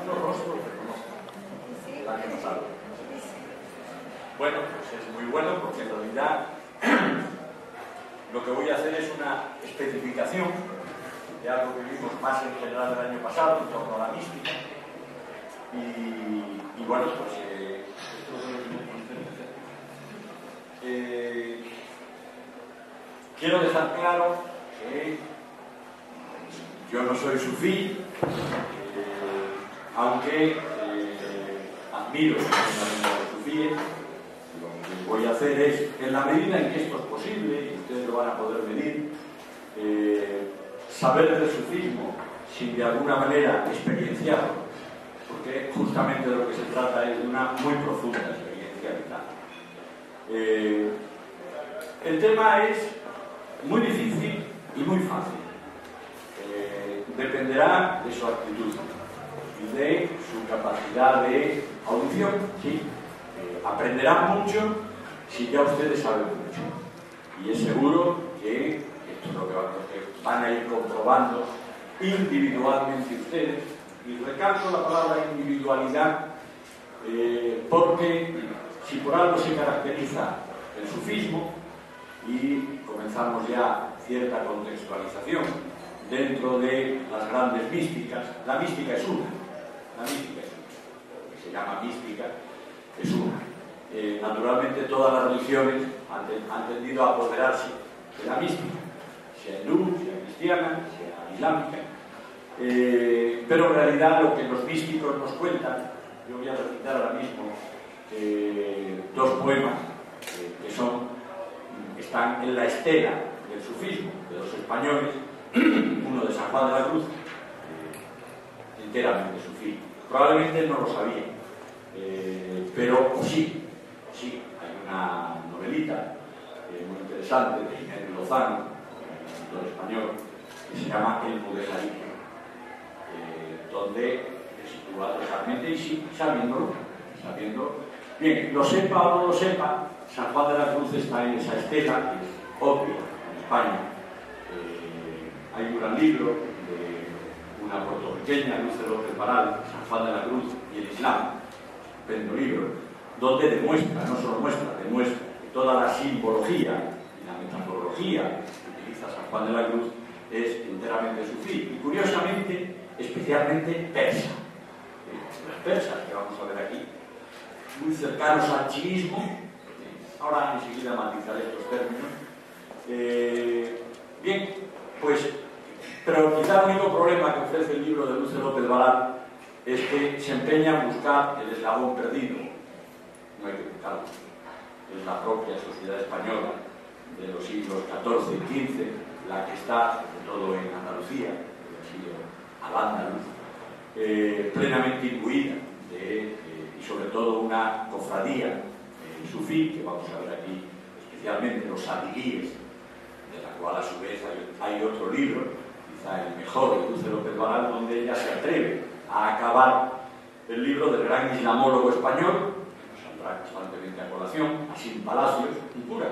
algunos rostros reconozco, la que nos habla. Bueno, pues es muy bueno porque en realidad lo que voy a hacer es una especificación de algo que vimos más en general el año pasado en torno a la mística. Y bueno, pues quiero dejar claro que yo no soy sufí, aunque admiro a los sufíes. Lo que voy a hacer es, en la medida en que esto es posible, y ustedes lo van a poder medir, saber del sufismo sin de alguna manera experienciarlo, porque justamente de lo que se trata es de una muy profunda experiencia vital. El tema es muy difícil y muy fácil. Dependerá de su actitud y de su capacidad de audición. ¿Sí? Aprenderán mucho si ya ustedes saben mucho. Y es seguro que esto es lo que van a ir comprobando individualmente ustedes. Y recalco la palabra individualidad porque si por algo se caracteriza el sufismo, y comenzamos ya cierta contextualización dentro de las grandes místicas, la mística es una, lo que se llama mística es una. Naturalmente todas las religiones han tendido a apoderarse de la mística, sea hindú, sea cristiana, sea islámica. Pero en realidad lo que los místicos nos cuentan, yo voy a recitar ahora mismo dos poemas que están en la estela del sufismo de los españoles, uno de San Juan de la Cruz, enteramente sufí. Probablemente no lo sabía, pero sí, hay una novelita muy interesante de Inés de Lozano, un escritor español, que se llama El Mudéjar, donde se sitúa totalmente, y sí, sabiendo. Bien, lo sepa o no lo sepa, San Juan de la Cruz está en esa estela, que es obvio en España. Hay un gran libro de una puertorriqueña, Luce López Varal, San Juan de la Cruz y el Islam, estupendo libro, donde demuestra, no solo demuestra que toda la simbología y la metodología que utiliza San Juan de la Cruz es enteramente sufí, y curiosamente, especialmente persa. Los persas, que vamos a ver aquí, muy cercanos al chiismo. Ahora enseguida matizaré estos términos. Bien, pues, pero quizá el único problema que ofrece el libro de Luce López Varal es que se empeña en buscar el eslabón perdido. No hay que buscarlo. Es la propia sociedad española de los siglos XIV y XV la que está, sobre todo en Andalucía, que ha sido al-Ándalus, plenamente imbuida y sobre todo una cofradía sufí, que vamos a ver aquí especialmente los sadiguíes, de la cual a su vez hay otro libro, quizá el mejor, de Luce López Varal, donde ella se atreve a acabar el libro del gran islamólogo español, que nos saldrá constantemente a colación, Asín Palacios, un cura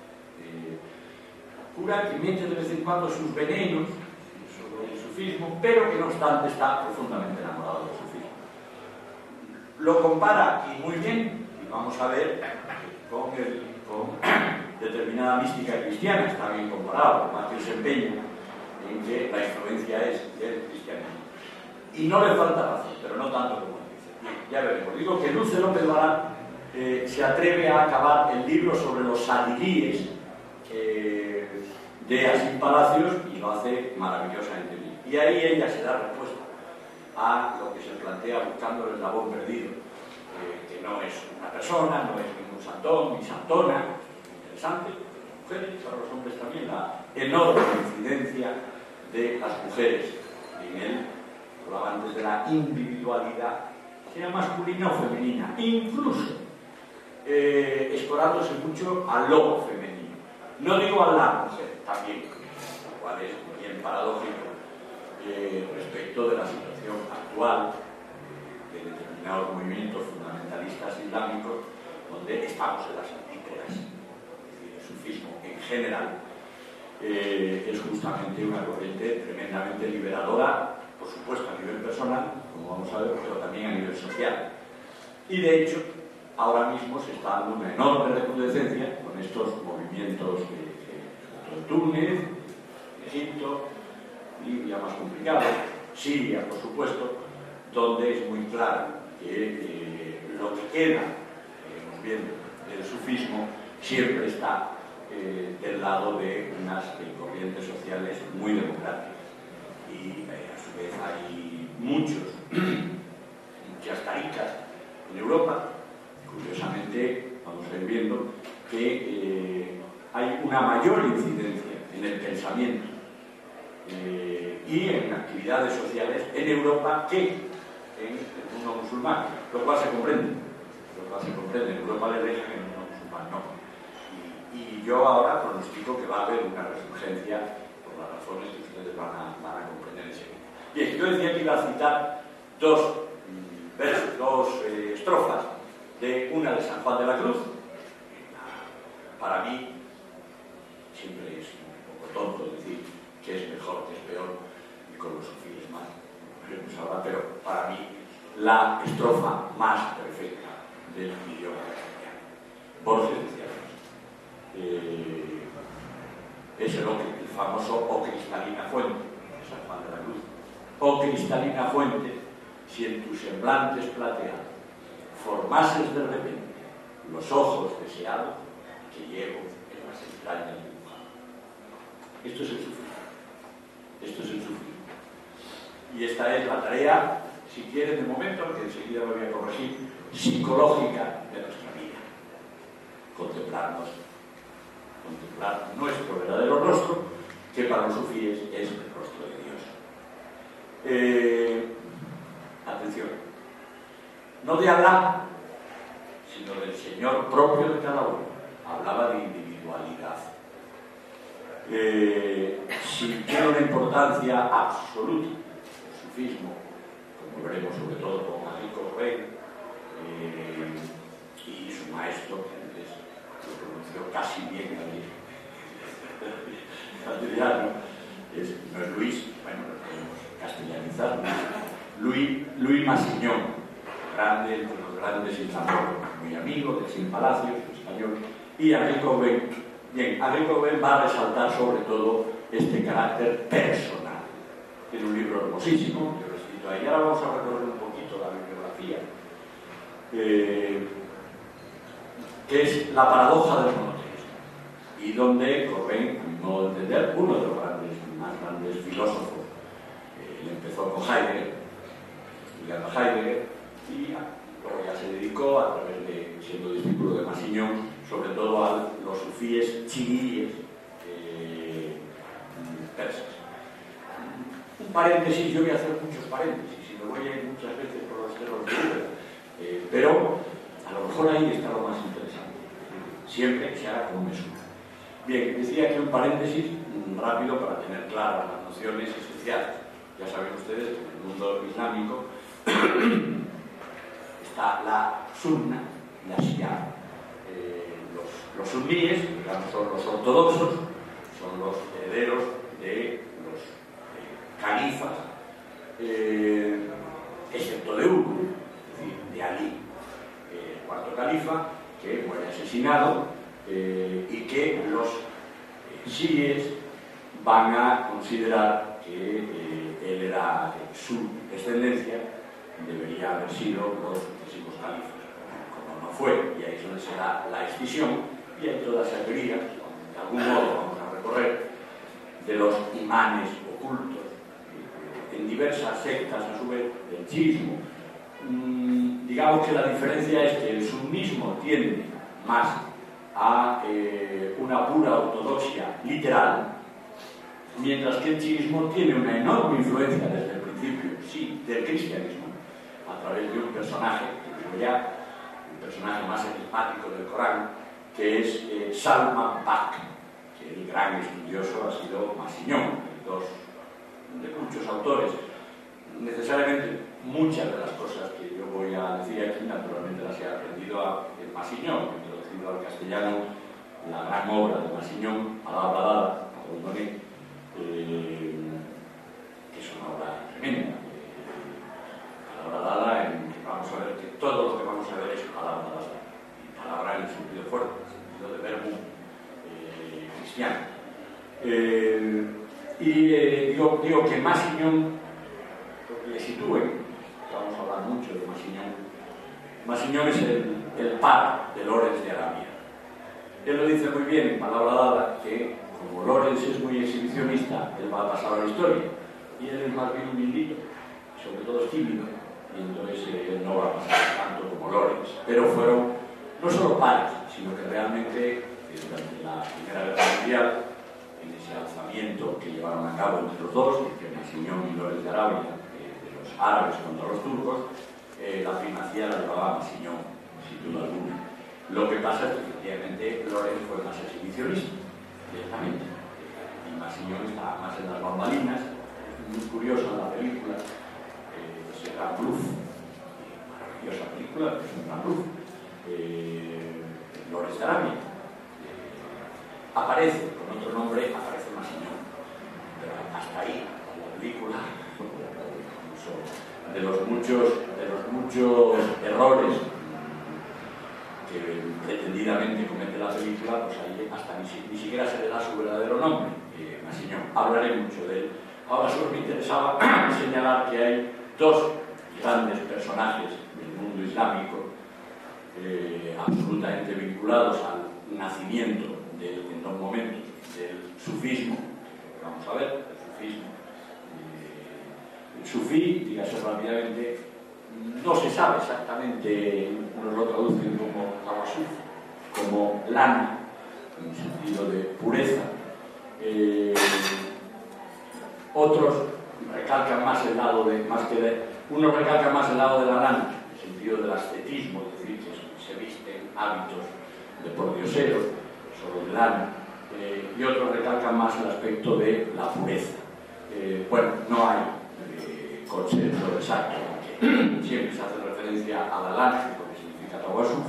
que mete de vez en cuando sus venenos sobre el sufismo, pero que no obstante está profundamente enamorado del sufismo. Lo compara, y muy bien, y vamos a ver, con determinada mística cristiana, está bien comparado, por más que se empeña en que la influencia es del cristianismo. Y no le falta razón, pero no tanto como dice. Bien, ya veremos. Digo que Luce López Varal se atreve a acabar el libro sobre los sadiguíes de Asín Palacios, y lo hace maravillosamente bien. Y ahí ella se da respuesta a lo que se plantea buscando el eslabón perdido, que no es una persona, no es ningún santón ni santona. Interesante, las mujeres, para los hombres también, la enorme incidencia de las mujeres en él. Hablaba antes de la individualidad, sea masculina o femenina, incluso escorándose mucho a lo femenino. No digo a la mujer, también, lo cual es bien paradójico respecto de la situación actual de determinados movimientos fundamentalistas islámicos, donde estamos en las antípodas. Es decir, el sufismo en general es justamente una corriente tremendamente liberadora por supuesto a nivel personal, como vamos a ver, pero también a nivel social. Y de hecho, ahora mismo se está dando una enorme recrudescencia con estos movimientos de Túnez, de Egipto, Libia más complicado, Siria, por supuesto, donde es muy claro que lo que queda, viendo, del sufismo siempre está del lado de unas corrientes sociales muy democráticas. Y a su vez hay muchas taricas en Europa. Curiosamente, vamos a ir viendo que hay una mayor incidencia en el pensamiento y en actividades sociales en Europa que en el mundo musulmán, lo cual se comprende. En Europa le dejan, en el mundo musulmán no. Y yo ahora pronostico que va a haber una resurgencia por las razones que ustedes van a comprender enseguida. Bien, yo decía que iba a citar dos estrofas de una de San Juan de la Cruz. Para mí, siempre es un poco tonto decir que es mejor, que es peor, y con los sufíes más, ahora, pero para mí la estrofa más perfecta del idioma castellano. Borges decía es el famoso "O cristalina fuente" de San Juan de la Cruz. "Oh cristalina fuente, si en tus semblantes plateados formases de repente los ojos deseados que llevo en las entrañas dibujadas". Esto es el sufrir. Y esta es la tarea, si quieren de momento, que enseguida me voy a corregir, psicológica de nuestra vida. Contemplar nuestro verdadero rostro, que para los sufíes es el rostro de Dios. Atención, no de Alá, sino del Señor propio de cada uno. Hablaba de individualidad. Si tiene una importancia absoluta el sufismo, como veremos sobre todo con Henri Corbin y su maestro, que antes lo pronunció casi bien castellano, no es Luis, bueno, lo podemos castellanizar, Louis Massignon, grande, entre los grandes islamólogos, muy amigo de Sin Palacios, español, y Henri Corbin. Bien, Henri Corbin va a resaltar sobre todo este carácter personal. Tiene un libro hermosísimo, que lo he escrito ahí. Ahora vamos a recorrer un poquito la bibliografía, que es La paradoja del monoteísmo, y donde Corbin, a mi modo de entender, uno de los más grandes filósofos, él empezó con Heidegger, estudiando a Heidegger, y luego ya se dedicó, a través de, siendo discípulo de Massignon, sobre todo a los sufíes chiíes persas. Un paréntesis, yo voy a hacer muchos paréntesis y me voy a ir muchas veces por los terrenos de Uber, pero a lo mejor ahí está lo más interesante, siempre que se haga con mesura. Bien, decía que un paréntesis rápido para tener claras las nociones esenciales. Ya saben ustedes que en el mundo islámico está la sunna y la shia. Los suníes, digamos, son los ortodoxos, son los herederos de los califas, excepto de uno, es decir, de Ali, el cuarto califa, que muere asesinado, y que los chiíes van a considerar que él era su descendencia, debería haber sido los sucesivos califas, como no fue, y ahí es donde se da la escisión. Y hay toda esa teoría, de algún modo vamos a recorrer, de los imanes ocultos en diversas sectas a su vez del chiismo. Digamos que la diferencia es que el sunismo tiende más a una pura ortodoxia literal, mientras que el chiismo tiene una enorme influencia desde el principio, sí, del cristianismo, a través de un personaje, que digo ya, un personaje más enigmático del Corán, que es Salman Bach, que el gran estudioso ha sido Massignon, de muchos autores. Necesariamente muchas de las cosas que yo voy a decir aquí, naturalmente las he aprendido de Massignon, he traducido al castellano la gran obra de Massignon, Palabra dada, Abandoné, que es una obra tremenda. digo que Masignon, porque le sitúen, vamos a hablar mucho de Masignon. Masignon es el par de Lorenz de Arabia. Él lo dice muy bien, en palabra dada, que como Lorenz es muy exhibicionista, él va a pasar a la historia. Y él es más bien humildito, sobre todo es tímido, y entonces él no va a pasar tanto como Lorenz. Pero fueron no solo pares, sino que realmente, durante la Primera Guerra Mundial, en ese alzamiento que llevaron a cabo entre los dos, entre Masignon y Lorenz de Arabia, de los árabes contra los turcos, la primacía la llevaba Masignon, sin duda alguna. Lo que pasa es que efectivamente Lorenz fue más exhibicionista, directamente, y Masignon estaba más en las bambalinas. Es muy curioso en la película, ese Gran Bluff, maravillosa película, es un Gran Bluff, Lorenz de Arabia. Aparece, con otro nombre, aparece Masignon, pero hasta ahí, la película, de los muchos errores que pretendidamente comete la película, pues ahí hasta ni siquiera se le da su verdadero nombre, Masignon. Hablaré mucho de él. Ahora solo me interesaba señalar que hay dos grandes personajes del mundo islámico absolutamente vinculados al nacimiento en dos momentos del sufismo. Vamos a ver, el sufismo. El sufí, dígase rápidamente, no se sabe exactamente, unos lo traducen como tawasuf, como lana, en el sentido de pureza. Otros recalcan más el lado unos recalcan más el lado de la lana, en el sentido del ascetismo, es decir, que se visten hábitos de pordioseros, solo de lana, y otros recalcan más el aspecto de la pureza. Bueno, no hay consenso exacto, porque siempre se hace referencia a la lana, que significa tawasuf.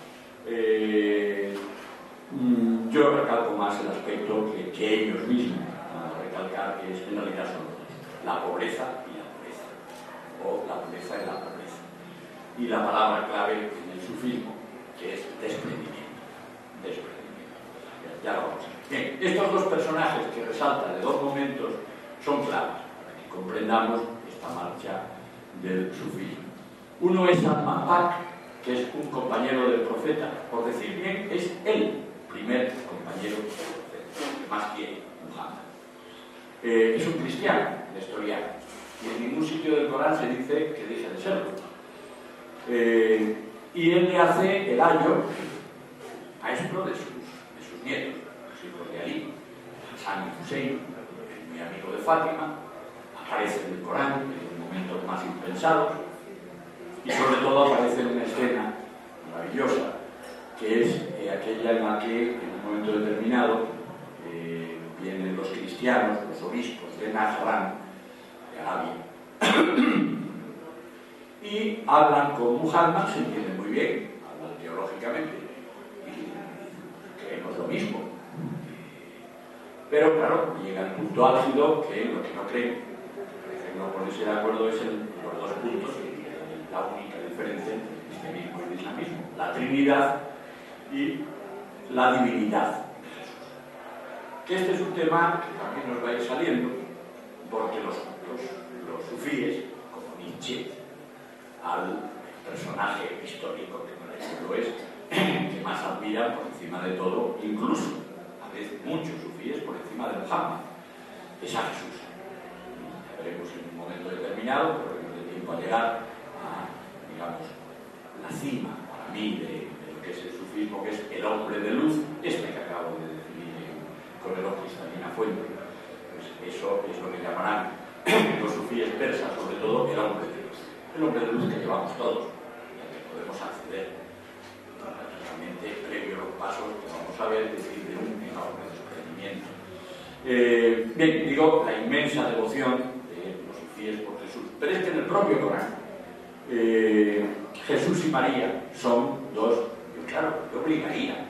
Yo recalco más el aspecto que ellos mismos recalcar, que es, en realidad son la pobreza y la pureza, o la pureza y la pobreza. Y la palabra clave en el sufismo, que es desprendimiento. Ya lo vamos a ver. Bien, estos dos personajes que resaltan de dos momentos son claves para que comprendamos esta marcha del sufismo. Uno es Salman Pak, que es un compañero del profeta, por decir bien, es el primer compañero del profeta, más que Muhammad. Es un cristiano, nestoriano, y en ningún sitio del Corán se dice que deje de serlo. Y él le hace el ayo maestro de sus nietos, los hijos de Ali, Hassan y Hussein, muy amigo de Fátima, aparece en el Corán en momentos más impensados, y sobre todo aparece en una escena maravillosa, que es aquella en la que, en un momento determinado, vienen los cristianos, los obispos de Najran, de Arabia, y hablan con Muhammad, se entienden muy bien, hablan teológicamente, y creemos lo mismo. Pero claro, llega el punto álgido que lo que no creen, no ponerse de acuerdo es en los dos puntos, la única diferencia entre el cristianismo y el islamismo, la Trinidad y la divinidad. Que este es un tema que también nos va a ir saliendo, porque los sufíes, como Nietzsche, al personaje histórico que para ellos lo es, que más admiran por encima de todo, incluso, a veces muchos sufíes por encima de Muhammad, es a Jesús. Ya veremos en un momento determinado, pero no hay tiempo a llegar a, digamos, la cima, para mí, de lo que es el sufismo, que es el hombre de luz, este que acabo de definir con el ojo cristalina fuente. Pues eso es lo que llamarán los sufíes persas, sobre todo, el hombre de luz. El hombre de luz que llevamos todos, y al que podemos acceder, naturalmente, previo a los pasos que vamos a ver, es decir, de un enorme desprendimiento. Bien, digo, la inmensa devoción de los sufíes por Jesús. Pero es que en el propio Corán, Jesús y María son dos, yo claro, yo obligaría,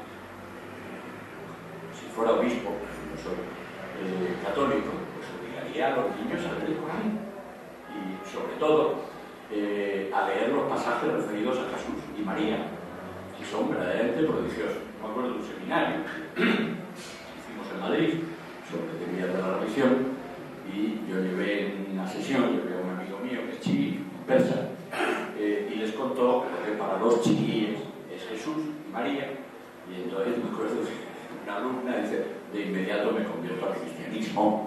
si fuera obispo, no soy católico, pues obligaría a los niños a leer el Corán y sobre todo a leer los pasajes referidos a Jesús y María, que son verdaderamente prodigiosos. Me acuerdo de un seminario que hicimos en Madrid sobre teoría de la religión, y y yo llevé en una sesión, llevé a un amigo mío que es chií, persa, y les contó que para los chiíes es Jesús y María, y entonces me acuerdo de una alumna dice, de inmediato me convierto al cristianismo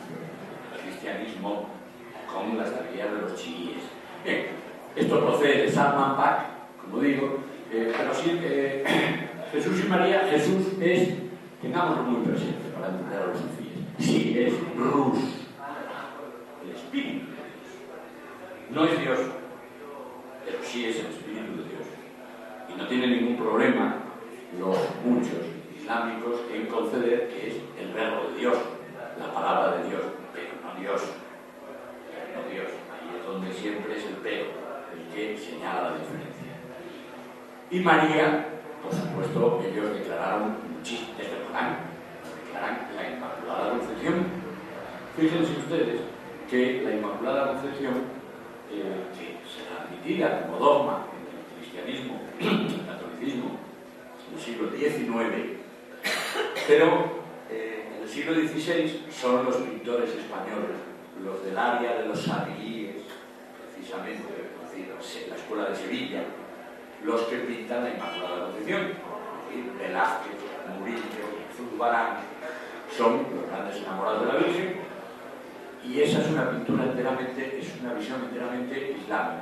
con la estabilidad de los chiíes. Bien, esto procede de Salman Pak, como digo, pero sí, Jesús y María, Jesús es, tengámoslo muy presente para entender a los sencillos, sí es Rus, el Espíritu de Dios. No es Dios, pero sí es el Espíritu de Dios. Y no tiene ningún problema los muchos islámicos en conceder que es el verbo de Dios, la palabra de Dios, pero no Dios. No Dios. Ahí es donde siempre es el pero el que señala la diferencia. Y María, por supuesto, ellos declararon muchísimo, desde el Corán, declaran la Inmaculada Concepción. Fíjense ustedes que la Inmaculada Concepción, que será admitida como dogma en el cristianismo y el catolicismo en el siglo XIX, pero en el siglo XVI son los pintores españoles, los del área de los sabiríes, precisamente, es decir, la escuela de Sevilla, los que pintan la Inmaculada Concepción. Velázquez, Murillo, Zurbarán son los grandes enamorados de la Virgen, y esa es una pintura enteramente, es una visión enteramente islámica.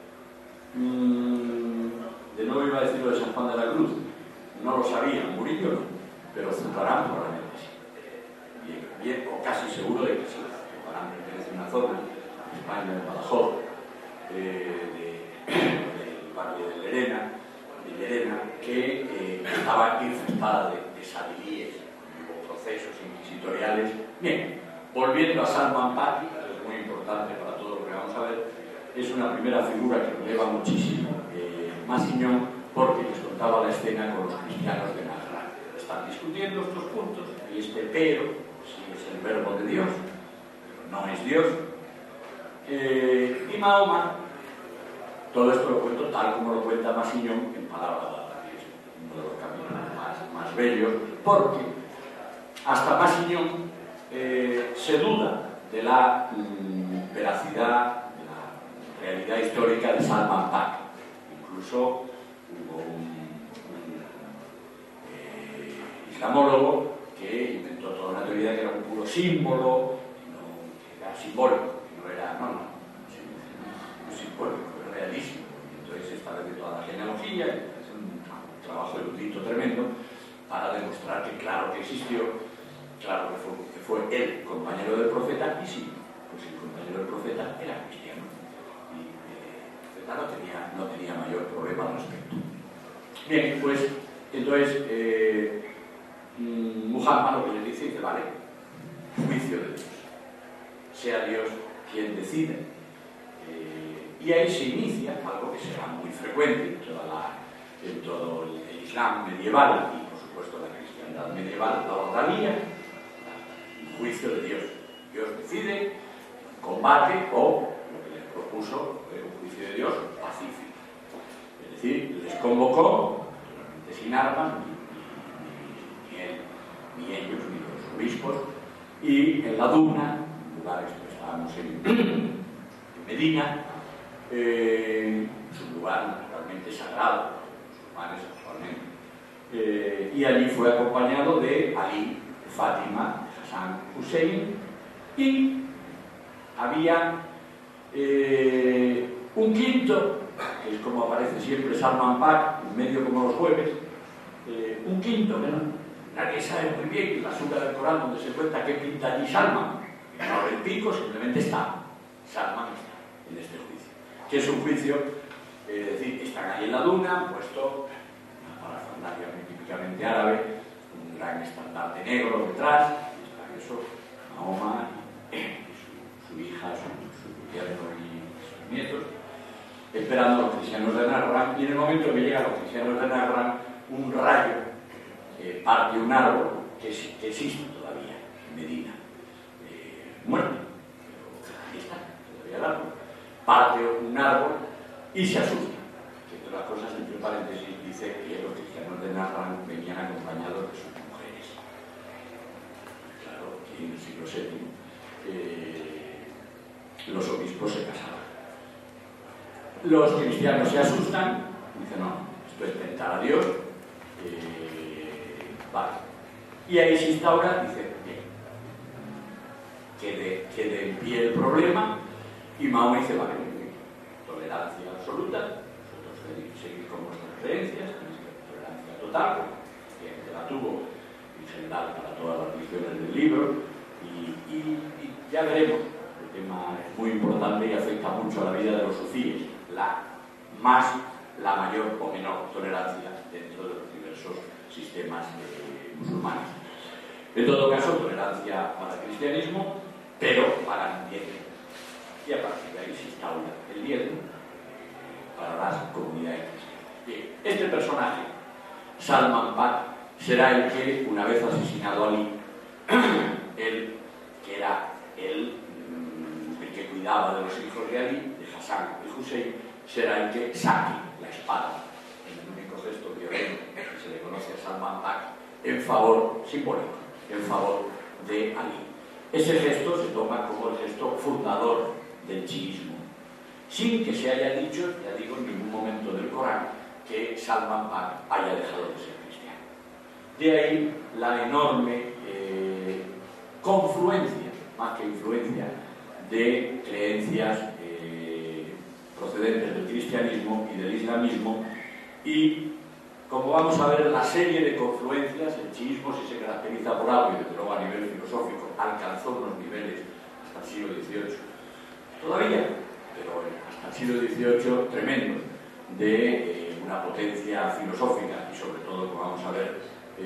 De nuevo iba a decir lo de San Juan de la Cruz, no lo sabía, Murillo no, pero Zurbarán probablemente sí. Bien, o casi seguro de que sí. Zurbarán pertenece a una zona, España, de Badajoz, del barrio de Llerena, que estaba infestada de sabiríes, hubo procesos inquisitoriales. Bien, volviendo a Salman Pak, que es muy importante para todo lo que vamos a ver, es una primera figura que releva muchísimo Massignón, porque les contaba la escena con los cristianos de Najran. Están discutiendo estos puntos, y pero, si es el verbo de Dios, pero no es Dios. Y Mahoma, todo esto lo cuento tal como lo cuenta Massignón en Palabra Dada, que es uno de los caminos más bellos, porque hasta Massignón se duda de la veracidad, de la realidad histórica de Salman Pak. Incluso hubo un islamólogo que inventó toda una teoría que era un puro símbolo, que era simbólico, que no era, no simbólico, era realísimo. Entonces establece toda la genealogía, es un trabajo erudito tremendo para demostrar que claro que existió, claro que fue el compañero del profeta, y sí, pues el compañero del profeta era cristiano. Y el profeta no tenía mayor problema al respecto. Bien, pues entonces Muhammad lo que le dice, vale, juicio de Dios, sea Dios quien decide. Y ahí se inicia algo que será muy frecuente en todo el Islam medieval y por supuesto la cristiandad medieval, la ordalía, el juicio de Dios. Dios decide, combate, o lo que les propuso fue un juicio de Dios pacífico. Es decir, les convocó, naturalmente sin armas, ni ellos, ni los obispos, y en la Duna, lugares que estábamos en Medina, es un lugar naturalmente sagrado, los musulmanes actualmente, y allí fue acompañado de Ali, de Fátima, de Hassan Hussein, y había un quinto, que es como aparece siempre Salman Pak, en medio como los jueves, un quinto, ¿no? Nadie sabe muy bien, la sura del Corán donde se cuenta que pinta allí Salman, no el pico, simplemente está, Salman está en este juicio, que es un juicio, es decir, están ahí en la duna, han puesto una parafernalia muy típicamente árabe, un gran estandarte negro detrás, y están eso, Mahoma, su hija, su yerno y sus nietos, esperando a los cristianos de Najran, y en el momento que llegan los cristianos de Najran, un rayo parte un árbol que existe todavía en Medina, muerto, pero ahí está, todavía el árbol, parte un árbol y se asusta. Que entre las cosas, entre paréntesis, dice que los cristianos de Najran venían acompañados de sus mujeres. Claro, que en el siglo VII los obispos se casaban. Los cristianos se asustan, dicen, no, esto es tentar a Dios, vale. Y ahí se instaura, dice, bien, quede en pie el problema, y Mahoma dice, vale, tolerancia absoluta, nosotros seguir con nuestras creencias, tolerancia total, que la tuvo en general para todas las religiones del libro, y ya veremos, el tema es muy importante y afecta mucho a la vida de los sufíes, la mayor o menor tolerancia dentro de los diversos sistemas musulmanes. En todo caso, tolerancia para el cristianismo, pero para el diezmo. Y a partir de ahí se instaura el diezmo para las comunidades cristianas. Bien, este personaje, Salman Pak, será el que, una vez asesinado a Ali, él, que era el que cuidaba de los hijos de Ali, de Hassan y Hussein, será el que saque la espada, en el único gesto violento que se le conoce a Salman Pak, en favor, simbólico, en favor de Ali. Ese gesto se toma como el gesto fundador del chiismo, sin que se haya dicho, ya digo, en ningún momento del Corán, que Salman Pak haya dejado de ser cristiano. De ahí la enorme confluencia, más que influencia, de creencias procedentes del cristianismo y del islamismo, y como vamos a ver, la serie de confluencias, el chiismo, si se caracteriza por algo, y desde luego a nivel filosófico alcanzó unos niveles hasta el siglo XVIII todavía, pero hasta el siglo XVIII tremendos, de una potencia filosófica, y sobre todo, como vamos a ver,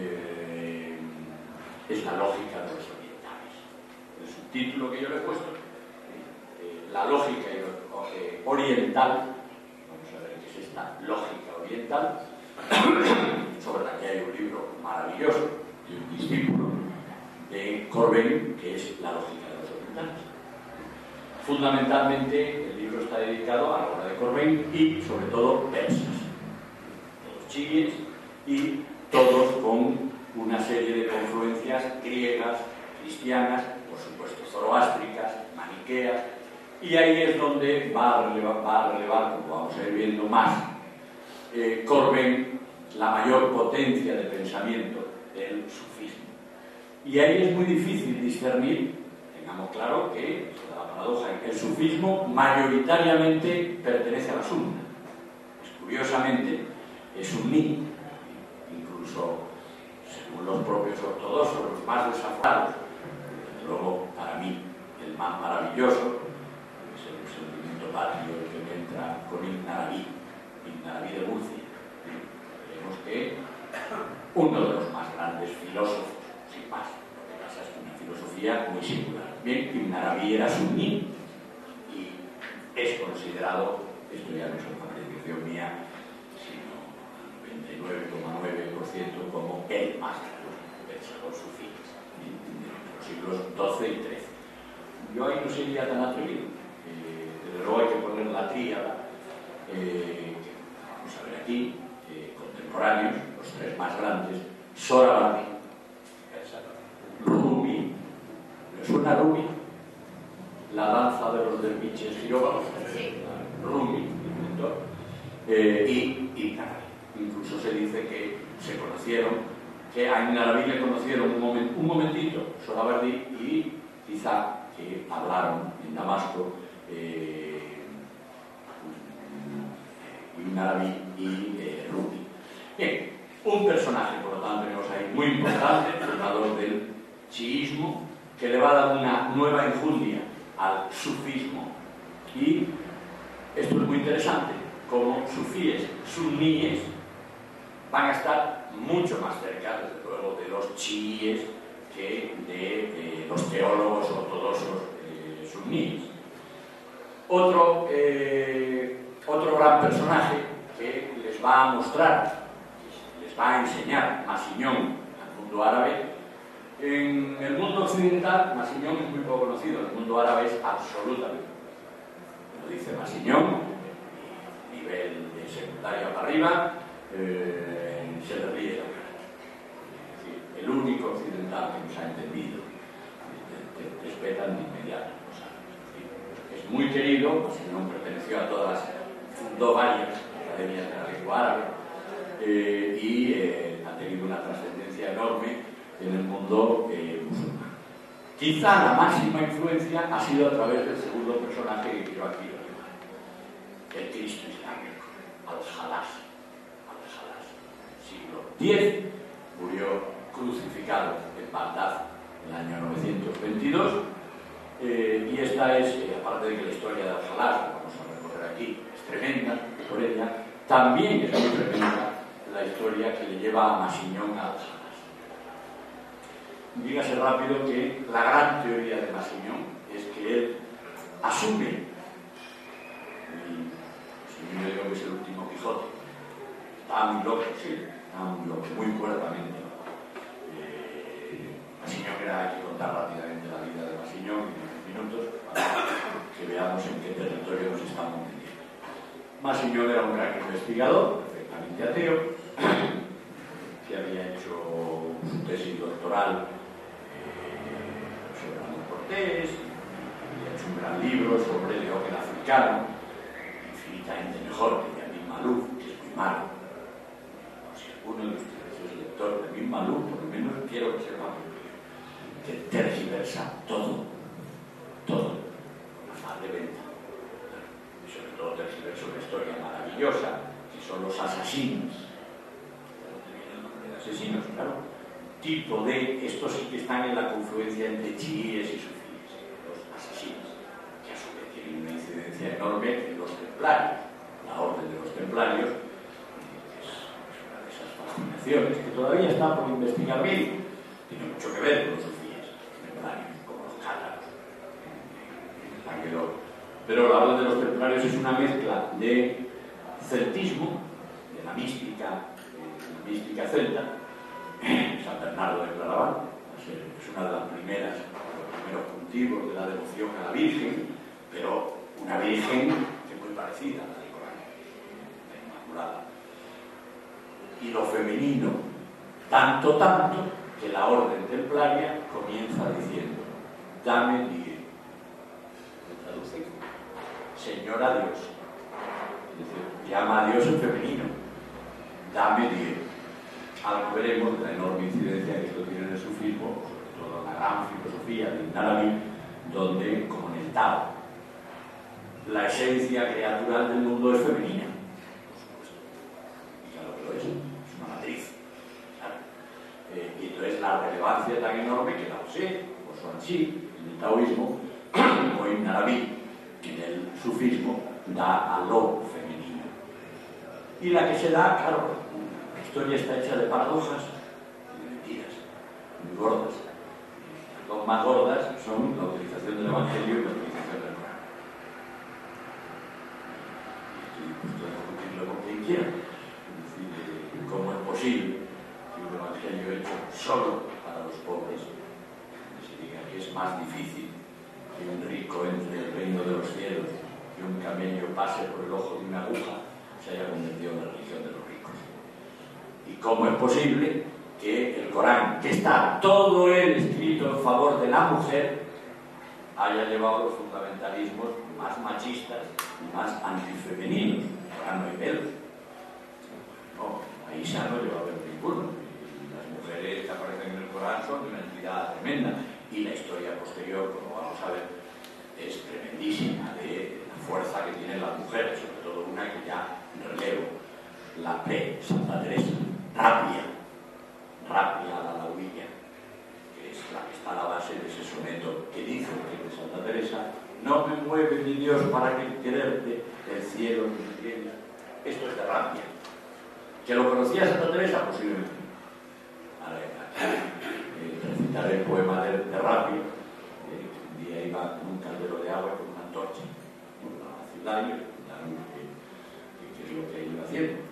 es la lógica de los orientales. El subtítulo que yo le he puesto, la lógica oriental, vamos a ver qué es esta lógica oriental, sobre la que hay un libro maravilloso de un discípulo de Corbin, que es la lógica de los orientales. Fundamentalmente, el libro está dedicado a la obra de Corbin y, sobre todo, persas, todos chiíes y todos con una serie de confluencias griegas, cristianas, por supuesto zoroástricas, maniqueas, y ahí es donde va a relevar, como vamos a ir viendo más, Corbin, la mayor potencia de pensamiento del sufismo. Y ahí es muy difícil discernir, tengamos claro que, la paradoja, el sufismo mayoritariamente pertenece a la sunna. Pues, curiosamente, es suní, incluso según los propios ortodoxos, los más desaforados. Luego, para mí, el más maravilloso es el sentimiento patrio que me entra con Ibn Arabi de Murcia. Vemos que uno de los más grandes filósofos, sin más, lo que pasa es que una filosofía muy singular. Bien, Ibn Arabi era suní y es considerado, esto ya no es una apreciación mía, sino 99,9% como el más grande pensador sufí de los siglos XII y XIII. Yo ahí no sería tan atrevido. Desde luego hay que poner la tríada, vamos a ver aquí, contemporáneos, los tres más grandes: Sorabardi, Rumi. ¿Le suena Rumi? La danza de los derviches giróvalos. Rumi, inventor, y Ibn Arabi. Incluso se dice que se conocieron, que a Ibn Arabi le conocieron un momentito Sorabardi y quizá que hablaron en Damasco Ibn Arabi y Rumi. Bien, un personaje, por lo tanto, tenemos ahí muy importante, fundador del chiismo, que le va a dar una nueva enjundia al sufismo. Y esto es muy interesante, como sufíes, suníes, van a estar mucho más cerca, desde luego, de los chiíes que de los teólogos ortodoxos suníes. Otro gran personaje que les va a mostrar, les va a enseñar Masignon al mundo árabe. En el mundo occidental, Masignon es muy poco conocido, en el mundo árabe es absolutamente. Lo dice Masignon, nivel de secundaria para arriba, se le ríe la cara. Es decir, el único occidental que nos ha entendido. Te respetan inmediatamente. castellano. O sea, es muy querido, Masiñón perteneció a todas, fundó varias academias de la lengua árabe y ha tenido una trascendencia enorme en el mundo musulmán. Quizá la máxima influencia ha sido a través del segundo personaje que quiero aquí recordar, el Cristo islámico, Al-Jalás. Siglo X, murió crucificado en Bagdad en el año 922, y esta es, aparte de que la historia de Al-Jalás, que vamos a recorrer aquí, es tremenda por ella, también es muy tremenda la historia que le lleva a Masiñón a Al-Jalás. Dígase rápido que la gran teoría de Masiñón es que él asume, y yo digo que es el último Quijote, está muy loco, sí, está muy loco, muy fuertemente. Masiñón, hay que contar rápidamente la vida de Masiñón en unos minutos para que veamos en qué territorio nos estamos metiendo. Masiñón era un gran investigador, perfectamente ateo, que había hecho su tesis doctoral sobre Hernán Cortés, había hecho un gran libro sobre León el africano, infinitamente mejor que de Amin Malouf, que es muy malo. Si alguno de ustedes es lector de Amin Malouf, por lo menos quiero que sepa que tergiversa todo, con afán de venta. Y sobre todo tergiversa una historia maravillosa, que son los asesinos. ¿De dónde viene el nombre de asesinos? Claro. Tipo de, estos sí que están en la confluencia entre chiíes y sufíes, los asesinos, que a su vez tienen una incidencia enorme en los templarios. La orden de los templarios es una de esas fascinaciones que todavía está por investigar bien. Tiene mucho que ver con los sufíes, los templarios, como los cátaros, pero la orden de los templarios es una mezcla de celtismo, de la mística celta. San Bernardo de Claraval es una de las primeras, los primeros cultivos de la devoción a la Virgen, pero una Virgen que es muy parecida a la del Corán, la Inmaculada. Y lo femenino, tanto que la orden templaria comienza diciendo: dame die. ¿Se traduce? Señora Dios. Es decir, llama a Dios en femenino. Dame die. Algo veremos de la enorme incidencia que esto tiene en el sufismo, sobre todo en la gran filosofía de Ibn Arabi, donde, como en el Tao, la esencia creatural del mundo es femenina, por supuesto. Y claro que lo es una matriz. Y entonces la relevancia tan enorme que Lao Tse, o Xuanxi, en el taoísmo, o Ibn Arabi, en el sufismo, da a lo femenino. Y la que se da, claro, la historia está hecha de paradojas y de mentiras, muy gordas. Las dos más gordas son la utilización del Evangelio y la utilización del Corán. Y estoy dispuesto a discutirlo con quien quiera. Es decir, cómo es posible que un Evangelio hecho solo para los pobres se diga que es más difícil que un rico entre el reino de los cielos, que un camello pase por el ojo de una aguja, se haya convertido en la religión de los ricos. ¿Y cómo es posible que el Corán, que está todo él escrito en favor de la mujer, haya llevado los fundamentalismos más machistas y más antifemeninos? Ahora no hay velos. No, ahí ya no lleva a ver ninguno. Las mujeres que aparecen en el Corán son de una entidad tremenda. Y la historia posterior, como vamos a ver, es tremendísima de la fuerza que tienen las mujeres, sobre todo una que ya relevo, la Santa Teresa, Rapia la Lauilla, que es la que está a la base de ese soneto que dice de Santa Teresa: no me mueve mi Dios para quererte, el cielo ni la tierra. Esto es de Rapia. ¿Que lo conocía Santa Teresa? Posiblemente. Recitaré el poema de Rapia, que un día iba con un caldero de agua con una antorcha por la ciudad y le preguntaron qué es lo que iba haciendo.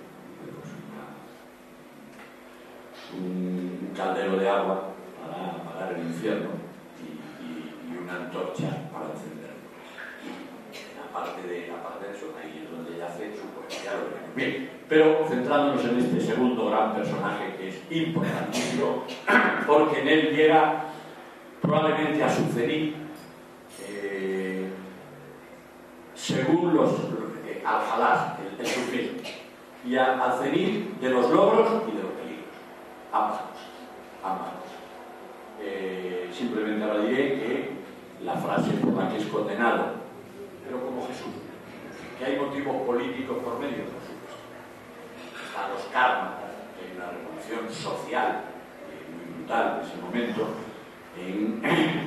Un caldero de agua para apagar el infierno y una antorcha para encenderlo. Y aparte de eso, ahí es donde ella hace su poesía. Bien, pero centrándonos en este segundo gran personaje, que es importantísimo, porque en él llega probablemente a suceder según los al-Jalás, el sufismo, y al-Zenit de los logros y de los peligros. Ambas cosas. Ambas cosas. Simplemente ahora diré que la frase por la que es condenado, pero como Jesús, que hay motivos políticos por medio, por supuesto. Están los karmas, que hay una revolución social muy brutal en ese momento en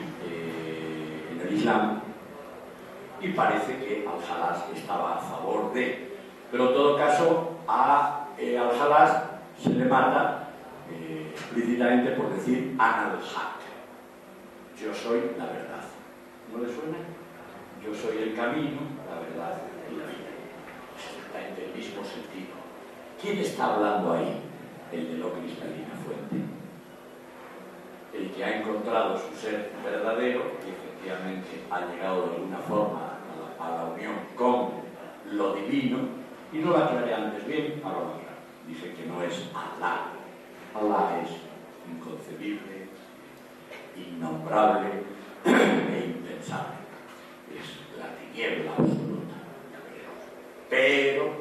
el Islam, y parece que Al-Jalás estaba a favor de. Pero en todo caso, a Al-Jalás se le mata explícitamente por decir Ana al-Haq. Yo soy la verdad. ¿No le suena? Yo soy el camino, la verdad y la vida. Exactamente el mismo sentido. ¿Quién está hablando ahí? El de lo cristalina fuente. El que ha encontrado su ser verdadero y efectivamente ha llegado de alguna forma a la unión con lo divino, y no la aclaré antes bien, ahora lo aclaro. Dice que no es Allah. Allah es inconcebible, innombrable e impensable. Es la tiniebla absoluta. Pero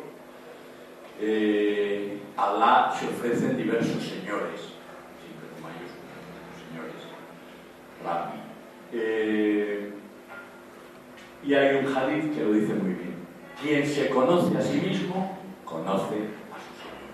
Allah se ofrecen diversos señores, siempre con mayúsculas, señores, Rabbi. Y hay un hadith que lo dice muy bien: quien se conoce a sí mismo, conoce a su Señor.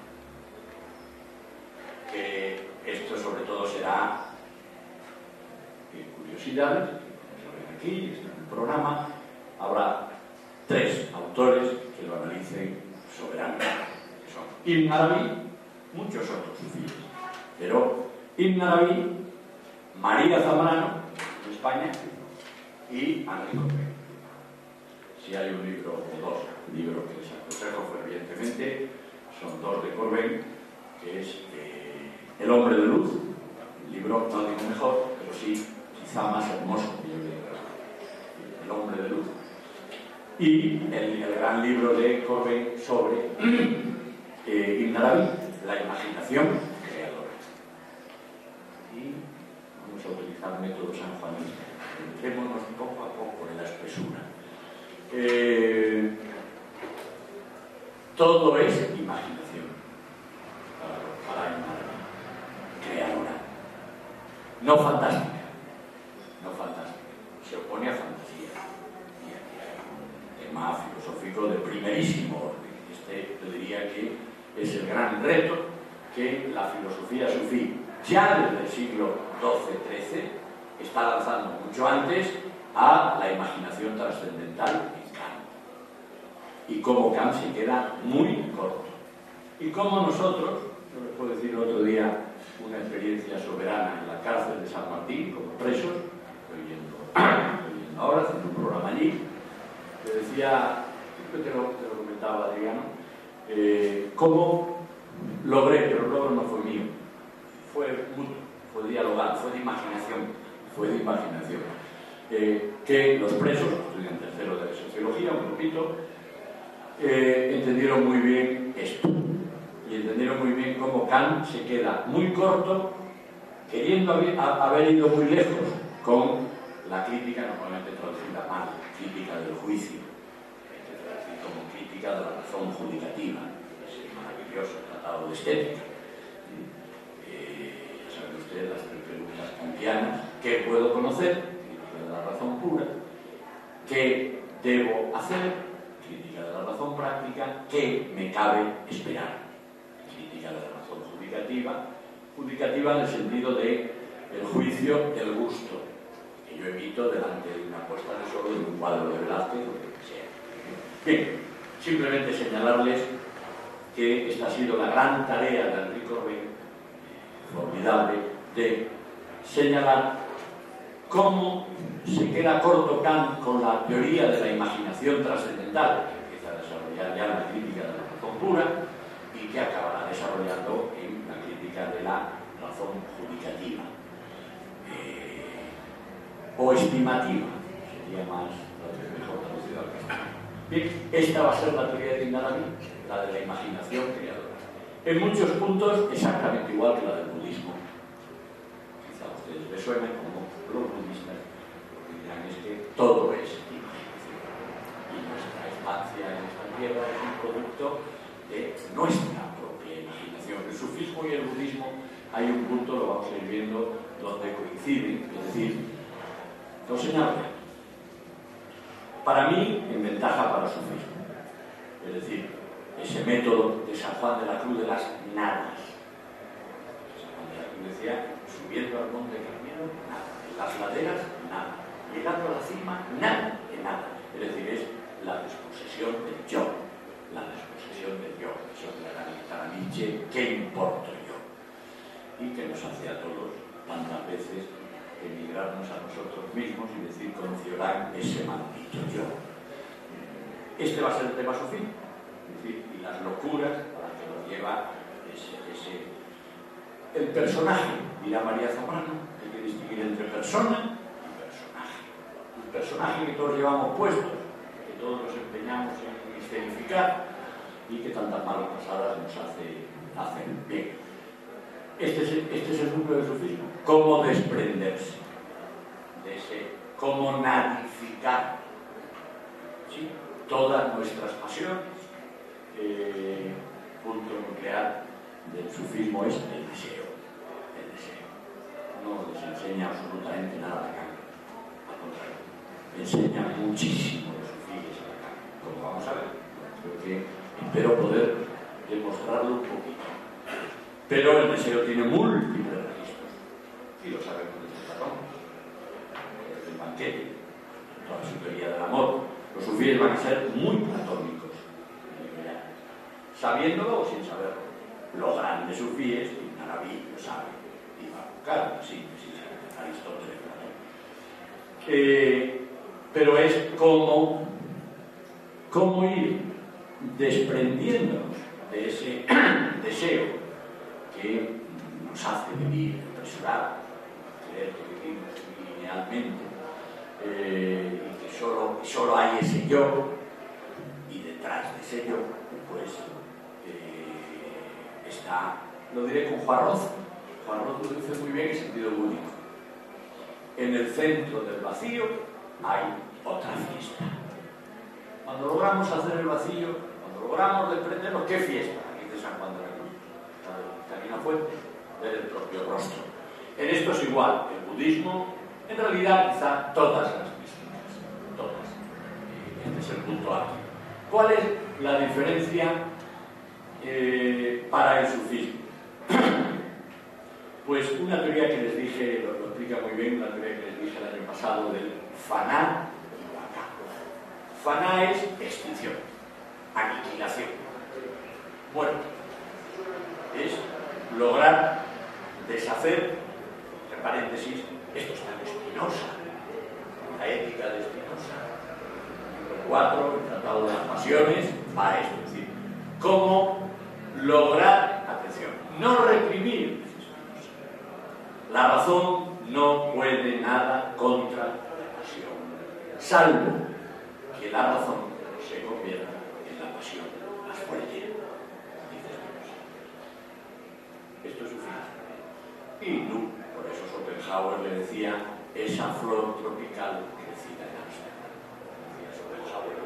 Que esto sobre todo será curiosidades, que ven aquí, está en el programa. Habrá 3 autores que lo analicen soberanamente, que son Ibn Arabi, muchos otros sufíes, pero Ibn Arabi, María Zambrano, en España, y Henri Corbin. Si hay un libro o 2 libros que les aconsejo fervientemente, son 2 de Corbin, que es El hombre de luz, un libro no digo mejor, pero sí quizá más hermoso que yo leo, El hombre de luz, y el gran libro de Corbin sobre Ibn Arabi, La imaginación creadora. Y vamos a utilizar métodos sanjuaninos. Entrémonos poco a poco en la espesura. Todo es imaginación para Ibn Arabi, creadora, no fantástica, se opone a fantasía, y aquí hay un tema filosófico de primerísimo orden. Yo diría que es el gran reto que la filosofía sufí ya desde el siglo XII-XIII está lanzando mucho antes a la imaginación trascendental. Y cómo Kant se queda muy corto. Y cómo nosotros, yo les puedo decir el otro día una experiencia soberana en la cárcel de San Martín, como presos, estoy yendo ahora, haciendo un programa allí, le decía, creo que te lo comentaba Adriano, cómo logré, pero el logro no fue mío, fue mutuo, fue dialogar, fue de imaginación, que los presos, estoy en tercero de sociología, un grupito, entendieron muy bien esto, y entendieron muy bien cómo Kant se queda muy corto, queriendo haber ido muy lejos con la crítica, normalmente traducida mal, crítica del juicio, como crítica de la razón judicativa, ese maravilloso tratado de estética. Saben ustedes las 3 preguntas kantianas: ¿qué puedo conocer? Crítica de la razón pura. ¿Qué debo hacer? Crítica de la razón práctica. ¿Qué me cabe esperar? Crítica de la razón judicativa en el sentido de el juicio del gusto, que yo evito delante de una puesta de sol, de un cuadro de Velázquez, o lo que sea. Bien, simplemente señalarles que esta ha sido la gran tarea de Henri Corbin, formidable, de señalar cómo se queda corto Kant con la teoría de la imaginación trascendental, que empieza a desarrollar ya la crítica de la razón pura y que acabará desarrollando en la crítica de la razón judicativa o estimativa, sería mejor traducido al castellano. Bien, esta va a ser la teoría de Ibn Arabi, la de la imaginación creadora. En muchos puntos exactamente igual que la del budismo. Quizá a ustedes les suene como los budistas, lo que dirán es que todo es imaginación y no está. infancia en esta tierra es un producto de nuestra propia imaginación. El sufismo y el budismo hay un punto, lo vamos a ir viendo, donde coinciden, es decir, dos señales. Para mí, en ventaja para el sufismo. Es decir, ese método de San Juan de la Cruz de las nadas. San Juan de la Cruz decía, subiendo al monte Carmelo, nada. En las laderas, nada. Llegando a la cima, nada de nada. Es decir, es la desposesión del yo. La desposesión del yo. Eso es la para Nietzsche, ¿qué importo yo? Y que nos hace a todos tantas veces emigrarnos a nosotros mismos y decir con Cioran ese maldito yo. Este va a ser el tema sufí, es decir, y las locuras a las que nos lleva el personaje, dirá María Zambrano, hay que distinguir entre persona y personaje. El personaje que todos llevamos puestos, que todos nos empeñamos en escenificar y que tantas malas pasadas nos hacen bien. Este es el núcleo del sufismo. Cómo desprenderse de ese, cómo nadificar, ¿sí?, todas nuestras pasiones. Punto nuclear del sufismo es el deseo. El deseo. No les enseña absolutamente nada de cambio. Al contrario, enseña muchísimo los sufíes a la cambio. Como vamos a ver. Creo que espero poder demostrarlo un poquito. Pero el deseo tiene múltiples registros. Y lo sabemos desde Platón. Desde el banquete. Toda su teoría del amor. Los sufíes van a ser muy platónicos. Sabiéndolo o sin saberlo. Los grandes sufíes, Ibn Arabi lo sabe. Y va a buscar, sí, Aristóteles, Platón. Pero es cómo ir desprendiéndonos de ese deseo que nos hace vivir apresurados, creer que vivimos linealmente, y que solo hay ese yo, y detrás de ese yo, pues está, lo diré con Juan Roz. Juan Roz lo dice muy bien en sentido único. En el centro del vacío hay otra fiesta. Cuando logramos hacer el vacío, cuando logramos desprendernos, ¿qué fiesta? Dice San Juan de la Cruz. Camino fuerte, ver el propio rostro. En esto es igual. El budismo, en realidad, quizá todas las místicas. Todas. Este es el punto aquí. ¿Cuál es la diferencia para el sufismo? Pues una teoría que les dije, lo explica muy bien, una teoría que les dije el año pasado del faná y waka. Faná es extinción, aniquilación, muerte. Es lograr deshacer, entre paréntesis, esto está en Spinoza, la ética de Spinoza. Libro 4, el Tratado de las Pasiones, va a esto, es decir, cómo lograr, atención, no reprimir. La razón no puede nada contra la pasión, salvo que la razón se convierta en la pasión más fuerte. Esto es suficiente. Y tú, por eso Schopenhauer le decía esa flor tropical crecida en Ámsterdam. Decía Schopenhauer,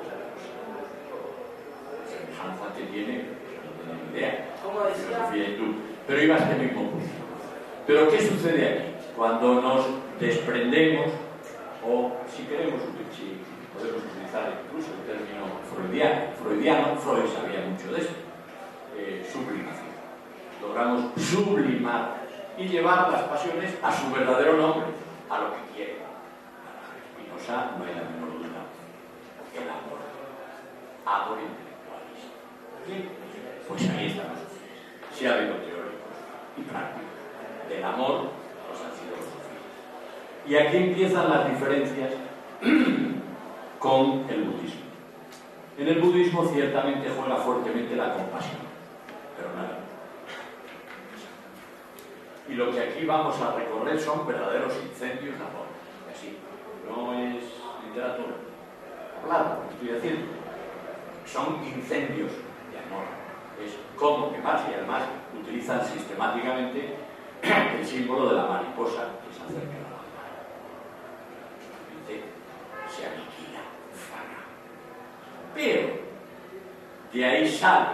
la semejanza que tiene, no tengo ni idea. ¿Cómo decía? Pero iba a este mismo punto. Pero ¿qué sucede aquí? Cuando nos desprendemos, o si queremos, si podemos utilizar incluso el término freudiano, Freud sabía mucho de esto, sublimación. Logramos sublimar y llevar las pasiones a su verdadero nombre, a lo que quiere. Para Spinoza no hay la menor duda. El amor. Amor intelectualista. ¿Sí? Pues ahí estamos. Sí ha habido teóricos y prácticos. Del amor, pues han sido los sufíes. Y aquí empiezan las diferencias con el budismo. En el budismo ciertamente juega fuertemente la compasión, pero nada. Y lo que aquí vamos a recorrer son verdaderos incendios de amor. Así, no es literatura. Hablado, lo estoy haciendo. Son incendios de amor. Es como que más y además utilizan sistemáticamente el símbolo de la mariposa que se acerca a la alma. Se aniquila, fana. Pero de ahí sale,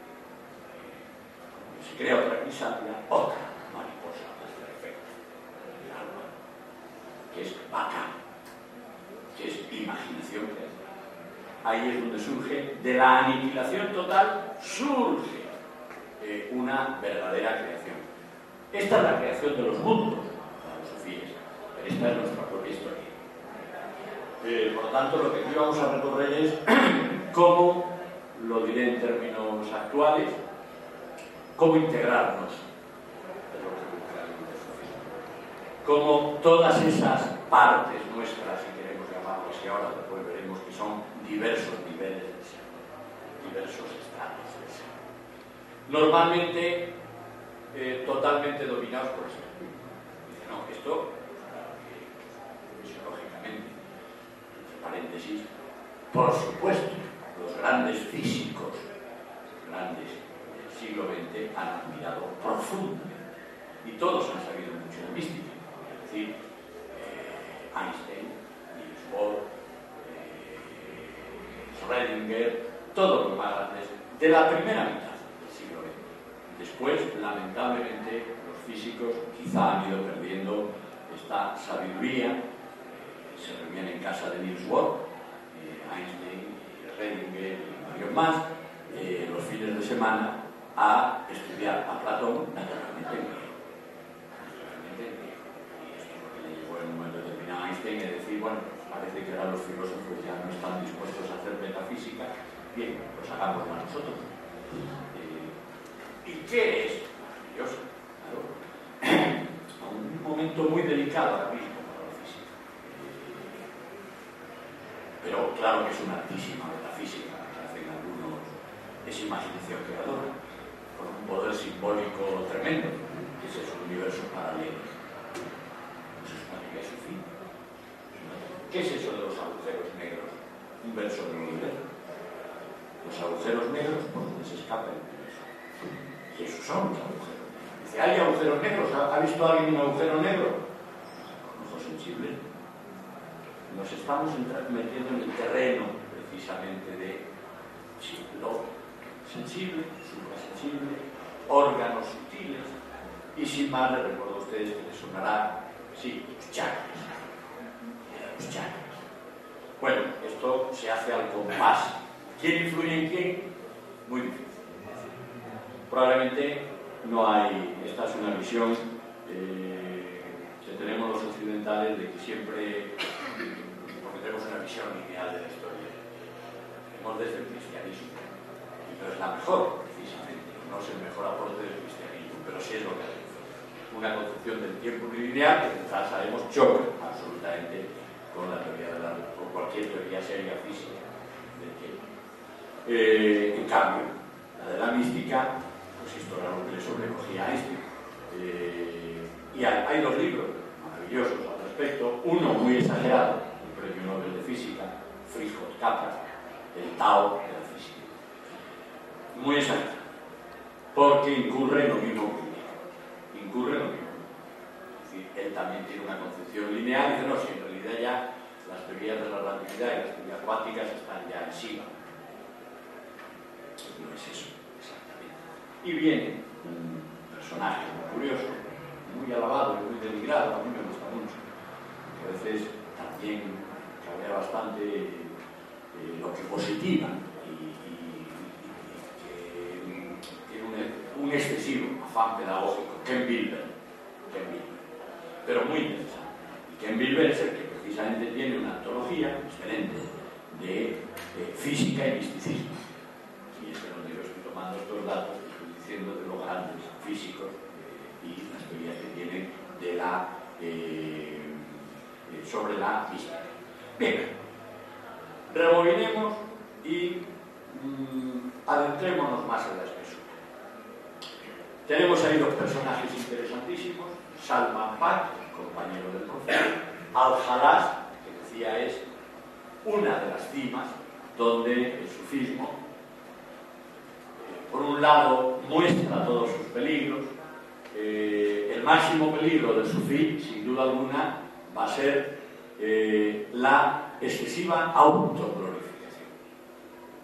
se crea otra crisántila, otra mariposa de este efecto, el alma, que es bacán, que es imaginación creativa. Ahí es donde surge, de la aniquilación total, surge una verdadera creación. Esta es la creación de los mundos, la filosofía, pero esta es nuestra propia historia. Por lo tanto, lo que aquí vamos a recorrer es cómo, lo diré en términos actuales, cómo integrarnos, es lo que busca el filosofismo. Cómo todas esas partes nuestras, si queremos llamarlo así ahora, después veremos que son diversos niveles de ser, diversos estratos de ser. Normalmente, totalmente dominados por el ser. Dice, no, esto, fisiológicamente, entre paréntesis, por supuesto, los grandes físicos, grandes del siglo XX, han admirado profundamente, y todos han sabido mucho de mística, es decir, Einstein, Niels Bohr, Schrödinger, todos los más grandes de la primera mitad del siglo XX. Después, lamentablemente, los físicos quizá han ido perdiendo esta sabiduría. Se reunían en casa de Niels Bohr, Einstein, Schrödinger y varios más, los fines de semana a estudiar a Platón, naturalmente en griego. Y esto es lo que le llevó en un momento determinado a Einstein a decir, bueno, parece que ahora los filósofos ya no están dispuestos a hacer metafísica, bien, pues hagámoslo nosotros. ¿Y qué es? Maravilloso, claro. Un momento muy delicado ahora mismo para la física. Pero claro que es una altísima metafísica, que hacen algunos, es imaginación creadora, con un poder simbólico tremendo, que es el universo paralelo. Eso es una idea su fin. ¿Qué es eso de los agujeros negros? Un verso del universo. Los agujeros negros por donde se escapa el universo. Y esos son los agujeros negros. Dice, ¿hay agujeros negros? ¿Ha visto alguien un agujero negro? Con ojos sensibles. Nos estamos metiendo en el terreno, precisamente, de lo sensible, suprasensible, órganos sutiles, y sin más les recuerdo a ustedes que les sonará, sí, los chakras. Los chakras. Bueno, esto se hace al compás. ¿Quién influye en quién? Muy difícil. Probablemente no hay, esta es una visión que tenemos los occidentales de que siempre, porque tenemos una visión lineal de la historia, tenemos desde el cristianismo, y no es la mejor, precisamente, no es el mejor aporte del cristianismo, pero sí es lo que hace. Una concepción del tiempo lineal que quizás sabemos choca absolutamente con la teoría de con cualquier teoría seria física del tiempo. En cambio, la de la mística, pues esto era lo que le sobrecogía a Einstein. Y hay dos libros maravillosos al respecto, uno muy exagerado, el premio Nobel de Física, Friedrich Capra, el Tao de la física. Muy exagerado, porque incurre en lo mismo que incurre en lo mismo. Es decir, él también tiene una concepción lineal y dice, no, si en realidad ya las teorías de la relatividad y las teorías cuánticas están ya encima. No es eso, exactamente. Y viene un personaje muy curioso, muy alabado y muy denigrado, a mí me gusta mucho, que a veces también cabrea bastante lo que positiva y que tiene un excesivo afán pedagógico, Ken Wilber, pero muy interesante. Y Ken Wilber es el que precisamente tiene una antología excelente de física y misticismo. Y es de donde yo estoy tomando estos datos que estoy diciendo de los grandes físicos y las teorías que tienen de la, sobre la mística. Bien, rebobinemos y adentrémonos más en la espesura. Tenemos ahí dos personajes interesantísimos, Salman Pak, compañero del profeta, Al-Jalaj, que decía es una de las cimas donde el sufismo, por un lado, muestra todos sus peligros. El máximo peligro del sufí, sin duda alguna, va a ser la excesiva autoglorificación.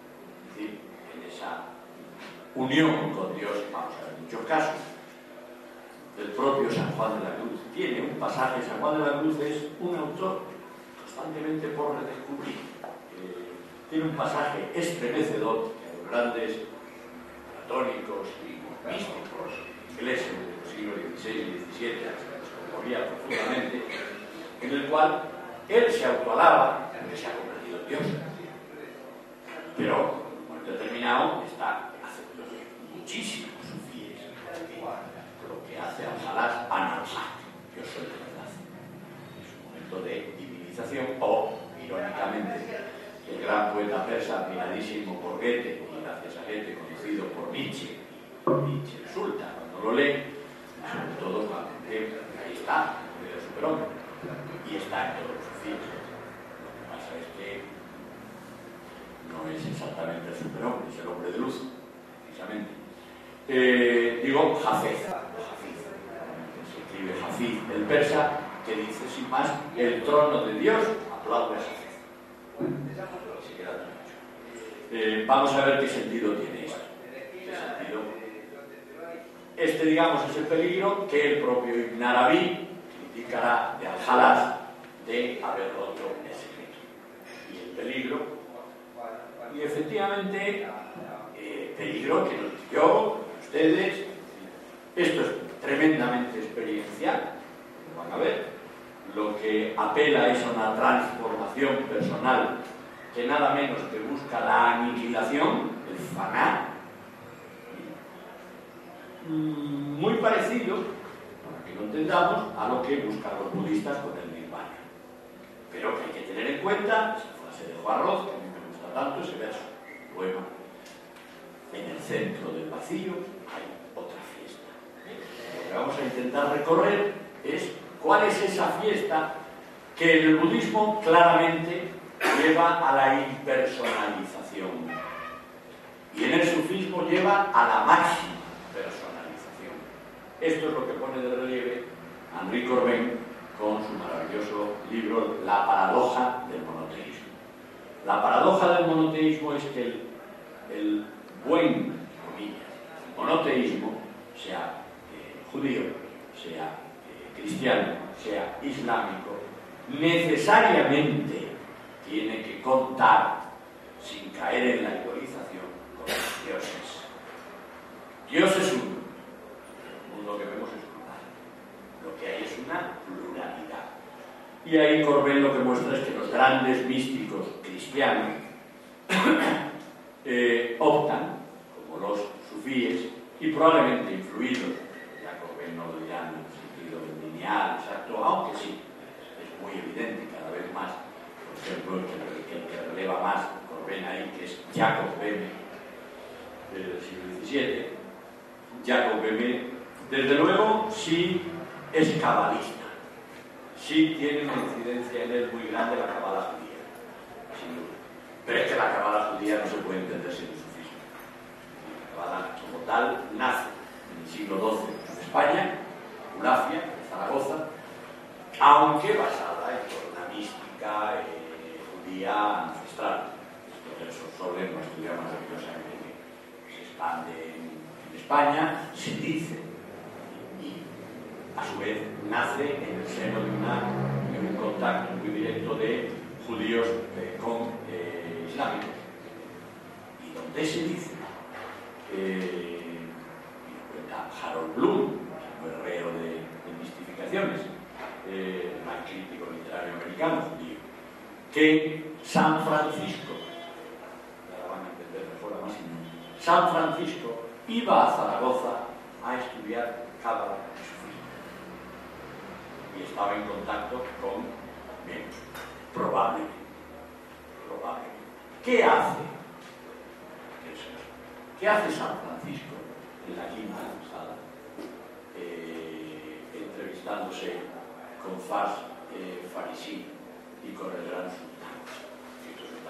unión con Dios, vamos a ver muchos casos, del propio San Juan de la Cruz. Tiene un pasaje, San Juan de la Cruz es un autor constantemente por redescubrir. Tiene un pasaje estremecedor que a los grandes católicos y místicos ingleses del siglo XVI y XVII les conmovía profundamente, en el cual él se autoalaba de que se ha convertido en Dios. Pero, en un momento determinado, está aceptando muchísimos sufíes lo que hace a Jalás analfat. Yo soy de verdad. Es un momento de divinización, o, irónicamente, el gran poeta persa admiradísimo por Goethe, y gracias a Goethe conocido por Nietzsche, Nietzsche resulta cuando lo lee, sobre todo cuando ahí está, el superhombre, y está en todos los sufíes. Lo que pasa es que no es exactamente el superhombre, es el hombre de luz, precisamente. Digo, Hafez, se escribe Hafez, el persa, que dice sin más, el trono de Dios aplaude a Hafez. Vamos a ver qué sentido tiene esto. Este, digamos, es el peligro que el propio Ibn Arabi criticará de Al-Jalás de haber roto el secreto. Y el peligro, y efectivamente, peligro que nos digo yo, ustedes, esto es tremendamente experiencial, lo van a ver. Lo que apela es a una transformación personal que nada menos que busca la aniquilación, el faná, muy parecido, para que lo entendamos, a lo que buscan los budistas con el nirvana. Pero que hay que tener en cuenta esa frase de Juan Roth, que a mí me gusta tanto, ese verso, poema: en el centro del vacío hay otra fiesta. Lo que vamos a intentar recorrer es cuál es esa fiesta que en el budismo claramente lleva a la impersonalización y en el sufismo lleva a la máxima personalización. Esto es lo que pone de relieve Henri Corbin con su maravilloso libro La paradoja del monoteísmo. La paradoja del monoteísmo es que el buen, comillas, monoteísmo, sea judío, sea cristiano, sea islámico, necesariamente tiene que contar, sin caer en la idolización, con los dioses. Dios es uno, el mundo que vemos es plural. Lo que hay es una pluralidad. Y ahí Corbin lo que muestra es que los grandes místicos cristianos optan, como los sufíes, y probablemente influidos, ya Corbin no lo dirá en el sentido lineal, exacto, aunque sí, es muy evidente cada vez más. Por ejemplo, el que releva más Corbin ahí, que es Jacob Böhme, del siglo XVII. Jacob Böhme, desde luego, sí es cabalista, sí tiene una incidencia en él muy grande la cabala judía, sin duda. Pero es que la cabala judía no se puede entender sin el sufismo. La cabala, como tal, nace en el siglo XII en España, Ulafia, en Zaragoza, aunque basada en toda una mística judía ancestral. Estos soles no estudiamos maravillosamente, que se expande en España, se dice, y a su vez nace en el seno de un contacto muy directo de judíos con islámicos. Y donde se dice, y lo cuenta Harold Bloom, un herrero de mistificaciones, gran crítico literario americano, judío, que San Francisco, ya van a entender mejor a más y menos, San Francisco iba a Zaragoza a estudiar cábala y sufismo. Y estaba en contacto con, bien, probablemente. ¿Qué hace? ¿Qué hace San Francisco en la quinta cruzada? Entrevistándose con Fars Farisi y con el gran sultán. Esto es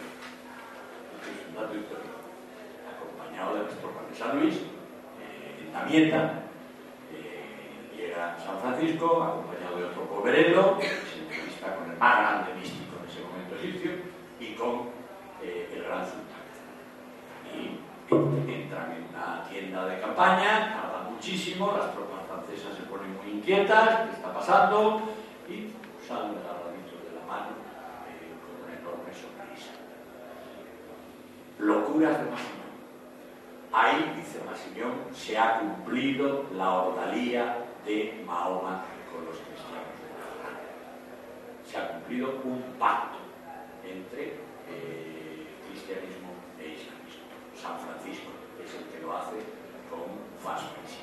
un dato histórico. Acompañado de las tropas de San Luis, en Damieta, llega San Francisco, acompañado de otro poverello, que se entrevista con el más grande místico en ese momento egipcio, y con el gran sultán. Y entran en la salida de campaña, tarda muchísimo, las tropas francesas se ponen muy inquietas, ¿qué está pasando? Y salen agarraditos de la mano con una enorme sonrisa. Locuras de Massignón. Ahí, dice Massignón, se ha cumplido la ordalía de Mahoma con los cristianos de Navarra. Se ha cumplido un pacto entre cristianismo e islamismo. San Francisco es el que lo hace con Fassbinder.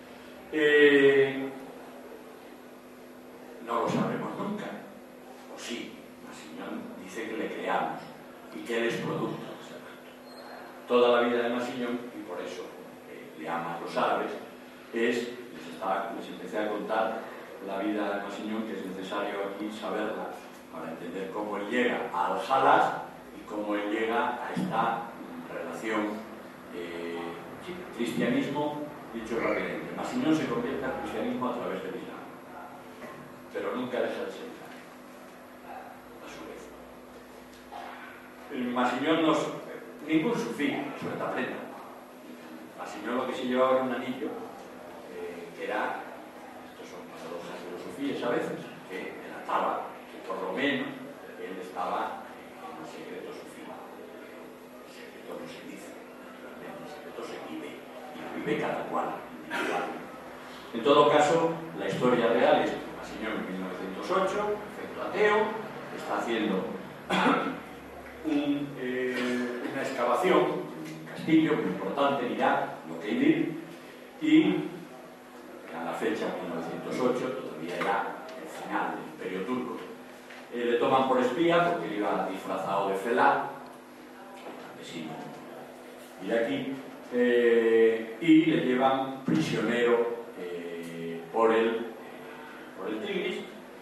No lo sabremos nunca, o sí. Massignón dice que le creamos y que él es producto de ese pacto. Toda la vida de Massignón, y por eso le aman los árabes, les empecé a contar la vida de Massignón, que es necesario aquí saberla para entender cómo él llega a Al-Halas y cómo él llega a esta relación cristianismo, dicho rápidamente. Massignón se convierte al cristianismo a través del Islam, pero nunca deja de ser islam, a su vez. Massignón ningún sufí suelta prenda. Massignón lo que se llevaba era un anillo, que era, estos son paradojas de los sufíes a veces, que delataba que por lo menos él estaba en un secreto sufí. El secreto no se dice, naturalmente, el secreto se vive, y lo vive cada cual, individualmente. En todo caso, la historia real es que Massignón en 1908, perfecto ateo, está haciendo una excavación, un castillo muy importante en Irak, Loquedir, y a la fecha 1908, todavía era el final del Imperio Turco, le toman por espía porque él iba disfrazado de felá, campesino iraquí, y le llevan prisionero por el Tigris.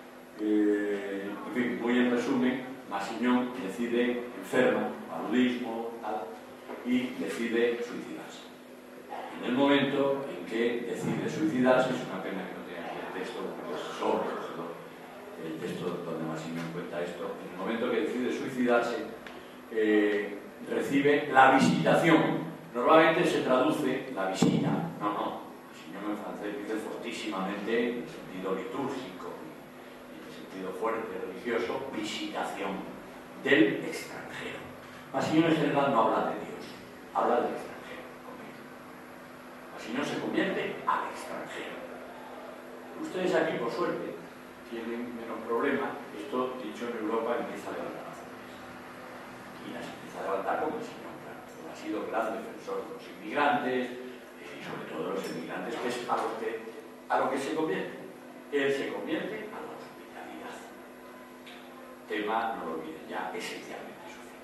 En fin, muy en resumen, Massignón decide, enferma, paludismo, tal, y decide suicidarse. En el momento en que decide suicidarse, es una pena que no tenga aquí el texto, porque es sobrecogedor el texto donde Massignón cuenta esto. En el momento que decide suicidarse, recibe la visitación. Normalmente se traduce la visita. No. Massignón en francés dice fortísimamente, en el sentido litúrgico y en el sentido fuerte, religioso, visitación del extranjero. Massignón en general no habla de Dios, habla del extranjero. Massignón se convierte al extranjero. Ustedes aquí, por suerte, tienen menos problema. Esto, dicho en Europa, empieza a levantar naciones. Y las empieza a levantar con Massignón, claro. Ha sido gran defensor de los inmigrantes, y sobre todo de los inmigrantes, que es a lo que se convierte. Él se convierte a la hospitalidad. Tema, no lo olviden ya, esencialmente social.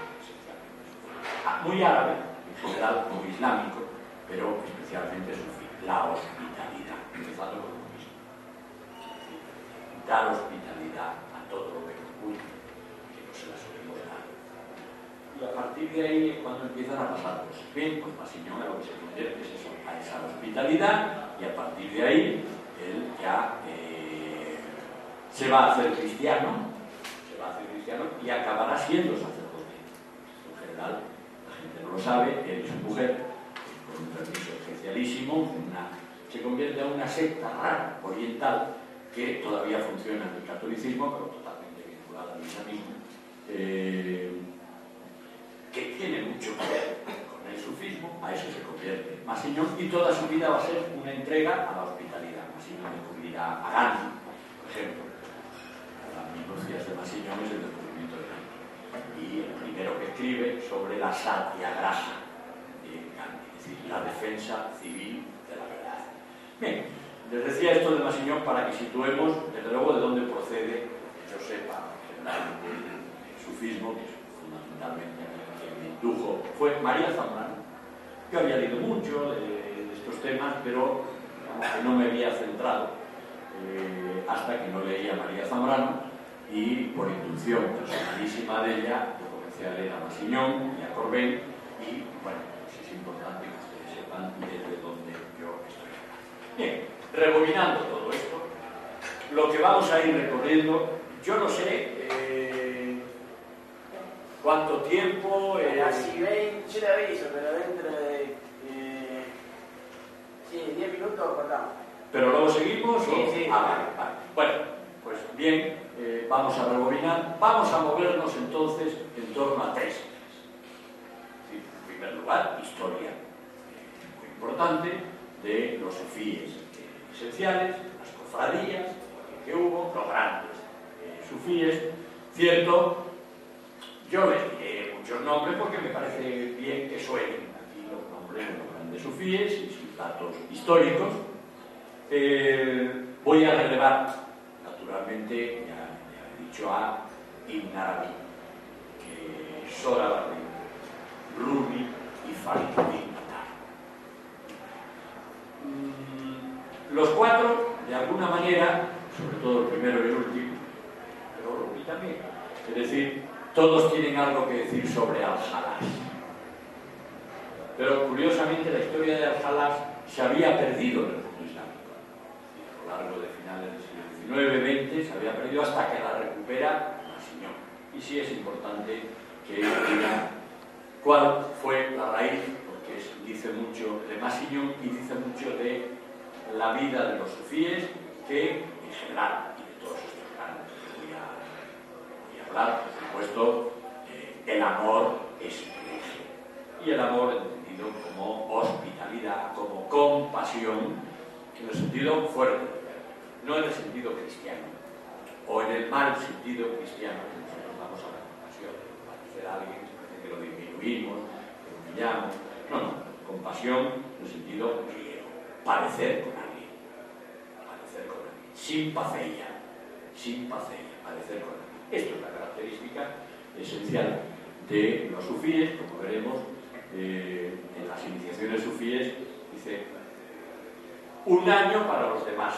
Muy árabe, en general muy islámico, pero especialmente sufí la hospitalidad, empezando por lo mismo. Dar hospitalidad a todo lo que nos guste, que no se la solemos dar. Y a partir de ahí es cuando empiezan a pasar cosas. Bien, pues Massignón a lo que se convierte es eso, a esa hospitalidad, y a partir de ahí él ya se va a hacer cristiano, y acabará siendo sacerdote. En general, la gente no lo sabe, él y su mujer, con un permiso especialísimo, se convierte en una secta rara, oriental, que todavía funciona en el catolicismo, pero totalmente vinculada al islamismo, que tiene mucho que ver con el sufismo. A eso se convierte Massignón, y toda su vida va a ser una entrega a la hospitalidad. Massignón descubrirá a Gandhi, por ejemplo. Las minucias de Massignón es el descubrimiento de Gandhi, y el primero que escribe sobre la satyagraha de Gandhi, es decir, la defensa civil de la verdad. Bien, les decía esto de Massignón para que situemos, desde luego, de dónde procede, que yo sepa, el sufismo, que es fundamentalmente quien me indujo, fue María Zambrano. Yo había leído mucho de estos temas, pero digamos que no me había centrado hasta que no leía a María Zambrano, y por inducción personalísima de ella yo comencé a leer a Massignón y a Corbin, y bueno, pues es importante que ustedes sepan desde dónde yo estoy hablando. Bien, rebobinando todo esto, lo que vamos a ir recorriendo, yo no sé cuánto tiempo... Así ven, yo le aviso, pero dentro de Sí, 10 minutos cortamos. ¿Pero luego seguimos? Sí, o... sí. Vale. Bueno, pues bien, vamos a rebobinar. Vamos a movernos entonces en torno a 3 ejes. En primer lugar, historia, muy importante, de los sufíes esenciales, las cofradías que hubo, los grandes sufíes. Cierto, yo les diré muchos nombres porque me parece bien que suenen aquí los nombres de los grandes sufíes y sus datos históricos. Voy a relevar, naturalmente, ya he dicho a Ibn Arabi, Sohrawardi, Rumi y Fariduddin Attar. Los 4, de alguna manera, sobre todo el primero y el último, pero Rumi también, es decir, todos tienen algo que decir sobre Al-Hallaj. Pero curiosamente la historia de Al-Hallaj se había perdido en el mundo islámico. A lo largo de finales del siglo XIX, XX, se había perdido hasta que la recupera Masignon. Y sí es importante que diga cuál fue la raíz, porque dice mucho de Masignon y dice mucho de la vida de los sufíes, que en general, y de todos estos grandes que voy a hablar, por supuesto, el amor es el eje. Y el amor entendido como hospitalidad, como compasión, en el sentido fuerte, no en el sentido cristiano, o en el mal sentido cristiano, que nosotros damos a la compasión, padecer a alguien, parece que lo disminuimos, que lo humillamos. No, compasión en el sentido griego, padecer con alguien, simpatía, padecer con alguien. Esto es la característica esencial de los sufíes, como veremos en las iniciaciones sufíes, dice: un año para los demás.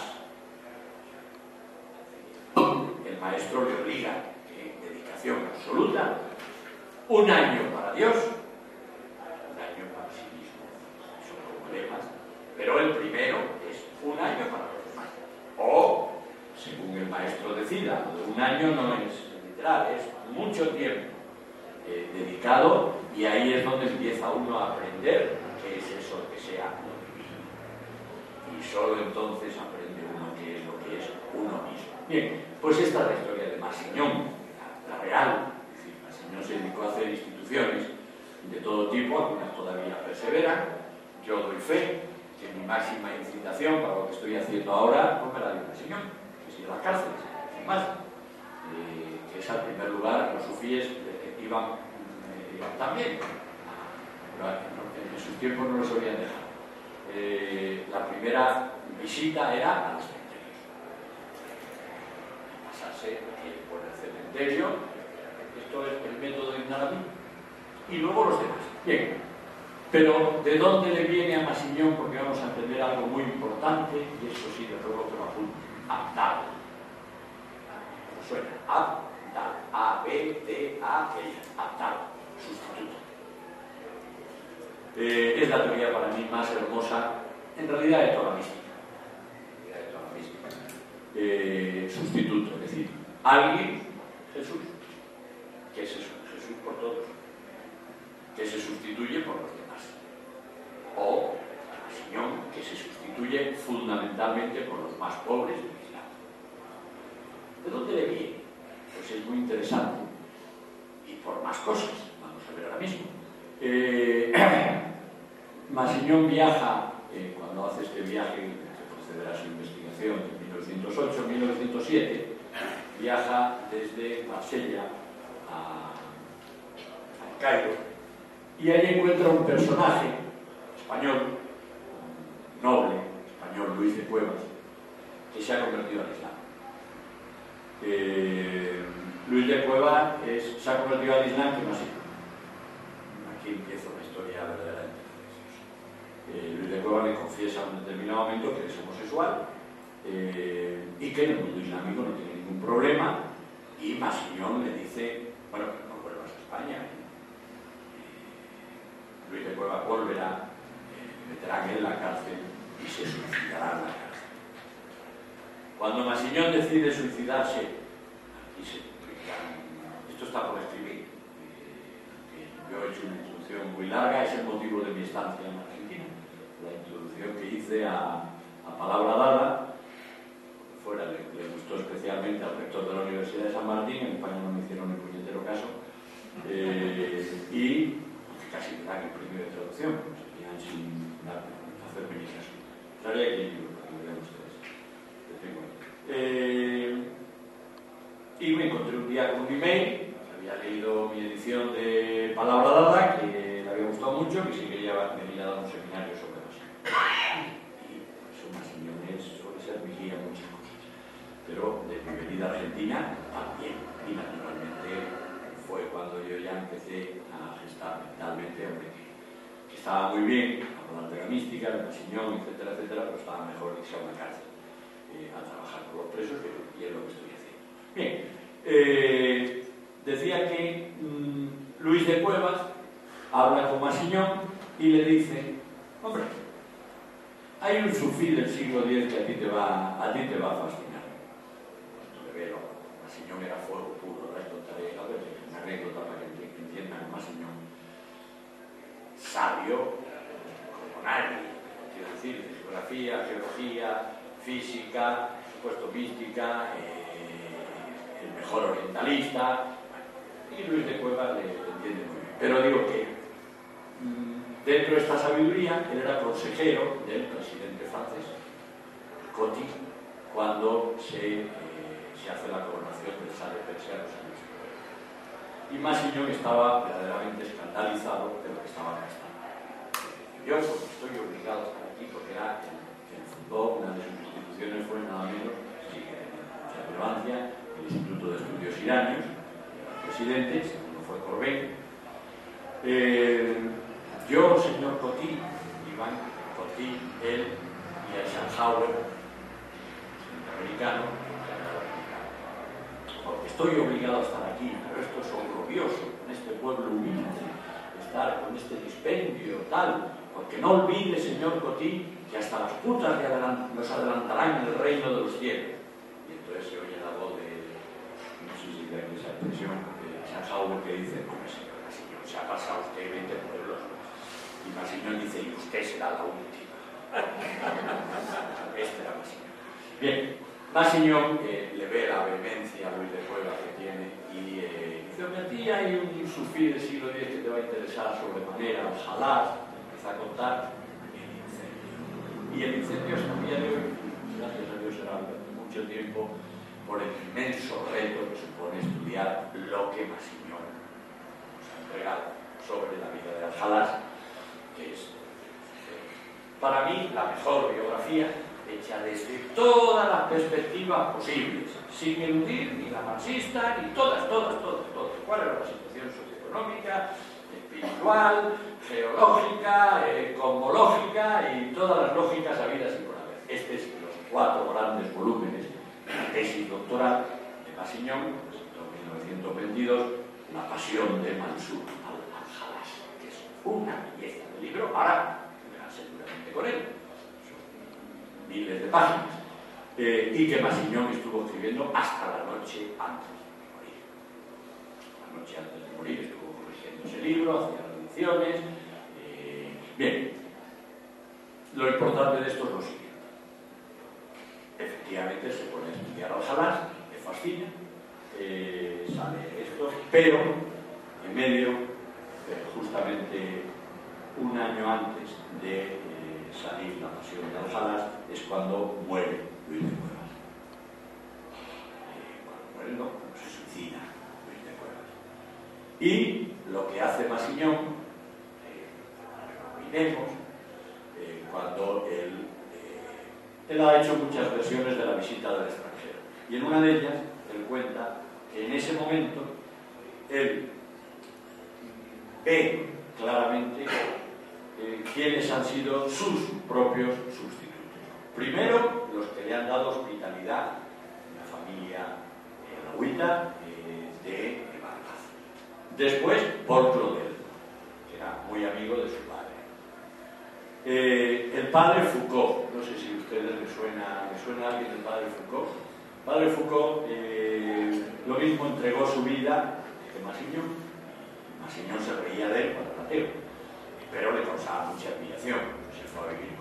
El maestro le obliga, dedicación absoluta, un año para Dios, un año para sí mismo. Son como lemas, pero el primero es un año para los demás. O, según el maestro decida, un año no es literal, es mucho tiempo dedicado, y ahí es donde empieza uno a aprender qué es eso que sea lo divino. Y solo entonces aprende uno qué es lo que es uno mismo. Bien, pues esta es la historia de Masignon, la real. Es decir, Masignon se dedicó a hacer instituciones de todo tipo, algunas todavía perseveran. Yo doy fe que mi máxima incitación para lo que estoy haciendo ahora no me la dio Masignon, que es ir a la cárcel, sin más. Que es, al primer lugar, los sufíes iban también, pero en sus tiempos no los habían dejado. La primera visita era a los cementerios, pasarse por el cementerio. Esto es el método de Ibn Arabi, y luego los demás. Bien, pero ¿de dónde le viene a Masignon? Porque vamos a entender algo muy importante, y eso sí, de luego otro apunte: Abdal. ¿Cómo suena? Abdal, A-B-D-A-L, Abdal, sustituto. Es la teoría para mí más hermosa, en realidad, de toda la mística. Sustituto, es decir, alguien, Jesús, que es eso, Jesús por todos, que se sustituye por los demás. O Masignon, que se sustituye fundamentalmente por los más pobres del Islam. ¿De dónde le viene? Pues es muy interesante, y por más cosas, vamos a ver ahora mismo. Masignon viaja, cuando hace este viaje, que procederá a su investigación en 1908-1907, viaja desde Marsella a Cairo, y ahí encuentra un personaje español, un noble español, Luis de Cuevas, que se ha convertido al Islam. Luis de Cuevas se ha convertido al Islam que Masignon. Aquí empieza una historia verdaderamente preciosa. Luis de Cuevas le confiesa en un determinado momento que es homosexual, y que en el mundo islámico no tiene ningún problema, y Masignon le dice: bueno, no vuelvas a España. Luis de Cuevas volverá, meterán en la cárcel y se suicidará en la cárcel. Cuando Masignon decide suicidarse, aquí esto está por escribir, yo he hecho una introducción muy larga, es el motivo de mi estancia en Argentina. la introducción que hice a Palabra Dada. Fuera le gustó especialmente al rector de la Universidad de San Martín. En España no me hicieron ni puñetero caso, y casi me dan el premio de traducción, seguían sin hacerme ni caso. Traeré aquí el libro para que lo vean ustedes. Y me encontré un día con un email. Había leído mi edición de Palabra Dada, que le había gustado mucho, que sí quería venir a dar un seminario sobre Masignon. Y eso, Masignon suele ser mi guía en muchas cosas. Pero de mi venida a Argentina también. Y naturalmente fue cuando yo ya empecé a gestar mentalmente, hombre, que estaba muy bien hablar de la mística, de Masignon, etcétera, etcétera, pero estaba mejor irse a una cárcel a trabajar con los presos, y es lo que estoy haciendo. Bien, decía que Luis de Cuevas habla con Masignon y le dice: hombre, hay un sufí del siglo X que a ti te va a fascinar. Masignon era fuego puro. Les contaré a ver una anécdota para que entiendan. Masignon, sabio como nadie, quiero decir, de geografía, geología, física, por supuesto mística, el mejor orientalista, y Luis de Cuevas le entiende muy bien. Pero digo que dentro de esta sabiduría, él era consejero del presidente francés, Coty, cuando se hace la coronación del Sá de Persia a los años 90. Y Masignon estaba verdaderamente escandalizado de lo que estaba pasando. Yo estoy obligado a estar aquí porque era quien fundó una de sus instituciones, fue nada menos, sí, mucha relevancia, el Instituto de Estudios Iranios, el presidente, segundo fue Corbén. Yo, señor Coty, Iván Coty, él y Eisenhower, americano, porque estoy obligado a estar aquí, pero esto es oprobioso, con este pueblo humilde, estar con este dispendio, tal, porque no olvide, señor Coty, que hasta las putas nos adelantarán en el reino de los cielos. Y entonces se oye la voz de, no sé si vean esa expresión, de Eisenhower, que dice: bueno, señor Masignon, se ha pasado usted 20 pueblos. Y Masignon dice: y usted será la última. Este era Masignon. Bien, Masignon le ve la vehemencia a Luis de Cuevas que tiene y dice: a ti hay un sufí del siglo X que te va a interesar sobremanera, ojalá. Empieza a contar el incendio. Y el incendio es un día de hoy, gracias a Dios, será durante mucho tiempo, por el inmenso reto que supone estudiar lo que Masignon nos ha entregado sobre la vida de Aljalás, que es, para mí, la mejor biografía hecha desde todas las perspectivas posibles, sin eludir ni la marxista, ni todas. ¿Cuál era la situación socioeconómica, espiritual, geológica, cosmológica y todas las lógicas habidas y por haber? Este es los 4 grandes volúmenes de la tesis doctoral de Masignon, en 1922, La pasión de Mansur al-Jalás, que es una belleza de libro. Ahora, verán seguramente con él, miles de páginas, y que Masignon estuvo escribiendo hasta la noche antes de morir. La noche antes de morir estuvo corrigiendo ese libro, hacía reediciones. Bien, lo importante de esto es lo siguiente. Efectivamente se pone a estudiar Aljalás, le fascina, sale esto, pero en medio, justamente un año antes de salir La pasión de Aljalás, es cuando muere Luis de Cuevas. Cuando muere, no se suicida Luis de Cuevas. Y lo que hace Masignon, lo miremos, cuando él ha hecho muchas versiones de La visita del extranjero. Y en una de ellas, él cuenta que en ese momento, él ve claramente quiénes han sido sus propios sustitutos. Primero, los que le han dado hospitalidad, la familia alagüita de Bagdad. Después, Paul Claudel, que era muy amigo de su padre. El padre Foucault, no sé si a ustedes les suena a alguien el padre Foucault. El padre Foucault lo mismo entregó su vida que Masignon. Masignon se reía de él cuando era ateo, pero le causaba mucha admiración. Se fue a vivir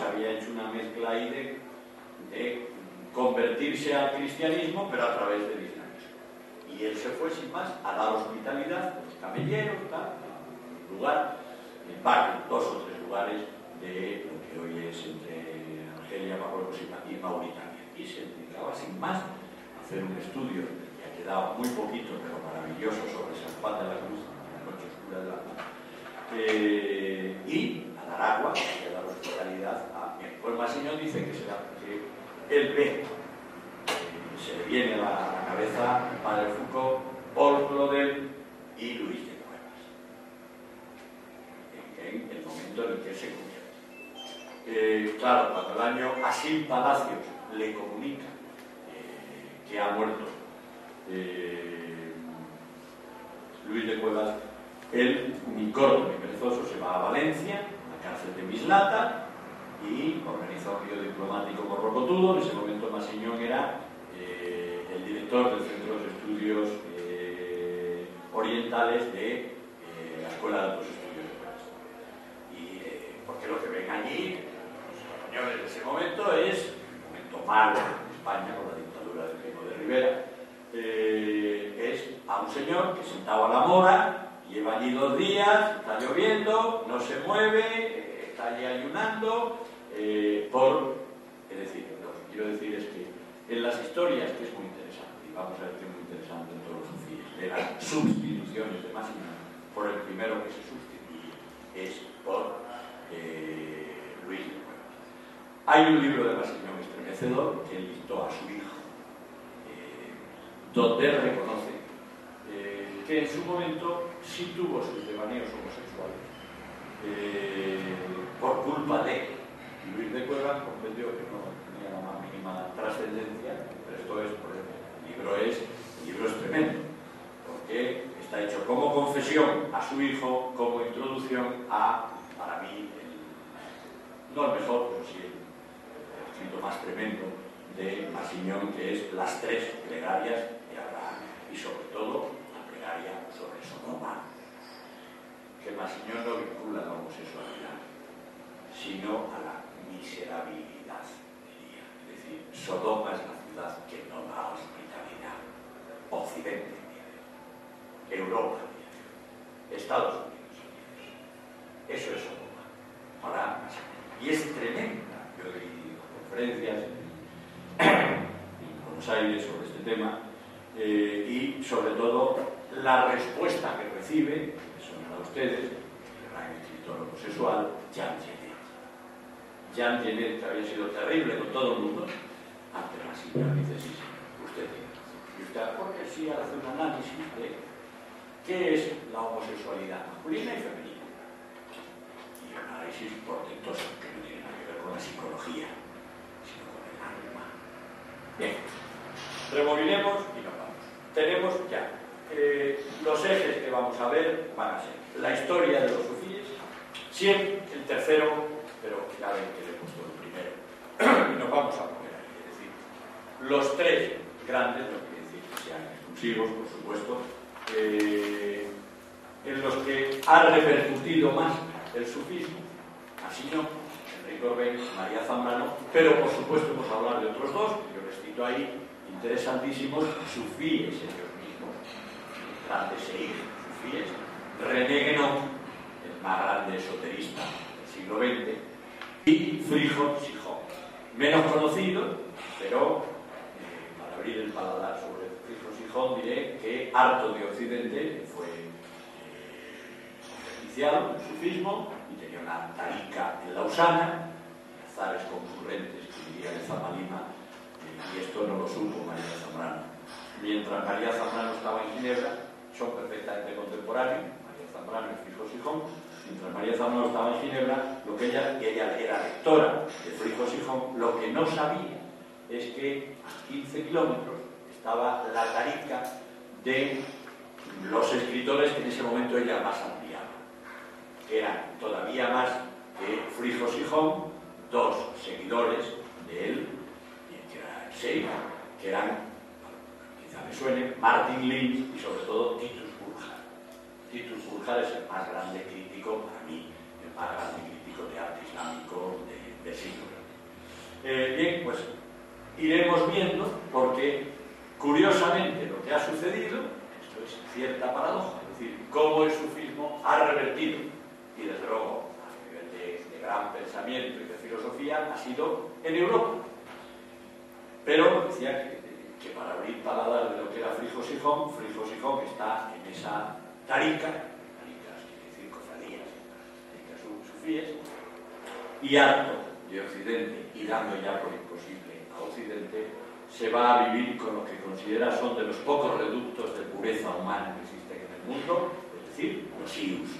había hecho una mezcla ahí de convertirse al cristianismo, pero a través del islamismo. Y él se fue sin más a dar hospitalidad a los camelleros, tal, un lugar, en varios, 2 o 3 lugares de lo que hoy es entre Argelia, Marruecos y Mauritania. Y se dedicaba sin más a hacer un estudio que ha quedado muy poquito, pero maravilloso, sobre San Juan de la Cruz, la noche oscura del alma, y a dar agua y a dar hospitalidad a bien. Pues Massignón dice que él ve, se le viene a la cabeza Padre Foucault, Paul Claudel y Luis de Cuevas, en el momento en el que se convierte. Claro, cuando el año Asil Palacios le comunica que ha muerto Luis de Cuevas, él, ni corto ni perezoso, se va a Valencia, a la cárcel de Mislata, y organiza un lío diplomático con Rocotudo. En ese momento Massignón era el director del Centro de Estudios Orientales de la Escuela de Altos Estudios de París. Y porque lo que ven allí, los españoles de ese momento, es un momento malo en España con la dictadura de Primo de Rivera, es a un señor que sentado a la mora, lleva allí 2 días, está lloviendo, no se mueve, está allí ayunando, es decir, lo que quiero decir es que en las historias, que es muy interesante, y vamos a ver que es muy interesante en todos los sufíes, de las sustituciones de Massignón, por el primero que se sustituye es por Luis de Cuevas. Hay un libro de Massignón estremecedor que él dictó a su hijo, donde reconoce que en su momento sí tuvo sus devaneos homosexuales por culpa de Luis de Cuevas. Comprendió que no tenía la más mínima trascendencia, pero esto es, por ejemplo, el libro es tremendo, porque está hecho como confesión a su hijo, como introducción a, para mí, no el mejor, pero sí el escrito más tremendo de Massignón, que es Las 3 plegarias de Abraham, y sobre todo la plegaria sobre Sodoma, que Massignón no vincula a la homosexualidad, sino a la miserabilidad, diría. Es decir, Sodoma es la ciudad que no da hospitalidad. Occidente, Europa, Estados Unidos. Eso es Sodoma para Massignón. Y es tremenda. Yo he leído conferencias en Buenos Aires sobre este tema, y sobre todo la respuesta que recibe, que sonará a ustedes, el gran escritor homosexual, Jean Genet. Jean Genet, que había sido terrible con todo el mundo, ante Massignón dice: sí, usted tiene razón. Y usted, porque sí hace un análisis de qué es la homosexualidad masculina y femenina. Y un análisis portentoso, que no tiene nada que ver con la psicología, sino con el alma. Bien, rebobinemos y nos vamos. Tenemos ya los ejes que vamos a ver van a ser la historia de los sufíes, siempre el tercero, pero ya ven que le he puesto el primero, y nos vamos a poner ahí. Es decir, los 3 grandes, no quiere decir que sean exclusivos, por supuesto, en los que ha repercutido más el sufismo, Massignón, Enrique Orbén, María Zambrano, pero por supuesto hemos hablado de otros 2, que yo les cito ahí, interesantísimos, sufíes ellos mismos, grandes sufíes, René Guénon, el más grande esoterista del siglo XX, y Fríjol Sijón, menos conocido, pero para abrir el paladar sobre Fríjol Sijón diré que harto de Occidente fue iniciado en el sufismo y tenía una tarica en Lausana, azares concurrentes que diría de Zamalima, y esto no lo supo María Zambrano. Mientras María Zambrano estaba en Ginebra, son perfectamente contemporáneos, María Zambrano y Fríjol Sijón. Mientras María Zambrano estaba en Ginebra, lo que ella era lectora de Fríjol Sijón, lo que no sabía es que a 15 kilómetros estaba la tarica de los escritores que en ese momento ella más admiraba. Eran todavía más que Fríjol Sijón, 2 seguidores de él, que eran, quizá me suene, Martin Lynch y sobre todo Titus Burckhardt. Titus Burckhardt es el más grande crítico, para mí, el más grande crítico de arte islámico del siglo. Bien, pues iremos viendo, porque curiosamente lo que ha sucedido, esto es cierta paradoja, es decir, cómo el sufismo ha revertido, y desde luego a nivel de gran pensamiento y de filosofía, ha sido en Europa. Pero decía que para abrir paladar de lo que era Frijo Sijón está en esa taricas quiere decir cofradías, taricas sufíes, y harto de Occidente, y dando ya por imposible a Occidente, se va a vivir con lo que considera son de los pocos reductos de pureza humana que existen en el mundo, es decir, los ius,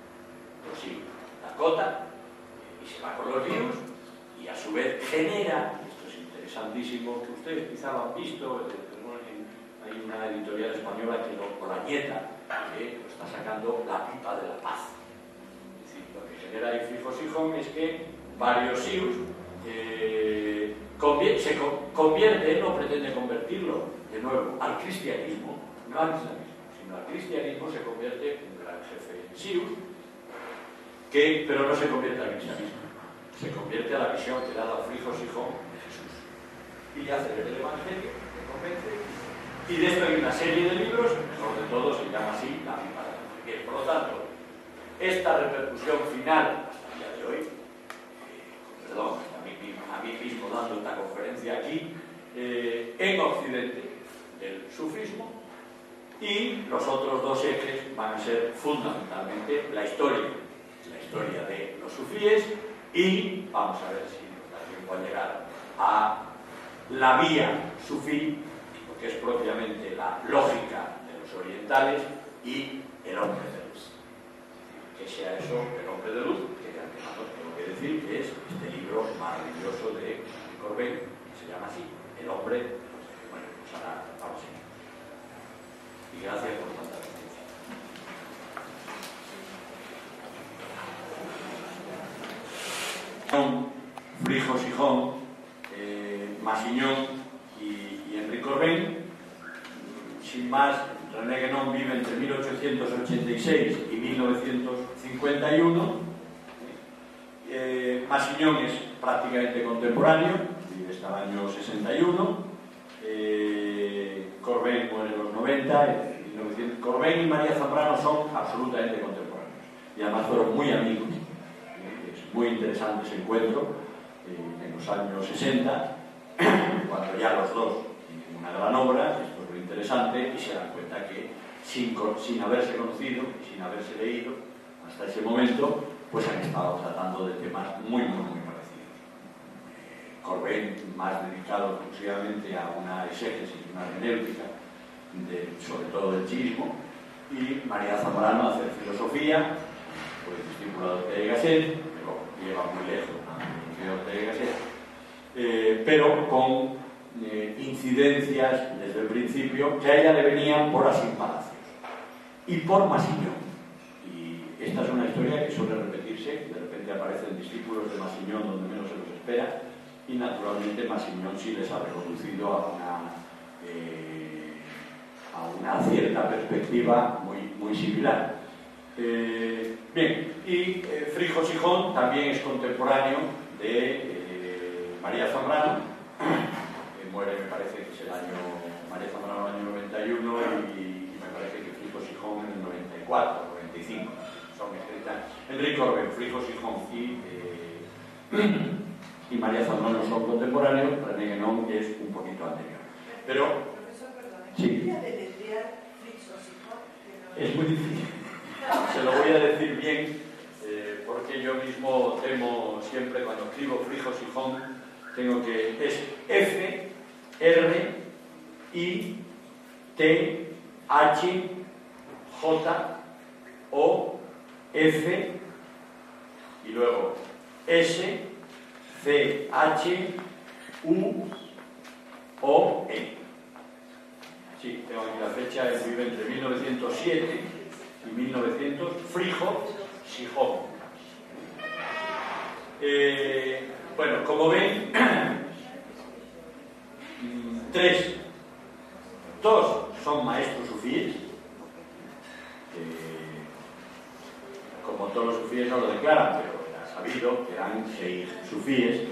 la cota, y se va con los ius, y a su vez genera, esto es interesantísimo, que ustedes quizá lo han visto, hay una editorial española que por la nieta, que lo está sacando, La pipa de la paz. Es decir, lo que genera el Frijo Sijón es que varios sius se convierte, no pretende convertirlo de nuevo al cristianismo, no al islamismo, sino al cristianismo, se convierte en un gran jefe sius, pero no se convierte al cristianismo, se convierte a la visión que da el Frijo Sijón de Jesús. Y hace el Evangelio, que convence. Y de esto hay una serie de libros, el mejor de todos se llama así, La pipa de la paz. Por lo tanto, esta repercusión final, hasta el día de hoy, perdón, a mí mismo dando esta conferencia aquí, en Occidente, del sufismo, y los otros dos ejes van a ser fundamentalmente la historia de los sufíes, y vamos a ver si nos da tiempo a llegar a la vía sufí, que es propiamente la lógica de los orientales, y el hombre de luz. Que sea eso, el hombre de luz, que de antemano tengo que decir que es este libro maravilloso de Corbin, que se llama así, El hombre de luz. Bueno, pues ahora vamos a ir. Y gracias por tanta paciencia. Frijo Sijón, Massignón y Henri Corbin. Sin más, René Guénon vive entre 1886 y 1951. Massignón es prácticamente contemporáneo, vive hasta el año 61. Corbin muere en los 90. Corbin y María Zambrano son absolutamente contemporáneos y además fueron muy amigos. Es muy interesante ese encuentro en los años 60, cuando ya los dos tienen una gran obra. Esto es lo interesante, y se dan cuenta que sin haberse conocido y sin haberse leído hasta ese momento, pues han estado tratando de temas muy parecidos. Corbin más dedicado exclusivamente a una exégesis, una hermenéutica, sobre todo del chiismo, y María Zambrano a hacer filosofía, pues discípula de Ortega y Gasset, pero lleva muy lejos de Ortega y Gasset, pero con incidencias desde el principio que a ella le venían por Asís Palacios y por Massignón. Y esta es una historia que suele repetirse, de repente aparecen discípulos de Massignón donde menos se los espera, y naturalmente Massignón sí les ha reconducido a una cierta perspectiva muy similar. Bien, y Frijo Sijón también es contemporáneo de María Zambrano, que muere, me parece que es el año, María Zambrano en el año 91, y me parece que Frijo Sijón en el 94, 95, son escritas. Henri Corbin, Frijo Sijón y María Zambrano son contemporáneos, René Guénon es un poquito anterior. Pero, profesor, perdón, sí. Es muy difícil. Se lo voy a decir bien, porque yo mismo temo siempre cuando escribo Frijo Sijón, tengo que... es F, R, I, T, H, J, O, F, y luego S, C, H, U, O, E. Sí, tengo aquí la fecha, él vive entre 1907 y 1900, Frijo Sijón. Bueno, como ven, dos son maestros sufíes, como todos los sufíes no lo declaran, pero sabido que eran sheikh sufíes,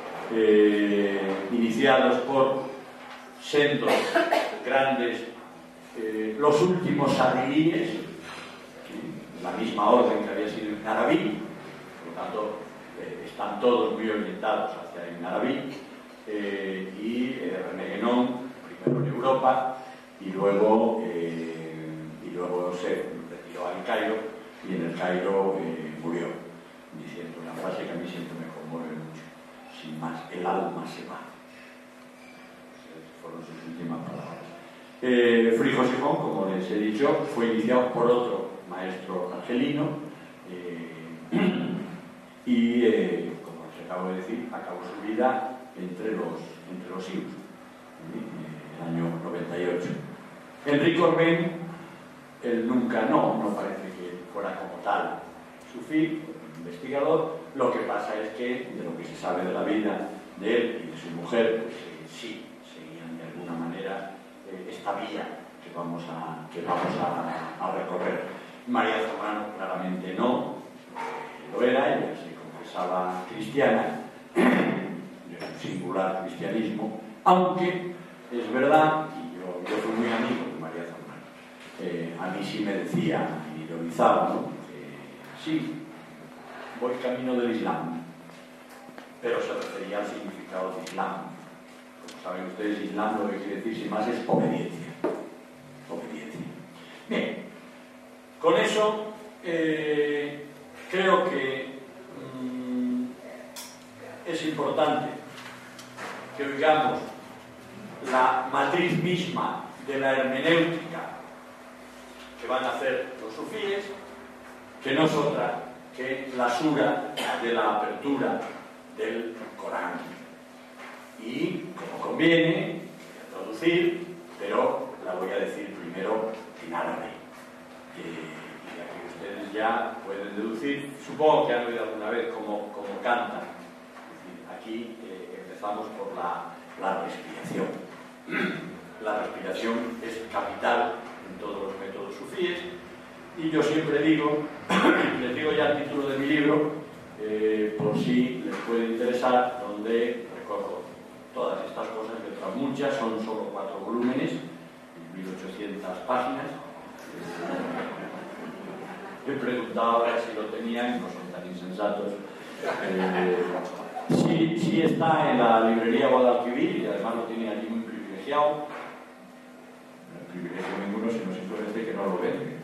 iniciados por sendos grandes, los últimos sadilíes, la misma orden que había sido en Arabí, por lo tanto están todos muy orientados hacia el Arabí, y René Guénon, primero en Europa, y luego se retiró al Cairo, y en el Cairo murió, diciendo una frase que a mí siempre me conmueve mucho: sin más, el alma se va. Fueron sus últimas palabras. Fray José Font, como les he dicho, fue iniciado por otro maestro argelino, y como les acabo de decir, acabó su vida entre los siglos, en el año 98. Enrique Corbén, él nunca no parece que fuera como tal sufí, investigador. Lo que pasa es que de lo que se sabe de la vida de él y de su mujer, pues sí seguían de alguna manera esta vía que vamos a recorrer. María Zambrano claramente no lo era, ella se confesaba cristiana, de un singular cristianismo, aunque es verdad, y yo fui muy amigo de María Zambrano, a mí sí me decía, y ironizaba, ¿no? Sí, voy camino del Islam, pero se refería al significado de Islam. Como saben ustedes, Islam lo que quiere decir sin más es obediencia. Obediencia. Bien, con eso creo que es importante que oigamos la matriz misma de la hermenéutica que van a hacer los sufíes, que no es otra que la sura de la apertura del Corán. Y, como conviene, voy a traducir, pero la voy a decir primero en árabe. Y aquí ustedes ya pueden deducir, supongo que han oído alguna vez cómo cantan. Es decir, aquí empezamos por la respiración. La respiración es capital en todos los métodos sufíes, y yo siempre digo, les digo ya el título de mi libro, por si les puede interesar, donde recorro todas estas cosas, que otras muchas, son solo 4 volúmenes, 1800 páginas. He preguntado ahora si lo tenían, no son tan insensatos. Sí está en la librería Guadalquivir, y además lo tienen allí muy privilegiado. No hay privilegio ninguno, sino simplemente que no lo ven.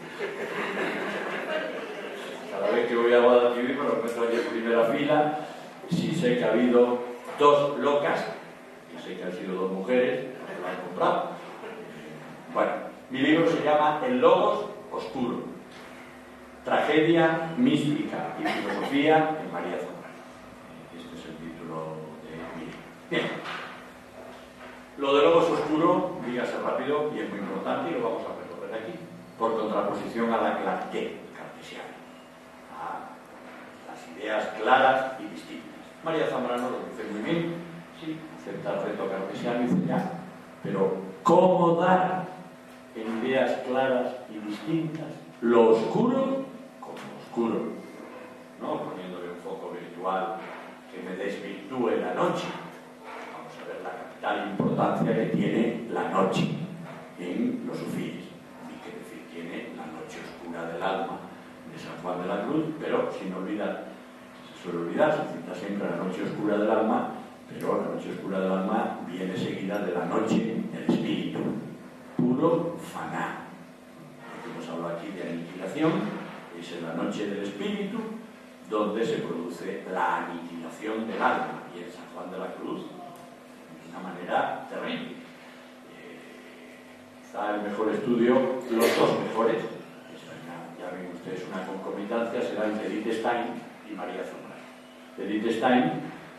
Cada vez que voy a Guadalquivir me lo meto allí en primera fila. Si sé que ha habido 2 locas, y sé que han sido 2 mujeres, que lo han comprado. Bueno, mi libro se llama El Logos Oscuro: Tragedia, Mística y Filosofía en María Zambrano. Este es el título de mi libro. Bien. Lo de Logos Oscuro, dígase rápido, y es muy importante, y lo vamos a recorrer aquí, por contraposición a la clarté cartesiana, a las ideas claras y distintas. María Zambrano lo dice muy bien, sí, acepta el reto cartesiano y dice ya, pero ¿cómo dar en ideas claras y distintas lo oscuro como oscuro? No poniéndole un foco virtual que me desvirtúe la noche. Vamos a ver la capital importancia que tiene la noche en los sufíes. Tiene la noche oscura del alma de San Juan de la Cruz, pero sin olvidar, se suele olvidar, se cita siempre la noche oscura del alma, pero la noche oscura del alma viene seguida de la noche del espíritu, puro faná. Lo que hemos hablado aquí de aniquilación es en la noche del espíritu, donde se produce la aniquilación del alma, y en San Juan de la Cruz de una manera terrible. Está el mejor estudio, los 2 mejores, ya ven ustedes una concomitancia, serán Edith Stein y María Zambrano. Edith Stein,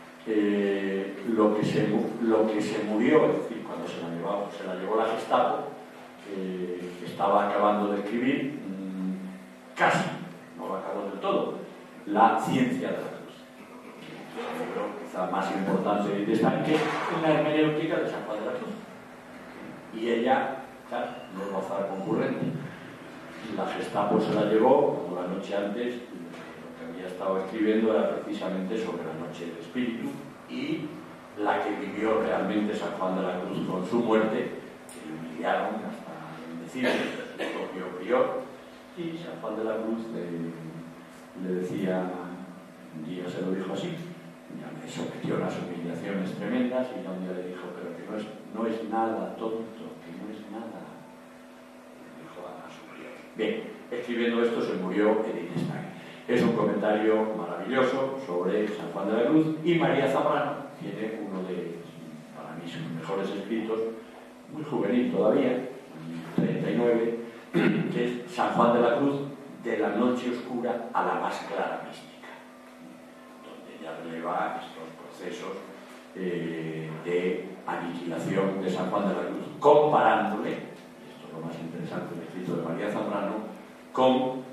lo que se murió, es decir, cuando se la llevó la Gestapo, que estaba acabando de escribir, casi, no lo acabó del todo, La ciencia de la cruz. Es un libro quizá más importante de Edith Stein que en la hermenéutica de San Juan de la Cruz. Y ella, claro, no es concurrente. La Gestapo se la llevó, como la noche antes, lo que había estado escribiendo era precisamente sobre la noche del espíritu y la que vivió realmente San Juan de la Cruz con su muerte, que le humiliaron hasta bendecir el propio prior, y San Juan de la Cruz le decía, un día se lo dijo así, ya me sometió a unas humillaciones tremendas, y un día le dijo, pero que no es nada tonto, que no es nada. Le dijo a su prior. Bien, escribiendo esto se murió Edith Stein. Es un comentario maravilloso sobre San Juan de la Cruz, y María Zambrano tiene uno de, para mí, sus mejores escritos, muy juvenil todavía, 39, que es San Juan de la Cruz, de la noche oscura a la más clara mística, donde ya releva estos procesos de aniquilación de San Juan de la Cruz, comparándole, y esto es lo más interesante del escrito de María Zambrano, con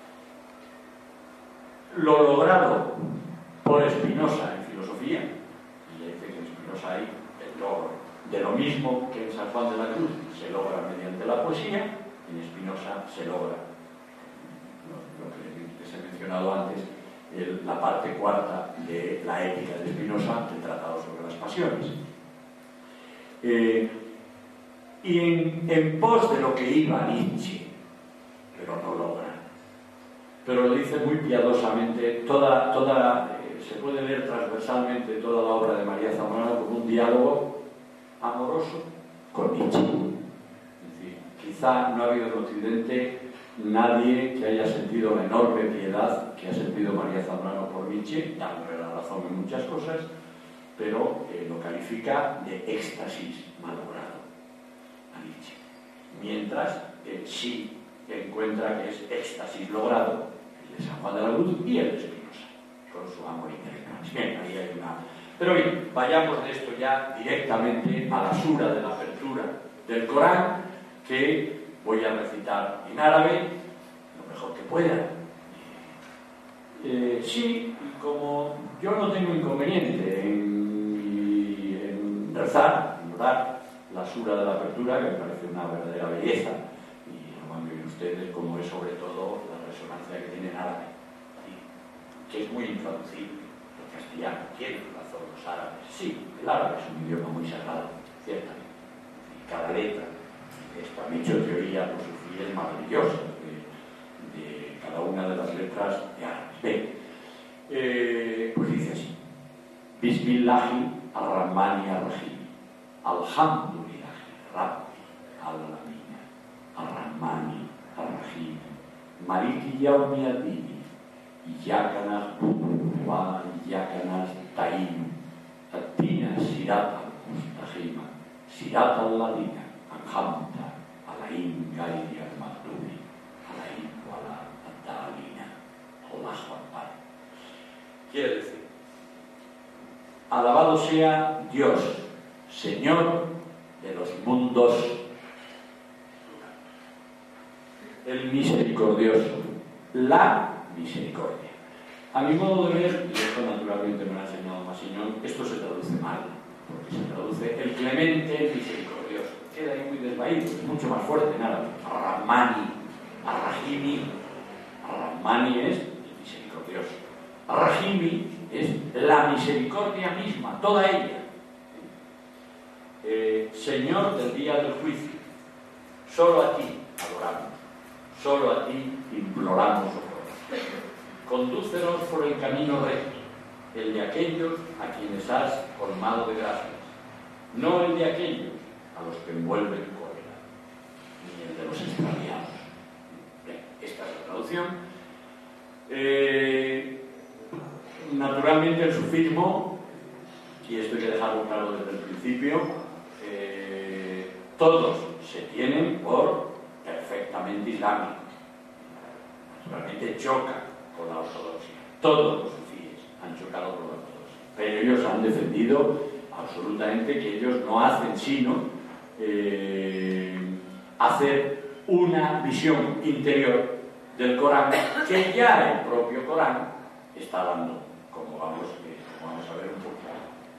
lo logrado por Spinoza en filosofía, y dice que en Spinoza hay el logro de lo mismo que en San Juan de la Cruz se logra mediante la poesía, en Spinoza se logra lo que les he mencionado antes, la parte cuarta de la ética de Spinoza, el tratado sobre las pasiones. Y en pos de lo que iba Nietzsche, pero no logra. Pero lo dice muy piadosamente, se puede leer transversalmente toda la obra de María Zambrano como un diálogo amoroso con Nietzsche. Es decir, quizá no ha habido en Occidente nadie que haya sentido la enorme piedad que ha sentido María Zambrano por Nietzsche, dándole la razón en muchas cosas, pero lo califica de éxtasis malogrado a Nietzsche. Mientras sí encuentra que es éxtasis logrado el de San Juan de la Cruz y el de Spinoza, con su amor intelectual. Bien, ahí hay una... Pero bien, vayamos de esto ya directamente a la sura de la apertura del Corán, que voy a recitar en árabe, lo mejor que pueda. Sí, como yo no tengo inconveniente en rezar, en orar la sura de la apertura, que me parece una verdadera belleza, y lo van a ver ustedes como es sobre todo la resonancia que tiene en árabe, que es muy intraducible. El castellano tiene razón los árabes. Sí, el árabe es un idioma muy sagrado, ciertamente. Y cada letra, esto han hecho teoría los sufíes maravillosas de cada una de las letras de árabes. Bien, pues dice así: Bismillahi ar-Rahmani ar-Rahim, Alhamdulillahi Rabbi al-Alamin, ar-Rahmani ar-Rahim, Maliki Yawmi ad-Din, Iyyaka na'budu wa iyyaka nasta'in, Ihdina siratal mustaqim, siratal ladzina an'amta 'alaihim ghairil maghdubi 'alaihim waladdallin. Allahu Akbar. Quiere decir, alabado sea Dios, Señor de los mundos, el misericordioso, la misericordia. A mi modo de ver, y esto naturalmente me lo ha enseñado Masiñón, esto se traduce mal, porque se traduce el clemente, el misericordioso. Queda ahí muy desvaído, es mucho más fuerte en árabe. Ar-Rahmani, Ar-Rahimi. Ar-Rahmani es el misericordioso. Ar-Rahimi es la misericordia misma, toda ella. Señor del día del juicio, solo a ti adoramos, solo a ti imploramos socorro. Condúcenos por el camino recto, el de aquellos a quienes has colmado de gracias, no el de aquellos a los que envuelven cólera, ni el de los extraviados. Bien, esta es la traducción. Naturalmente el sufismo, y esto hay que dejarlo claro desde el principio, todos se tienen por perfectamente islámicos. Naturalmente chocan con la ortodoxia. Todos los sufíes han chocado con la ortodoxia. Pero ellos han defendido absolutamente que ellos no hacen sino hacer una visión interior del Corán que ya el propio Corán está dando, como vamos a ver un poco.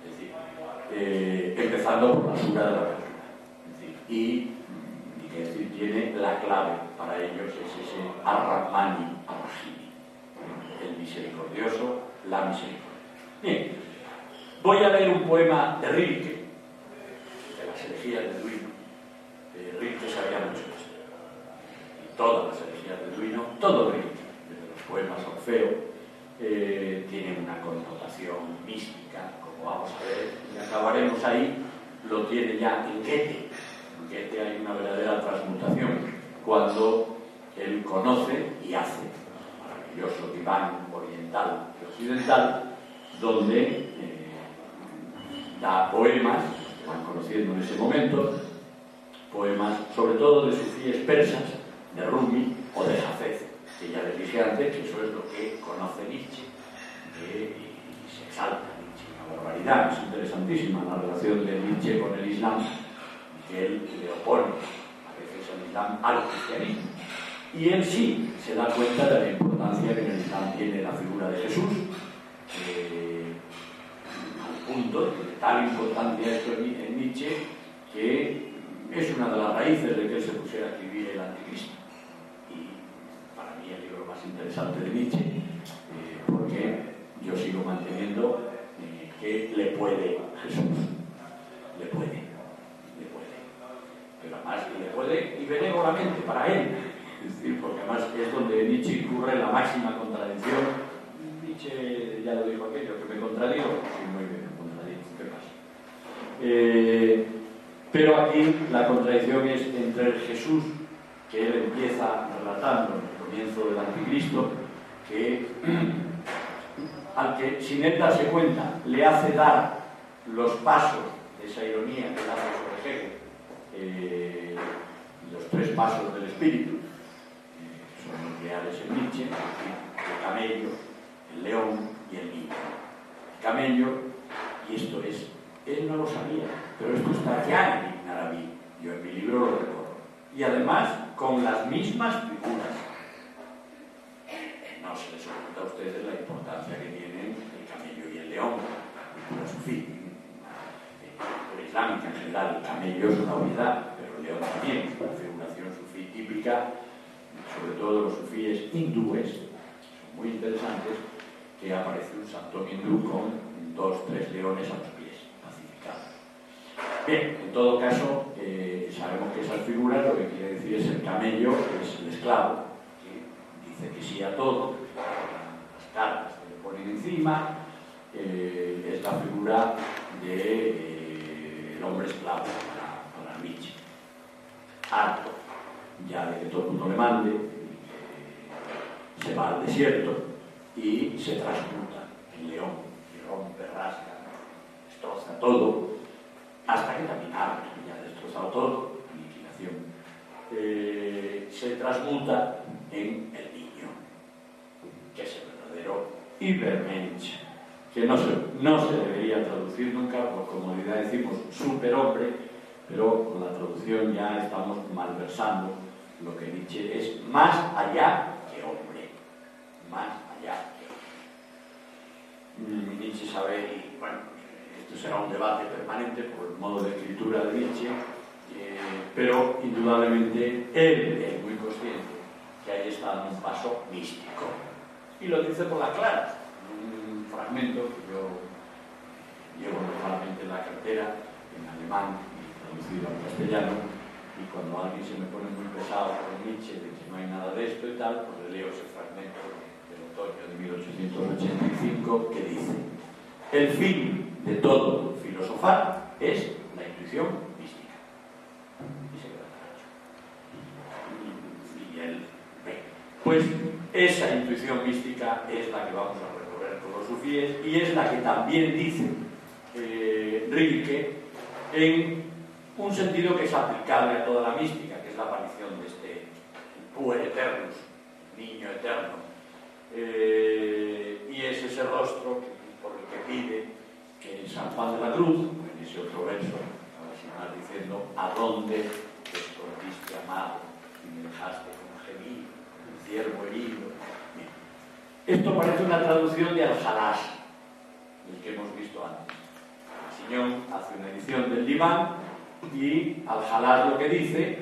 Es decir, empezando por la sura de la apertura. Y que decir, tiene la clave para ellos, es ese Ar-Rahmani Ar-Rahim, el misericordioso, la misericordia. Bien, voy a leer un poema de Rilke, de las elegías de Duino. Rilke sabía mucho de esto. Y todas las elegías de Duino, todo Rilke, desde los poemas Orfeo, tiene una connotación mística, como vamos a ver, y acabaremos ahí, lo tiene ya en Goethe. En Goethe hay una verdadera transmutación, cuando él conoce y hace maravilloso diván oriental y occidental, donde da poemas que van conociendo en ese momento, poemas sobre todo de sufíes persas, de Rumi o de Hafez, que ya les dije antes que eso es lo que conoce Nietzsche, y se exalta Nietzsche, una barbaridad. Es interesantísima la relación de Nietzsche con el Islam, que él le opone a veces al Islam al cristianismo, y él sí se da cuenta de la importancia que en el Islam tiene la figura de Jesús, al punto de tal importancia esto en Nietzsche, que es una de las raíces de que él se pusiera a escribir el Anticristo. Y para mí el libro más interesante de Nietzsche, porque yo sigo manteniendo que le puede Jesús, le puede, pero además le puede y benévolamente para él, es decir, porque además es donde Nietzsche incurre en la máxima contradicción. Nietzsche ya lo dijo aquello, que me contradigo, sí, muy bien, me contradigo, ¿qué pasa? Pero aquí la contradicción es entre el Jesús que él empieza relatando en el comienzo del Anticristo, que al que sin él darse cuenta le hace dar los pasos de esa ironía que él hace sobre Hegel, los 3 pasos del espíritu, son nucleares en Nietzsche: el camello, el león y el niño. El camello, y esto es, él no lo sabía, pero esto está ya en Ibn Arabi, yo en mi libro lo recuerdo, y además con las mismas figuras. No se les oculta a ustedes la importancia que tienen el camello y el león, la cultura sufí, la islámica en general. El camello es una unidad, pero el león también es una figuración sufí típica, sobre todo los sufíes hindúes, son muy interesantes, que aparece un santo hindú con 2, 3 leones a los pies, pacificados. Bien, en todo caso, sabemos que esas figuras lo que quiere decir es el camello, que es el esclavo, que dice que sí a todo, las cartas que le ponen encima, es la figura del hombre esclavo para Nietzsche. Harto ya de que todo el mundo le mande, se va al desierto y se transmuta en león, y rompe, rasga, destroza todo, hasta que también ya ha destrozado todo, aniquilación, se transmuta en el niño, que es el verdadero Übermensch, que no se debería traducir nunca, por comodidad decimos superhombre, pero con la traducción ya estamos malversando lo que Nietzsche es: más allá que hombre, más allá que hombre. Nietzsche sabe, y bueno, esto será un debate permanente por el modo de escritura de Nietzsche, pero indudablemente él es muy consciente que ahí está dando un paso místico, y lo dice por las claras, un fragmento que yo llevo normalmente en la cartera, en alemán y traducido al castellano, y cuando alguien se me pone muy pesado con Nietzsche de que no hay nada de esto y tal, pues le leo ese fragmento del otoño de 1885 que dice: el fin de todo filosofar es la intuición mística. Y se queda tranquilo. Y él ve. Pues esa intuición mística es la que vamos a recorrer con los sufíes, y es la que también dice Rilke en un sentido que es aplicable a toda la mística, que es la aparición de este puer eternus, niño eterno, y es ese rostro por el que pide que San Juan de la Cruz, en ese otro verso, a diciendo: ¿a dónde te escondiste, amado, y me dejaste con gemido, un ciervo herido? Bien. Esto parece una traducción de Al-Jalaj, el que hemos visto antes. Siñón hace una edición del diván, y Al-Jalaj lo que dice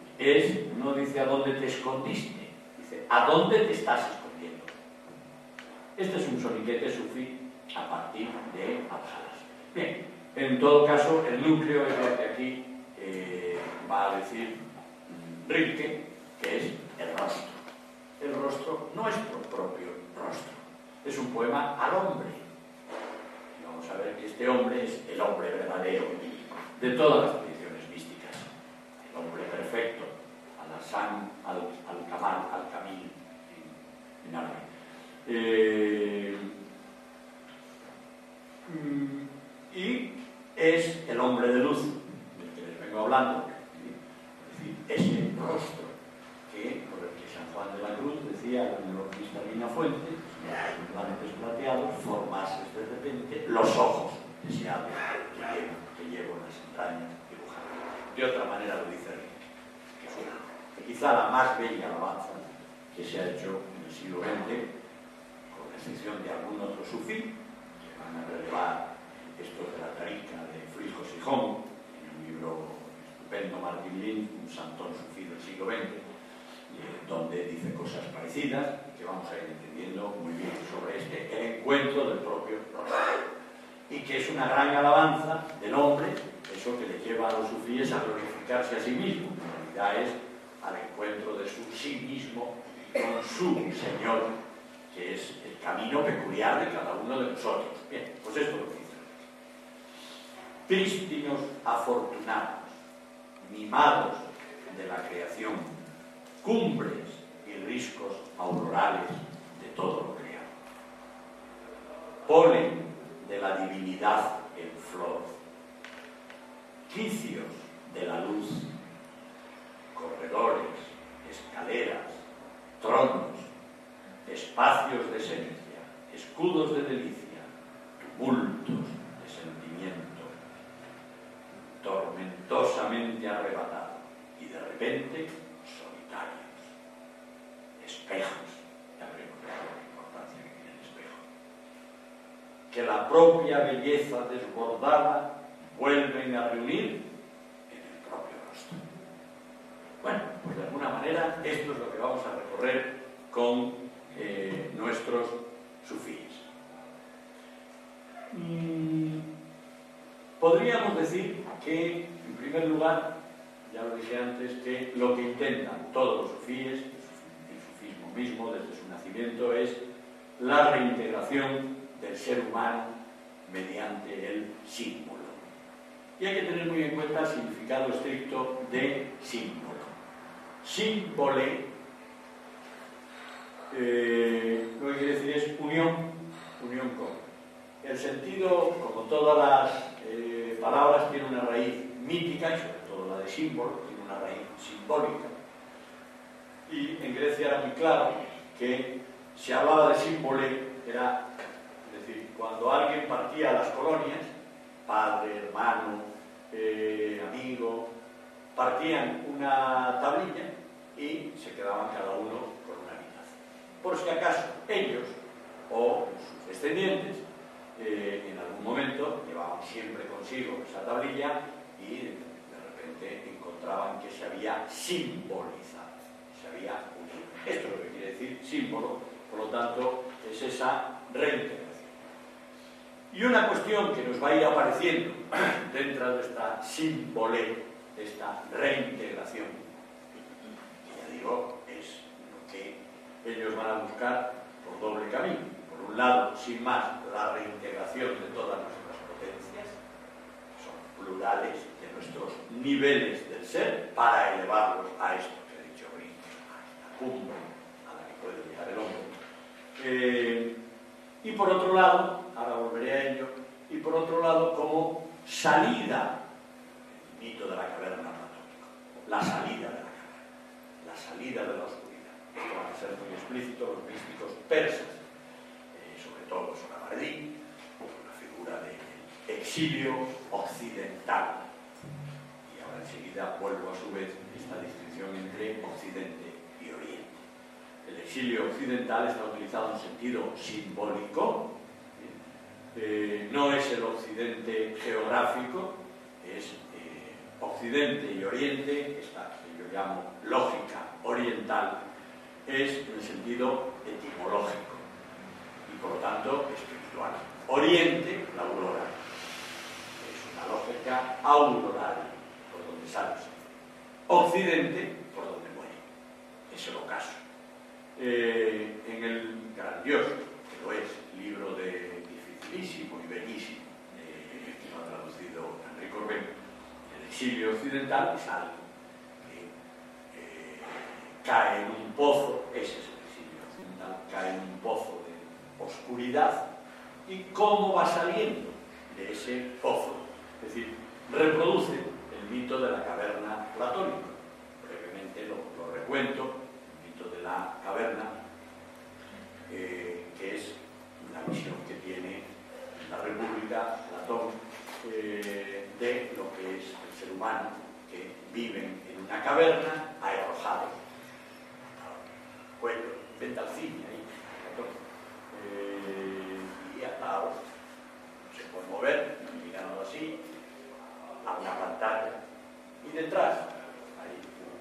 es, no dice a dónde te escondiste, dice a dónde te estás escondiendo. Este es un soniquete sufí a partir de Abjalas. Bien, en todo caso, el núcleo es lo que aquí va a decir Rilke, que es el rostro. El rostro, nuestro propio rostro. Es un poema al hombre. Y vamos a ver que este hombre es el hombre verdadero de todas las tradiciones místicas. El hombre perfecto, al-Hassan, al-Kamal, al-Kamil, en árabe. Y es el hombre de luz del que les vengo hablando, es decir, ese rostro que, por el que San Juan de la Cruz decía en la cristalina fuente, los planetas plateados, formases de repente los ojos deseados que llevo en las entrañas dibujadas. De otra manera lo dice Rilke, que fue quizá la más bella alabanza que se ha hecho en el siglo XX, con la excepción de algún otro sufí, que van a relevar esto de la Tarica de Frisco Sijón, en un libro estupendo, Martin Lin, un santón sufí del siglo XX, donde dice cosas parecidas, que vamos a ir entendiendo muy bien sobre el encuentro del propio rostro. Y que es una gran alabanza del hombre, eso que le lleva a los sufíes a glorificarse a sí mismo. En realidad es al encuentro de su sí mismo con su Señor, que es el camino peculiar de cada uno de nosotros. Bien, pues esto lo dice. Prístinos afortunados, mimados de la creación, cumbres y riscos aurorales de todo lo creado. Polen de la divinidad en flor, quicios de la luz, corredores, escaleras, tronos, espacios de esencia, escudos de delicia, tumultos de sentimiento, tormentosamente arrebatado y de repente solitarios, espejos, ya veremos la importancia que tiene el espejo, que la propia belleza desbordada vuelven a reunir en el propio rostro. Bueno, pues de alguna manera esto es lo que vamos a recorrer con nuestros sufíes. Podríamos decir que, en primer lugar, ya lo dije antes, que lo que intentan todos los sufíes, el sufismo mismo desde su nacimiento, es la reintegración del ser humano mediante el símbolo. Y hay que tener muy en cuenta el significado estricto de símbolo. Símbole, lo que quiere decir es unión con. El sentido, como todas las palabras, tiene una raíz mítica, y sobre todo la de símbolo, tiene una raíz simbólica. Y en Grecia era muy claro que se hablaba de símbole, era, es decir, cuando alguien partía a las colonias, padre, hermano, amigo, partían una tablilla y se quedaban cada uno con una mitad. Por si acaso ellos o sus descendientes en algún momento llevaban siempre consigo esa tablilla y de repente encontraban que se había simbolizado, se había unido. Esto es lo que quiere decir símbolo, por lo tanto es esa reintegración. Y una cuestión que nos va a ir apareciendo dentro de esta símbole, de esta reintegración, que ya digo, es lo que ellos van a buscar por doble camino. Por un lado, sin más, la reintegración de todas nuestras potencias, que son plurales, de nuestros niveles del ser, para elevarlos a esto que he dicho ahorita, a esta cumbre a la que puede llegar el hombre. Y por otro lado, ahora volveré a ello, y por otro lado, como salida, el mito de la caverna platónico, la salida de la caverna, la salida de la oscuridad. Esto va a ser muy explícito, los místicos persas, sobre todo Sonabaredí, la figura del exilio occidental. Y ahora enseguida vuelvo a su vez esta distinción entre Occidente y Oriente. El exilio occidental está utilizado en sentido simbólico, no es el occidente geográfico, es Occidente y Oriente, esta que yo llamo lógica oriental, es en el sentido etimológico. Y por lo tanto espiritual. Oriente, la aurora. Es una lógica auroral, por donde sale. Occidente, por donde muere. Es el ocaso. En el grandioso, que lo es, libro dificilísimo y bellísimo, que lo ha traducido Enrique Corbén, El exilio occidental, es algo que cae en un pozo, ese es el exilio occidental, cae en un pozo de oscuridad, y cómo va saliendo de ese pozo. Es decir, reproduce el mito de la caverna platónica. Brevemente lo recuento, el mito de la caverna, que es una visión que tiene la República, Platón, de lo que es el ser humano, que vive en una caverna arrojado, cuello, ventalcilla ahí, y atado, no se puede mover, mirando así, a una pantalla, y detrás hay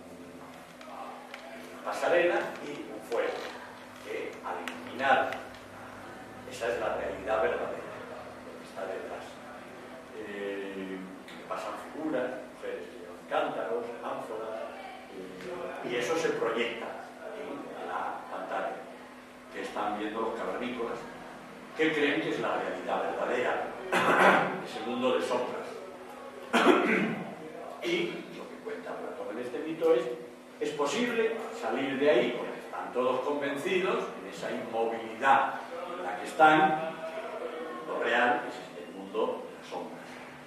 una pasarela y un fuego, que al iluminar, esa es la realidad verdadera, lo que está detrás. Pasan figuras, mujeres que llevan cántaros, ánforas, y eso se proyecta en la pantalla, que están viendo los cavernícolas, que creen que es la realidad verdadera, ese mundo de sombras. Y lo que cuenta Platón en este mito es posible salir de ahí, porque están todos convencidos en esa inmovilidad en la que están, lo real es el mundo de las sombras.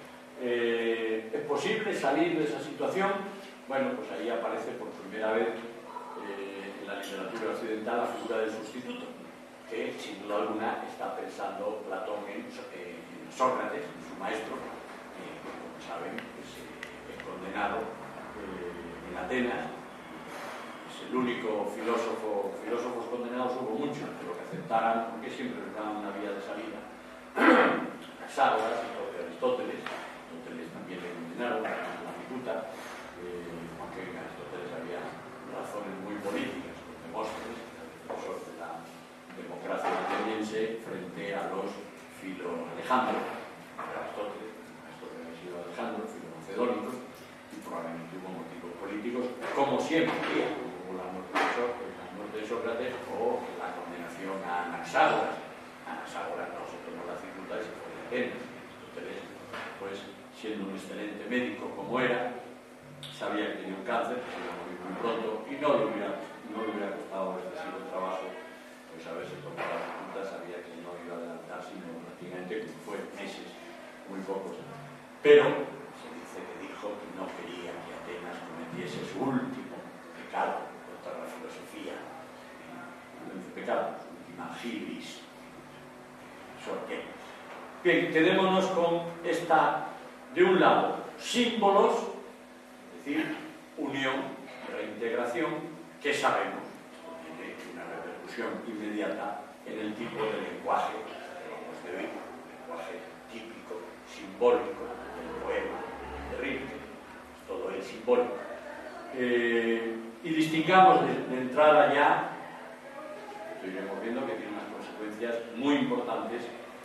¿Es posible salir de esa situación? Bueno, pues ahí aparece por primera vez en la literatura occidental la figura del sustituto, que sin duda alguna está pensando Platón en Sócrates, su maestro, que como saben es condenado en Atenas. Es el único filósofos condenados hubo muchos, pero que aceptaran, porque siempre les daban una vía de salida. Anaxágoras, el propio Aristóteles también le condenaron, la disputa, aunque en Aristóteles había razones muy políticas, con Demóstenes, el defensor de la democracia ateniense frente a los filo-Alejandro, Aristóteles había sido Alejandro, filo-macedónicos, y probablemente hubo motivos políticos, como siempre había, como la muerte de Sócrates o la condenación a Anaxágoras. Anaxágoras no se tomó la cicuta y se fue de Atenas. Aristóteles, pues, siendo un excelente médico como era, sabía que tenía un cáncer, que se iba a morir muy pronto, y no le hubiera costado excesivo trabajo, pues haberse tomado la cicuta, sabía que no iba a adelantar, sino prácticamente fue meses, muy pocos. Pero se dice que dijo que no quería que Atenas cometiese su último pecado contra la filosofía. No dice pecado, su última gilis. ¿Qué? Bien, quedémonos con esta, de un lado, símbolos, es decir, unión, reintegración, que sabemos, esto tiene una repercusión inmediata en el tipo de lenguaje que vamos de hoy, lenguaje típico, simbólico, del poema, de Rilke, todo es simbólico. Y distingamos de entrada ya, esto iremos viendo que tiene unas consecuencias muy importantes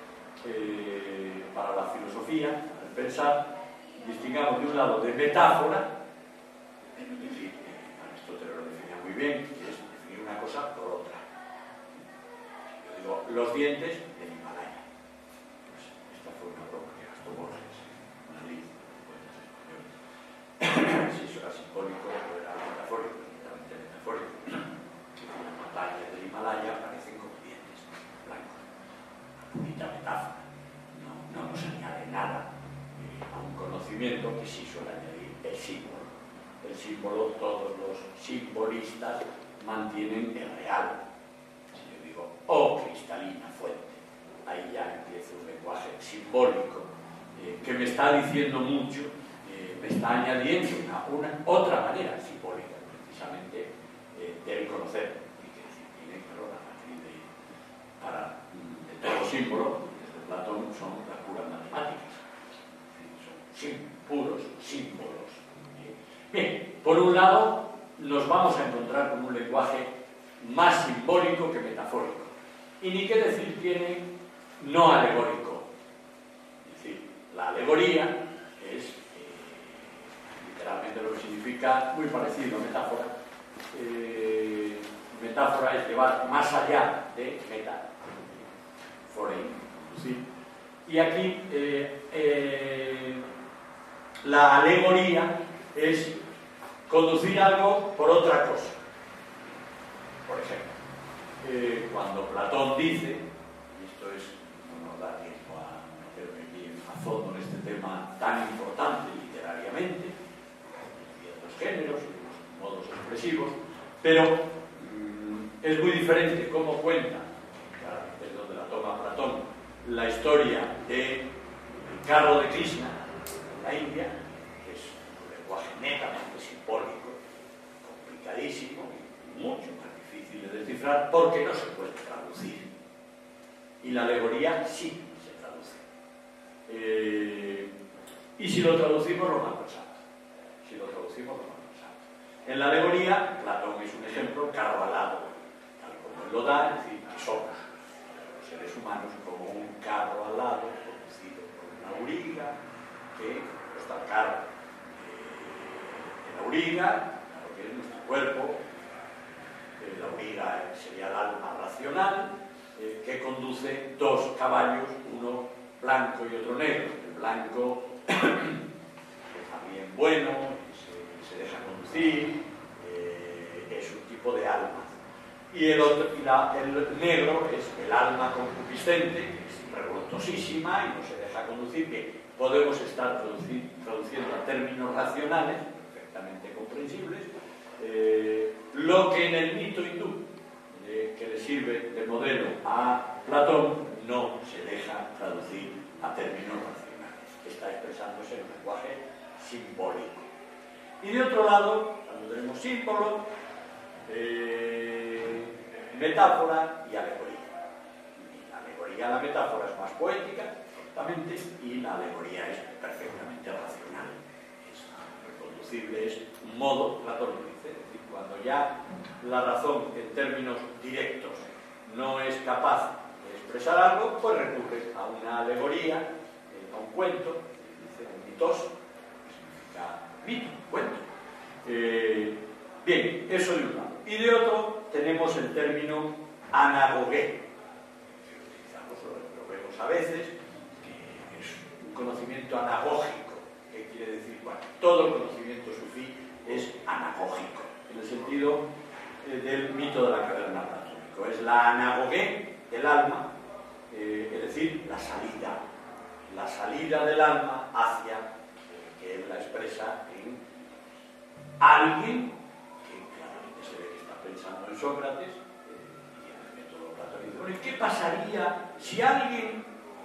para la filosofía, al pensar, distingamos de un lado de metáfora, es decir, Aristóteles lo definía muy bien, que es definir una cosa por otra. Yo digo, los dientes del Himalaya. Pues esta fue una broma que gastó Borges, una lista de poetas españoles. Si eso era simbólico o era metafórico, totalmente metafórico. Las montañas del Himalaya parecen como dientes blancos. Bonita metáfora, no nos añade nada a un conocimiento que sí suele añadir el símbolo. El símbolo, todos los simbolistas mantienen el real. Si yo digo, oh cristalina fuente, ahí ya empieza un lenguaje simbólico que me está diciendo mucho, me está añadiendo una otra manera simbólica, precisamente, del conocer. Y que tiene, claro, la matriz de todo símbolo, desde Platón, son las puras matemáticas. Son puros símbolos. Bien, por un lado, nos vamos a encontrar con un lenguaje más simbólico que metafórico. y ni qué decir tiene no alegórico. Es decir, la alegoría es literalmente lo que significa muy parecido a metáfora. Metáfora es llevar más allá de meta, foreign, ¿sí? Y aquí la alegoría es conducir algo por otra cosa. Por ejemplo, cuando Platón dice, y esto es, no nos da tiempo a meterme bien a fondo en este tema tan importante literariamente, de los géneros y de los modos expresivos, pero es muy diferente cómo cuenta, es donde la toma Platón, la historia del carro de Krishna en la India, que es un lenguaje netamente simbólico, complicadísimo y mucho más difícil de descifrar porque no se puede traducir. Y la alegoría sí se traduce. Y si lo traducimos, lo mal pensamos. En la alegoría, Platón es un ejemplo, carro alado, tal como él lo da, es decir, que somos los seres humanos como un carro alado conducido por una auriga, que está el carro de la auriga, claro que es nuestro cuerpo, la auriga sería el alma racional, que conduce dos caballos, uno blanco y otro negro. El blanco es también bueno, se deja conducir, es un tipo de alma. Y el negro es el alma concupiscente, que es revoltosísima y no se deja conducir, que podemos estar traduciendo a términos racionales, perfectamente comprensibles, lo que en el mito hindú, que le sirve de modelo a Platón, no se deja traducir a términos racionales, que está expresándose en un lenguaje simbólico. Y de otro lado, cuando tenemos símbolo, metáfora y alegoría. Y la alegoría, la metáfora es más poética, ciertamente, y la alegoría es perfectamente racional. Es reconducible, es un modo, Platón lo dice, es decir, cuando ya la razón en términos directos no es capaz de expresar algo, pues recurre a una alegoría, a un cuento, dice un mitos, que significa mito, cuento. Bien, eso de un lado. Y de otro tenemos el término anagogué, que utilizamos, lo vemos a veces, que es un conocimiento anagógico. ¿Qué quiere decir? Bueno, todo el conocimiento sufí es anagógico, en el sentido del mito de la caverna platónico. Es la anagogué del alma, es decir, la salida del alma hacia, que él la expresa en alguien que claramente se ve que está pensando en Sócrates y en el método platónico. Bueno, ¿y qué pasaría si alguien,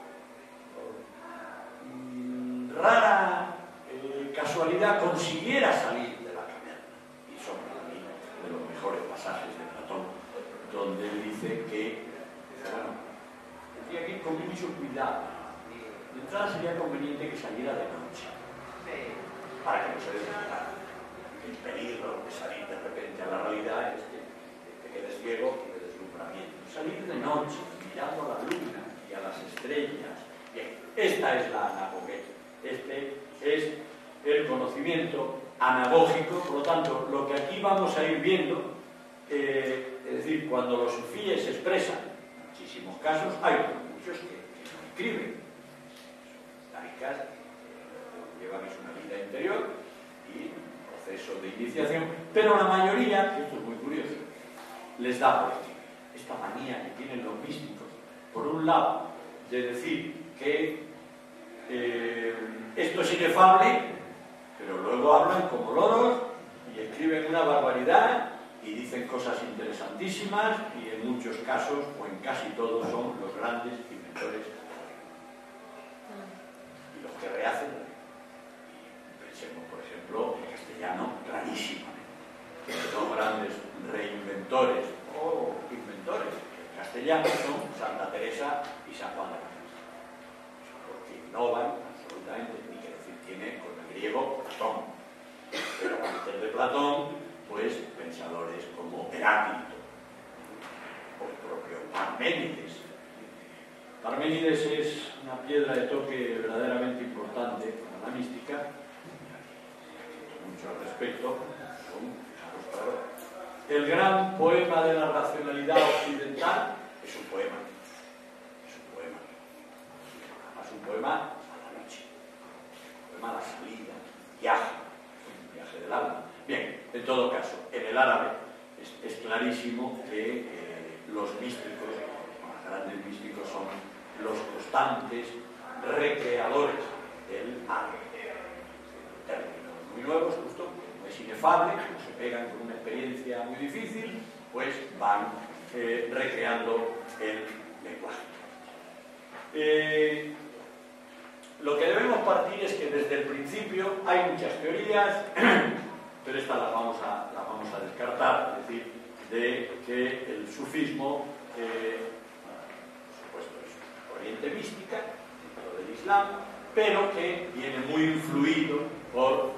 por rara casualidad, consiguiera salir de la caverna? Y son para mí de los mejores pasajes de Platón, donde él dice que, bueno, tendría que ir con mucho cuidado. De entrada sería conveniente que saliera de noche, para que no se deslumbra. El peligro de salir de repente a la realidad es que te quedes ciego y de deslumbramiento. Salir de noche, mirando a la luna y a las estrellas. Bien, esta es la anagogué. Este es el conocimiento anagógico. Por lo tanto, lo que aquí vamos a ir viendo, es decir, cuando los sufíes se expresan, en muchísimos casos, hay muchos que no escriben. Son laicas, llevan una vida interior y proceso de iniciación, pero la mayoría, esto es muy curioso, les da por escribir. Esta manía que tienen los místicos, por un lado, de decir que esto es inefable, pero luego hablan como loros y escriben una barbaridad y dicen cosas interesantísimas y en muchos casos, o en casi todos, son los grandes inventores y los que rehacen. Pensemos, por ejemplo, en castellano, clarísimamente. Los grandes reinventores o inventores en castellano son Santa Teresa y San Juan de la Cruz. Porque innovan absolutamente, ni que decir tiene con el griego Platón. Pero antes de Platón, pues pensadores como Heráclito o el propio Parménides Parménides. Parménides es una piedra de toque verdaderamente importante para la mística, mucho al respecto. El gran poema de la racionalidad occidental es un poema. Es un poema. Además, un poema a la noche. Un poema a la salida, un viaje del alma. Bien, en todo caso, en el árabe es clarísimo que los místicos, los grandes místicos, son los constantes recreadores del árabe. Términos muy nuevos, justo, no es inefable, como se pegan con una experiencia muy difícil, pues van recreando el lenguaje. Lo que debemos partir es que desde el principio hay muchas teorías, pero estas las vamos a descartar, es decir, de que el sufismo, por supuesto, es corriente mística dentro del Islam, pero que viene muy influido por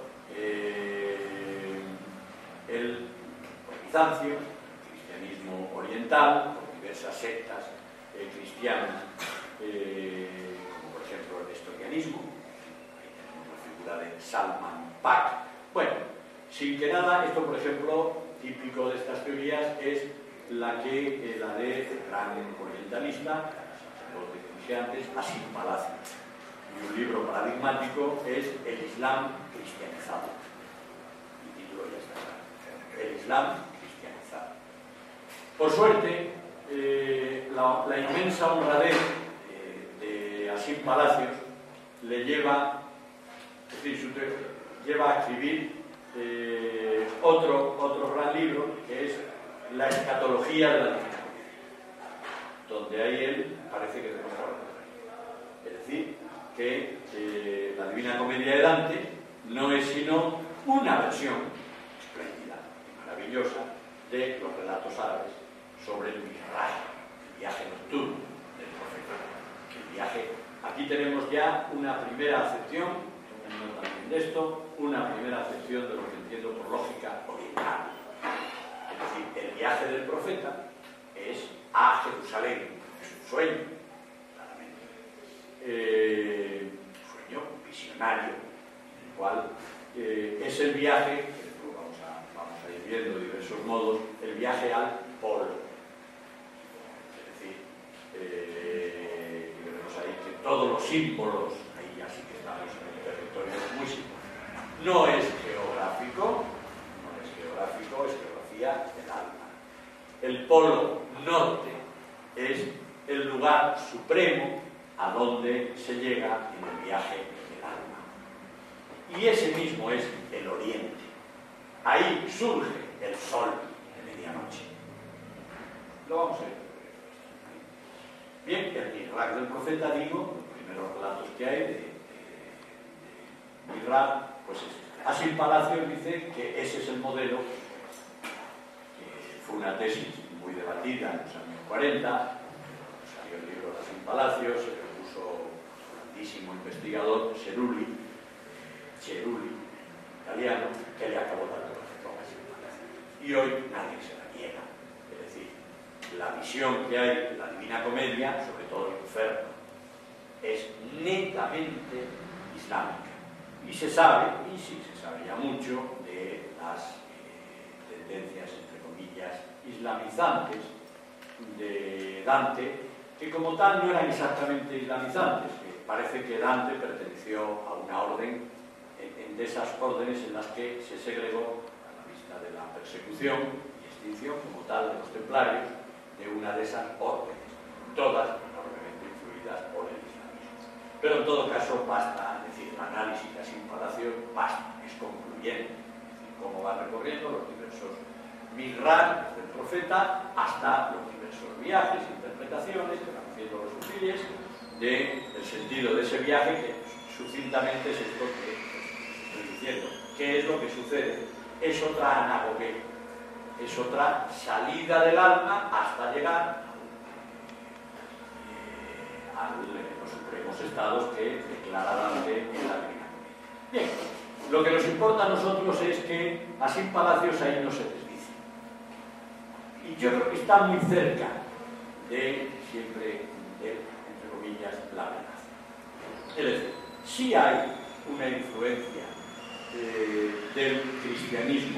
Bizancio, el cristianismo oriental, por diversas sectas cristianas, como por ejemplo el nestorianismo. Ahí tenemos la figura de Salman Pak. Bueno, sin que nada, esto por ejemplo, típico de estas teorías, es la de el gran orientalista, sacerdote que dije antes, Asim Palacio. Y un libro paradigmático es El Islam cristianizado. El título ya está claro. El Islam cristianizado. Por suerte, la inmensa honradez de Asim Palacios le lleva, es decir, lleva a escribir otro gran libro, que es La escatología de la Divina Comedia, donde ahí él parece que demuestra lo contrario. Es decir, que la Divina Comedia de Dante no es sino una versión espléndida y maravillosa de los relatos árabes sobre el Mi'raj, el viaje nocturno del profeta. El viaje, aquí tenemos ya una primera acepción, también de esto, una primera acepción de lo que entiendo por lógica oriental. Es decir, el viaje del profeta es a Jerusalén, es un sueño, claramente. Sueño visionario, el cual es el viaje, que después vamos a ir viendo de diversos modos, el viaje al polo. Es decir, veremos ahí que todos los símbolos, ahí ya sí que estamos en el territorio muy simbólico. No es geográfico, es geografía del alma. El polo norte es el lugar supremo a donde se llega en el viaje del alma. Y ese mismo es el oriente. Ahí surge el sol de medianoche. Lo vamos a ver. Bien, el Mi'raj del profeta, digo, los primeros relatos que hay de Mi'raj, pues es. Asim Palacios dice que ese es el modelo, que fue una tesis muy debatida en los años 40, salió el libro de Asim Palacios, se le puso un grandísimo investigador, Cerulli, italiano, que le acabó dando razón a Asim Palacios. Y hoy nadie se la niega. Es decir, la visión que hay de la Divina Comedia, sobre todo el Inferno, es netamente islámica. Y se sabe, y sí se sabe ya mucho, de las tendencias, entre comillas, islamizantes de Dante, que como tal no eran exactamente islamizantes, que parece que Dante perteneció a una orden, de esas órdenes en las que se segregó, a la vista de la persecución y extinción como tal de los templarios, de una de esas órdenes, todas enormemente influidas por el islamismo. Pero en todo caso basta, es decir, el análisis de Asim Palacios basta, es concluyente, es decir, cómo va recorriendo los diversos Mi'raj del profeta hasta los diversos viajes, interpretaciones que van haciendo los sufíes del sentido de ese viaje, que sucintamente es esto que estoy diciendo. ¿Qué es lo que sucede? Es otra anagoge, es otra salida del alma hasta llegar a los supremos estados que declara Dante en la Divina Comedia. Bien, lo que nos importa a nosotros es que Asim Palacios ahí no se desdice. Y yo creo que está muy cerca de siempre, entre comillas, la verdad. Es decir, sí hay una influencia del cristianismo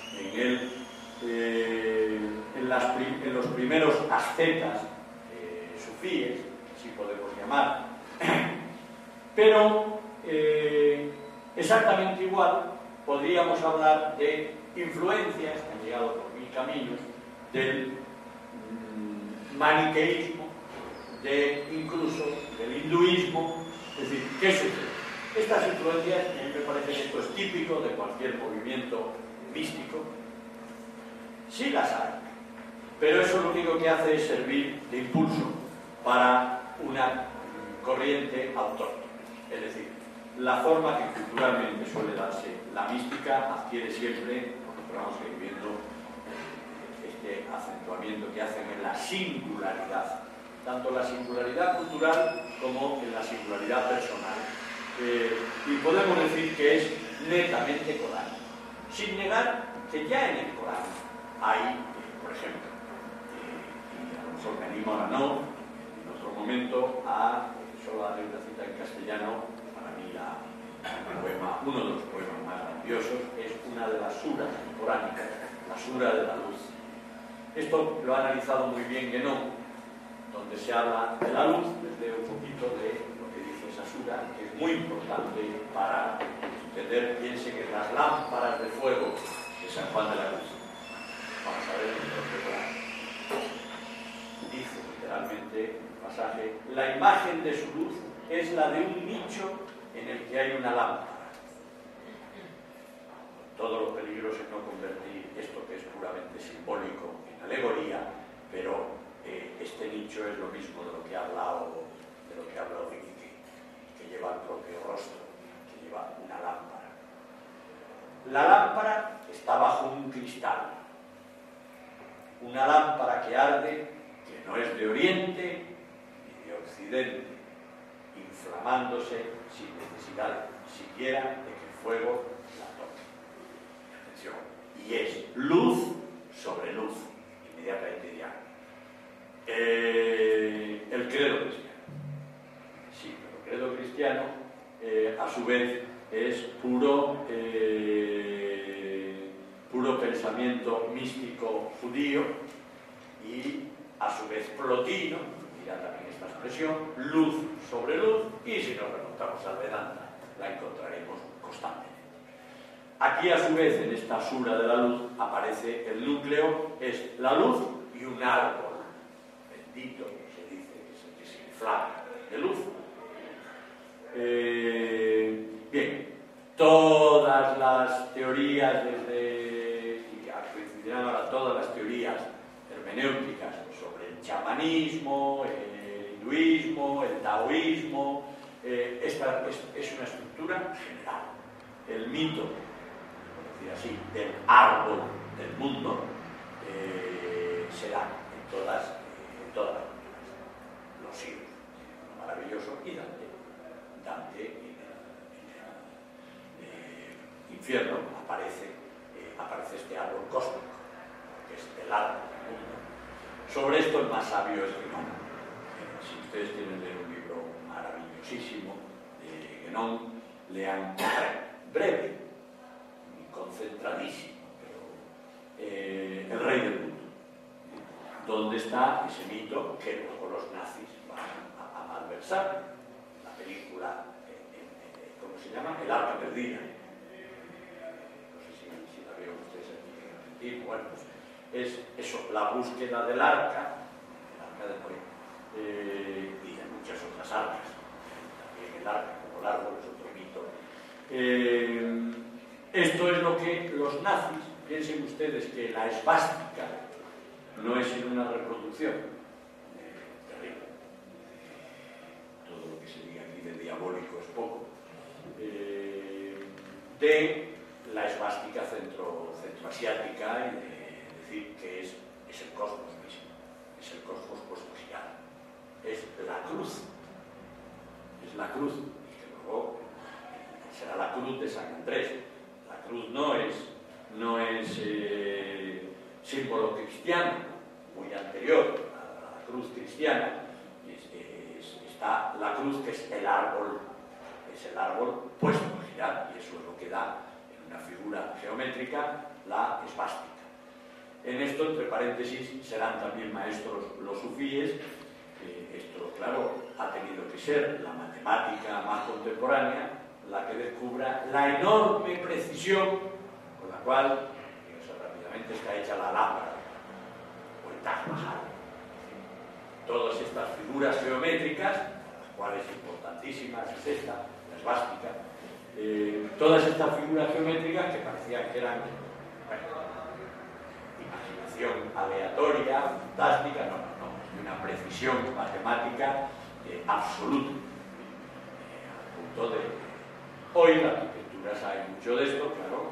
en los primeros ascetas sufíes, así podemos llamar, pero exactamente igual podríamos hablar de influencias que han llegado por mil caminos del maniqueísmo, incluso del hinduismo. Es decir, ¿qué sucede? Estas influencias, a mí me parece que esto es típico de cualquier movimiento místico, sí las hay, pero eso lo único que hace es servir de impulso para una corriente autóctona. Es decir, la forma que culturalmente suele darse la mística adquiere siempre, porque vamos a ir viendo este acentuamiento que hacen en la singularidad, tanto la singularidad cultural como en la singularidad personal. Y podemos decir que es netamente coránico, sin negar que ya en el Corán hay, por ejemplo, y a lo mejor me animo ahora no, en otro momento, solo a darle una cita en castellano. Para mí uno de los poemas más grandiosos es una de las suras coránicas, la sura de la luz. Esto lo ha analizado muy bien Guénon, donde se habla de la luz. Les leo un poquito de lo que dice esa sura, que es muy importante para entender. Piense que las lámparas de fuego de San Juan de la Cruz. Vamos a ver el propio Corán. Dice literalmente el pasaje: la imagen de su luz es la de un nicho en el que hay una lámpara. Todos los peligros en no convertir esto, que es puramente simbólico, en alegoría, pero este nicho es lo mismo de lo que ha hablado Quique, que lleva el propio rostro, que lleva una lámpara. La lámpara está bajo un cristal, una lámpara que arde, que no es de oriente ni de occidente, inflamándose sin necesidad siquiera de que el fuego la toque. Atención, y es luz sobre luz, inmediatamente ya. El credo cristiano. Sí, pero el credo cristiano, a su vez, es puro pensamiento místico judío y, a su vez, plotino, dirá también esta expresión, luz sobre luz, y si nos remontamos al Vedanta, la encontraremos constantemente. Aquí, a su vez, en esta sura de la luz, aparece el núcleo, es la luz y un árbol bendito, se dice, que se inflama de luz. Bien, todas las teorías y coincidirán ahora todas las teorías hermenéuticas sobre el chamanismo, el hinduismo, el taoísmo, esta es una estructura general. El mito, por decir así, del árbol del mundo se da en todas las culturas. Los siglos, maravilloso, y Dante en el infierno aparece este árbol cósmico, que es el árbol del mundo. Sobre esto el más sabio es Guénon. Si ustedes tienen leer un libro maravillosísimo de Guénon, lean breve, concentradísimo, pero El Rey del Mundo, donde está ese mito que luego los nazis van a malversar. La película, ¿cómo se llama? El Arca Perdida. No sé si la vieron ustedes aquí en Argentina. Bueno, pues es eso, la búsqueda del arca de Noé, y de muchas otras arcas. También el arca, como el árbol, es otro mito. Esto es lo que los nazis, piensen ustedes que la esvástica no es sino una reproducción terrible. Todo lo que se diga aquí de diabólico es poco. De la esvástica centroasiática, y de decir que es el cosmos mismo, es el cosmos cosmosiano, es la cruz, y que luego será la cruz de San Andrés. La cruz no es símbolo cristiano, muy anterior a la cruz cristiana, está la cruz, que es el árbol puesto a girar, y eso es lo que da en una figura geométrica la esvástica. En esto, entre paréntesis, serán también maestros los sufíes. Esto, claro, ha tenido que ser la matemática más contemporánea la que descubra la enorme precisión con la cual, rápidamente, está hecha la lámpara o el Taj Mahal. Todas estas figuras geométricas, las cuales importantísimas es esta, la esvástica, todas estas figuras geométricas que parecían que eran, bueno, imaginación aleatoria, fantástica, no, es una precisión matemática absoluta. Al punto de, hoy la arquitectura sabe mucho de esto, claro.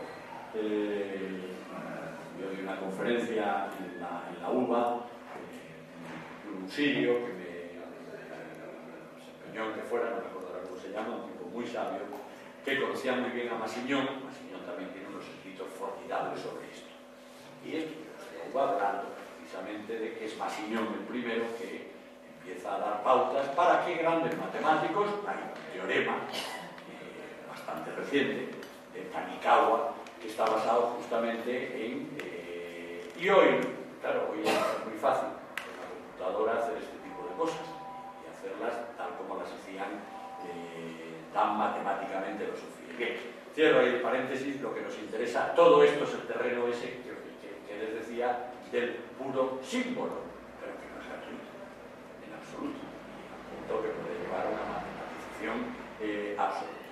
Yo di una conferencia en la UBA, un sirio que se empeñó en que fuera, no recuerdo cómo se llama, un tipo muy sabio, que conocía muy bien a Massignón. Massignón también tiene unos escritos formidables sobre esto. Y esto va hablando precisamente de que es Massignón el primero que empieza a dar pautas para que grandes matemáticos, hay un teorema bastante reciente de Tanikawa, que está basado justamente en... y hoy, claro, hoy es muy fácil con la computadora hacer este tipo de cosas y hacerlas tal como las hacían tan matemáticamente los sufíes. Bien, cierro ahí el paréntesis, lo que nos interesa, todo esto es el terreno ese que les decía, del puro símbolo, pero que no es gratuito, en absoluto, y al punto que puede llevar a una matematización absoluta.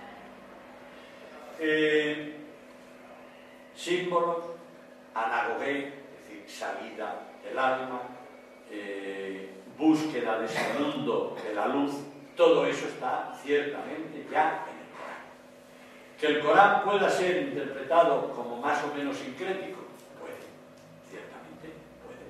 Símbolos, anagogé, es decir, salida del alma, búsqueda de ese mundo de la luz, todo eso está ciertamente ya en el Corán. Que el Corán pueda ser interpretado como más o menos sincrético, puede, ciertamente puede.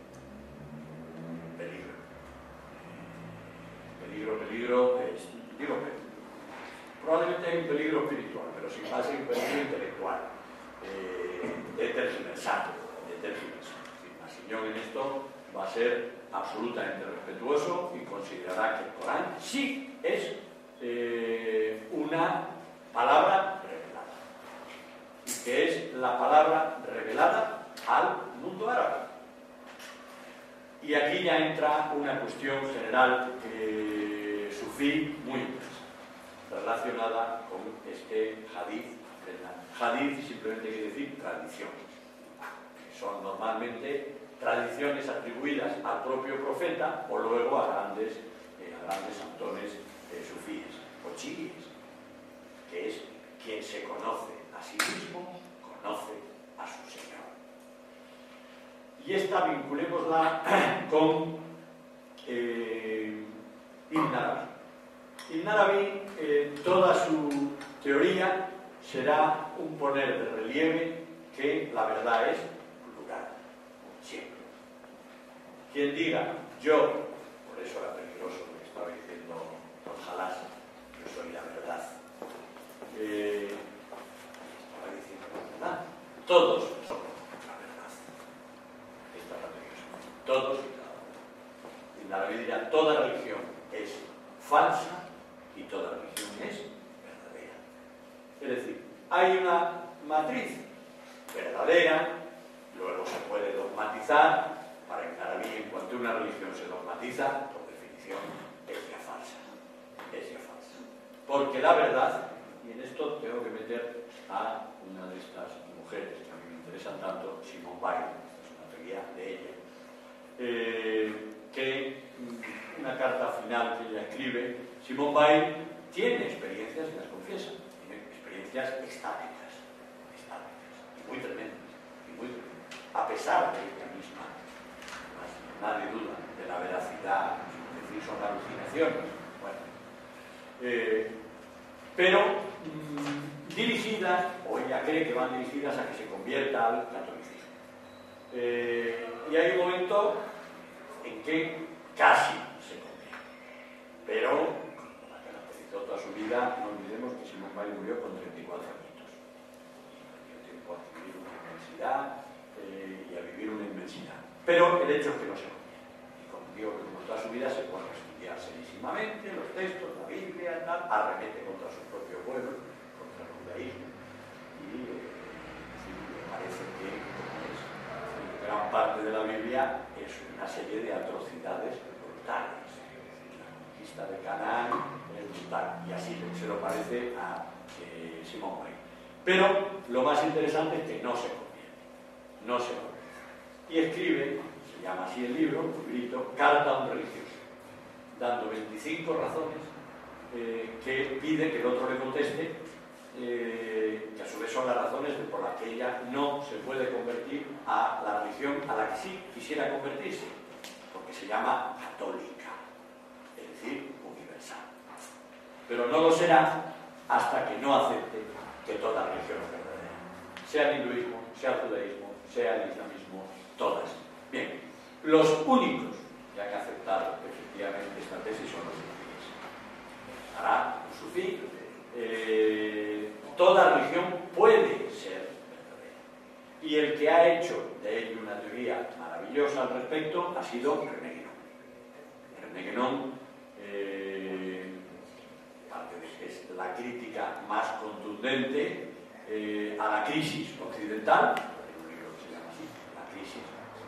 Peligro, probablemente hay un peligro espiritual, pero sin más hay un peligro intelectual, de tergiversar. Massignón en esto va a ser absolutamente respetuoso y considerará que el Corán sí es una palabra revelada, y que es la palabra revelada al mundo árabe. Y aquí ya entra una cuestión general sufí muy interesante, relacionada con este hadith. Hadith simplemente quiere decir tradición, que son normalmente tradiciones atribuidas al propio profeta o luego a grandes santones sufíes o chiíes, que es quien se conoce a sí mismo, conoce a su Señor. Y esta vinculémosla con Ibn Arabi. Ibn Arabi, toda su teoría será un poner de relieve que la verdad es plural, siempre. Quien diga, yo, por eso era peligroso lo que estaba diciendo Don Jalás, yo soy la verdad, estaba diciendo la verdad, todos somos la verdad. Esta es la peligrosa. Todos y cada uno. En la Biblia toda religión es falsa y toda religión es verdadera. Es decir, hay una matriz verdadera, luego se puede dogmatizar. Para Ibn Arabi, en cuanto una religión se dogmatiza, por definición, es ya falsa. Es ya falsa. Porque la verdad, y en esto tengo que meter a una de estas mujeres que a mí me interesan tanto, Simone Weil, es una teoría de ella, que una carta final que ella escribe, Simone Weil tiene experiencias, y las confiesa, tiene experiencias estáticas, y muy tremendas, a pesar de ella misma. Nadie duda de la veracidad, es decir, son alucinaciones. Bueno, pero dirigidas, o ella cree que van dirigidas a que se convierta al catolicismo. Y hay un momento en que casi se convierte. Pero, como la caracterizó toda su vida, no olvidemos que Simone Weil murió con 34 añitos. Y dio tiempo a adquirir una inmensidad y a vivir una inmensidad. Pero el hecho es que no se convierte. Y como digo, que como toda su clarísimamente los textos, la Biblia, tal, arremete contra su propio pueblo, contra el judaísmo, y me parece que gran parte de la Biblia es una serie de atrocidades brutales. La conquista de Canaán es brutal, y así se lo parece a Simón Weil. Pero lo más interesante es que no se convierte, no se convierte. Y escribe, se llama así el libro, un librito, Carta a un religioso, dando 25 razones que pide que el otro le conteste, que a su vez son las razones por las que ella no se puede convertir a la religión a la que sí quisiera convertirse, porque se llama católica, es decir, universal. Pero no lo será hasta que no acepte que toda religión es verdadera, sea el hinduismo, sea el judaísmo, sea el islamismo, todas. Bien, los únicos que han aceptado efectivamente esta tesis son los sufíes. Hará un sufí. Toda religión puede ser verdadera. Y el que ha hecho de ello una teoría maravillosa al respecto ha sido René Guénon. René Guénon, parte de que es la crítica más contundente a la crisis occidental, hay un libro que se llama así, La crisis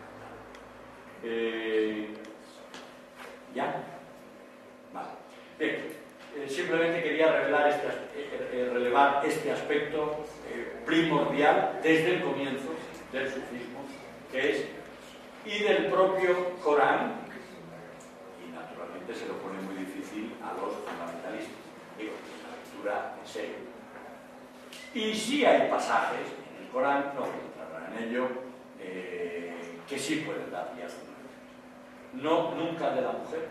occidental. ¿Ya? Vale. Bien. Simplemente quería relevar este aspecto primordial desde el comienzo del sufismo, que es, y del propio Corán, y naturalmente se lo pone muy difícil a los fundamentalistas, digo, la lectura en serio. Y sí hay pasajes en el Corán, no voy a entrar en ello, que sí pueden dar guía. No, nunca de la mujer,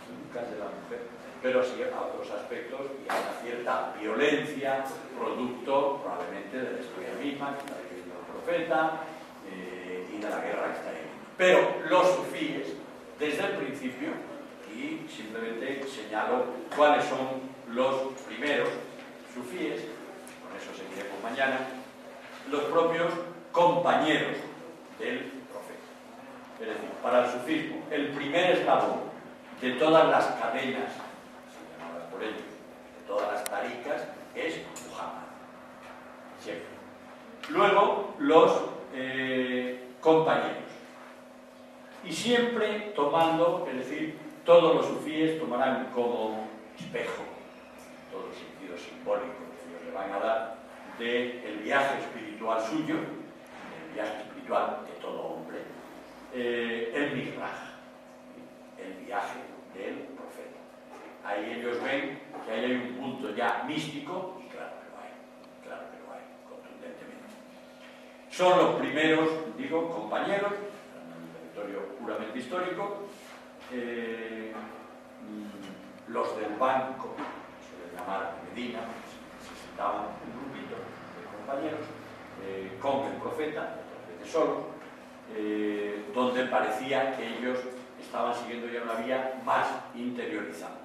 pero sí a otros aspectos y a una cierta violencia, producto probablemente de la historia misma, que está viviendo el profeta, y de la guerra que está ahí. Pero los sufíes, desde el principio, y simplemente señalo cuáles son los primeros sufíes, con eso seguiremos mañana, los propios compañeros del profeta. Es decir, para el sufismo, el primer eslabón de todas las cadenas, llamadas por ellos, de todas las taricas, es Muhammad. Siempre. Luego, los compañeros. Y siempre tomando, es decir, todos los sufíes tomarán como espejo, todo el sentido simbólico que ellos le van a dar, del viaje espiritual suyo, el viaje espiritual de todo hombre, el Mi'raj, el viaje del profeta. Ahí ellos ven que ahí hay un punto ya místico, y claro que lo hay, contundentemente. Son los primeros, digo, compañeros, en un territorio puramente histórico, los del banco, se les llamaba Medina, necesitaban un grupito de compañeros, con el profeta, otras veces solo, donde parecía que ellos estaban siguiendo ya una vía más interiorizante.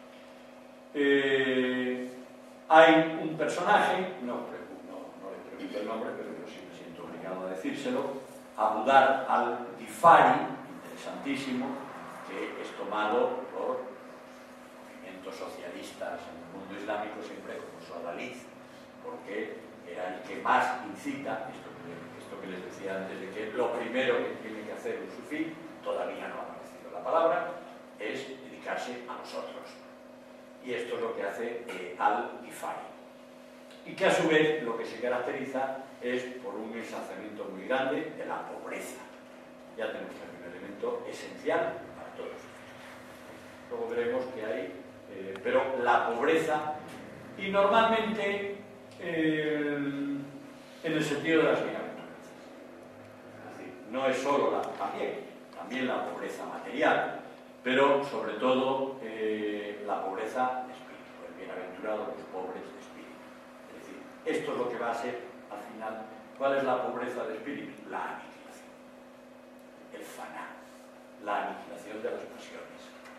Hay un personaje, no le pregunto el nombre, pero yo sí me siento obligado a decírselo, Abu Dhar al-Ghifari, interesantísimo, que es tomado por movimientos socialistas en el mundo islámico siempre como su adalid, porque era el que más incita, esto que les decía antes, de que lo primero que tiene que hacer un sufí, todavía no ha aparecido la palabra, es dedicarse a nosotros. Y esto es lo que hace al-Ghifari. Y que a su vez lo que se caracteriza es por un ensalzamiento muy grande de la pobreza. Ya tenemos aquí un elemento esencial para todos. Luego veremos que hay, pero la pobreza, y normalmente en el sentido de las bienaventuranzas. Es decir, no es solo también la pobreza material, pero sobre todo la pobreza de espíritu, el bienaventurado los pobres de espíritu. Es decir, esto es lo que va a ser al final. ¿Cuál es la pobreza de espíritu? La aniquilación, el faná, la aniquilación de las pasiones.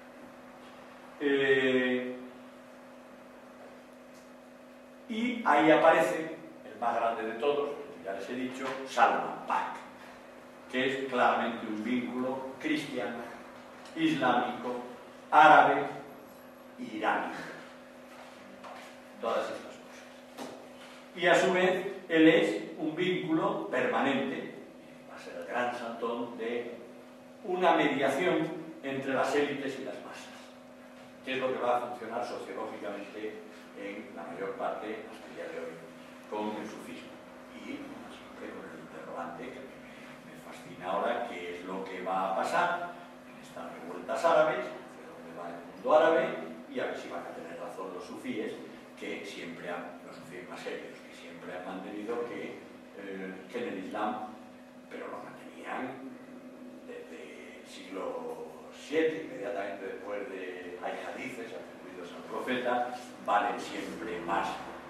Y ahí aparece el más grande de todos, ya les he dicho, Salman Pak, que es claramente un vínculo cristiano, islámico, árabe, iránico. Todas estas cosas. Y a su vez, él es un vínculo permanente, va a ser el gran santón de una mediación entre las élites y las masas, que es lo que va a funcionar sociológicamente en la mayor parte, hasta el día de hoy, con el sufismo. Y siempre con el interrogante que me fascina ahora, qué es lo que va a pasar en estas revueltas árabes, hacia dónde va el mundo árabe, y a ver si van a tener razón los sufíes, que siempre han, los sufíes más serios, que siempre han mantenido que en el Islam, pero lo mantenían desde el siglo VII, inmediatamente después de hay hadices atribuidos al profeta, valen siempre más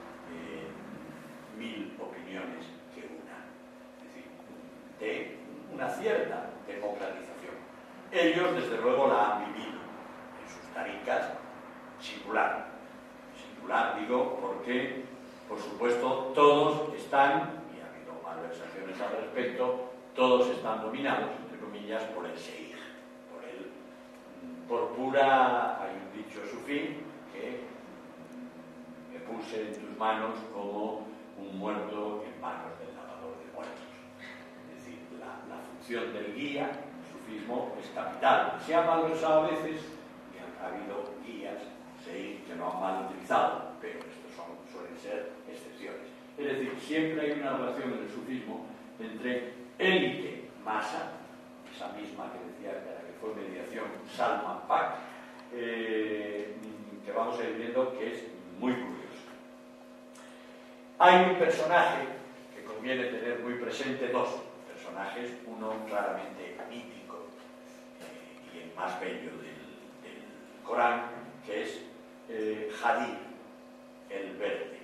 1000 opiniones que una. Es decir, de una cierta democratización. Ellos, desde luego, la han vivido en sus taricas singular. Singular, digo, porque, por supuesto, todos están, y ha habido malversaciones al respecto, todos están dominados, entre comillas, por el sheikh, por pura, hay un dicho sufí, que me puse en tus manos como un muerto en manos del lavador de muertos. Es decir, la función del guía, el sufismo, es capital. Se ha malversado a veces, y ha habido guías, que lo han mal utilizado, pero estos suelen ser excepciones. Es decir, siempre hay una relación en el sufismo entre élite, masa, esa misma que decía que fue mediación Salman Pak, que vamos a ir viendo que es muy curioso. Hay un personaje que conviene tener muy presente, dos personajes, uno claramente mítico y el más bello del Corán, que es Hadir, el verde.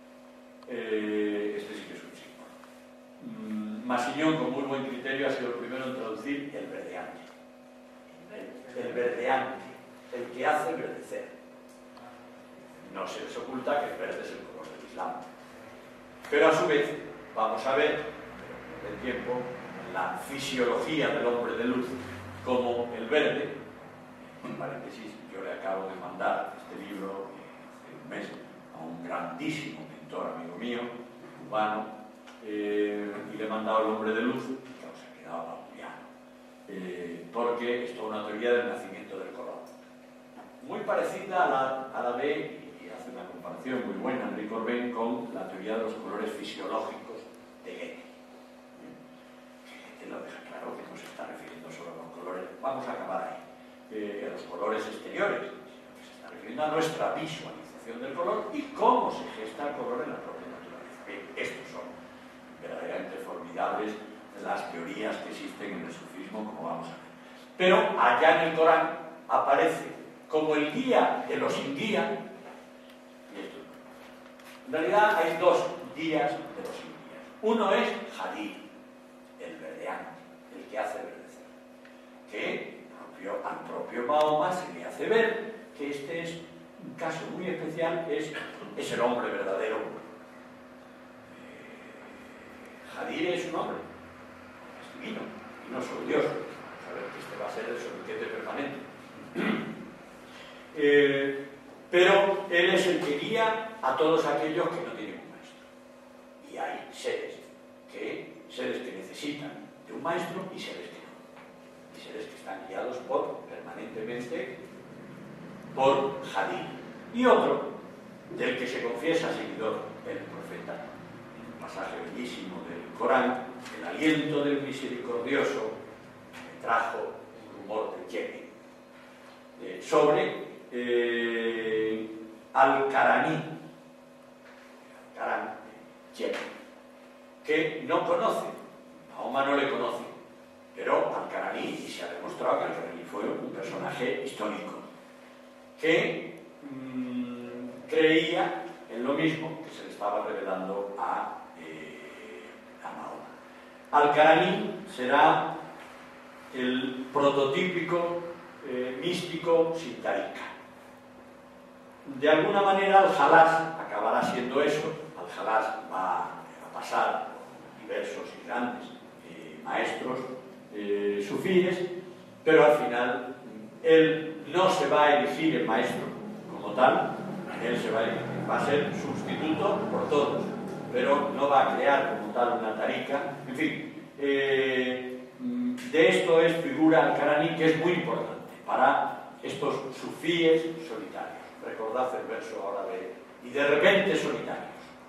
Este sí que es un símbolo. Massignón, con muy buen criterio, ha sido el primero en traducir el verdeante. El verdeante, el que hace verdecer. No se les oculta que el verde es el color del Islam. Pero a su vez, vamos a ver, en el tiempo, la fisiología del hombre de luz, como el verde, en paréntesis, yo le acabo de mandar este libro hace un mes a un grandísimo pintor amigo mío, cubano, y le he mandado El hombre de luz, que os ha quedado bauliano, porque es toda una teoría del nacimiento del color. Muy parecida a la de, y hace una comparación muy buena Henri Corbin con la teoría de los colores fisiológicos de Goethe. Que lo deja claro que no se está refiriendo solo a los colores, vamos a acabar ahí, a los colores exteriores, sino que se está refiriendo a nuestra visualización del color y cómo se gesta el color en la propia naturaleza. Bien, estos son verdaderamente formidables las teorías que existen en el sufismo, como vamos a ver. Pero allá en el Corán aparece como el guía de los sin guía, y esto en realidad hay dos guías de los sin guías. Uno es Hadir, el verdeante, el que hace verdecer, que al propio Mahoma se le hace ver que este es un caso muy especial, es el hombre verdadero. Hadir es un hombre, es divino, y no solo Dios. Vamos a ver que este va a ser el sobrevivente permanente. Pero él es el que guía a todos aquellos que no tienen un maestro. Y hay seres que necesitan de un maestro y seres que no. Y seres que están guiados permanentemente por Hadir. Y otro, del que se confiesa seguidor el profeta, en un pasaje bellísimo del Corán, el aliento del misericordioso me trajo un rumor de Yemen, sobre Al-Qarani, que no conoce, Mahoma no le conoce, pero Al-Qarani, y se ha demostrado que Al-Qarani fue un personaje histórico, que creía en lo mismo que se le estaba revelando a Mahoma. Al-Qarani será el prototípico místico sin tarika. De alguna manera Al-Jalás acabará siendo eso. Al-Jalás va a pasar por diversos y grandes maestros sufíes, pero al final él no se va a elegir el maestro tal, él va a ser sustituto por todos, pero no va a crear como tal una tarica. En fin, de esto es figura Al-Karani, que es muy importante para estos sufíes solitarios. Recordad el verso ahora y de repente solitarios.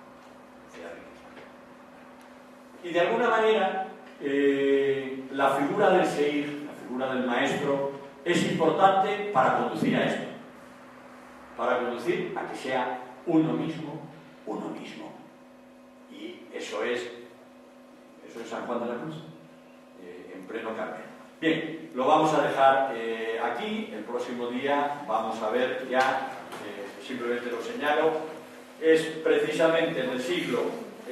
Y de alguna manera, la figura del seir, la figura del maestro, es importante para conducir a esto. Para conducir a que sea uno mismo. Y eso es San Juan de la Cruz, en pleno Carmelo. Bien, lo vamos a dejar aquí. El próximo día vamos a ver ya, simplemente lo señalo, es precisamente en el siglo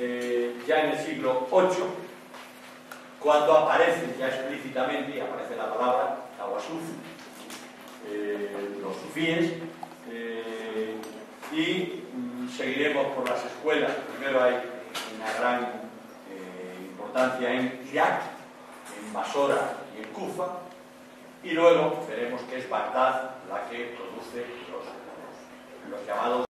VIII, cuando aparece ya explícitamente, y aparece la palabra Tawasuf, los sufíes, y seguiremos por las escuelas. Primero hay una gran importancia en Irak, en Basora y en Kufa, y luego veremos que es Bagdad la que produce los llamados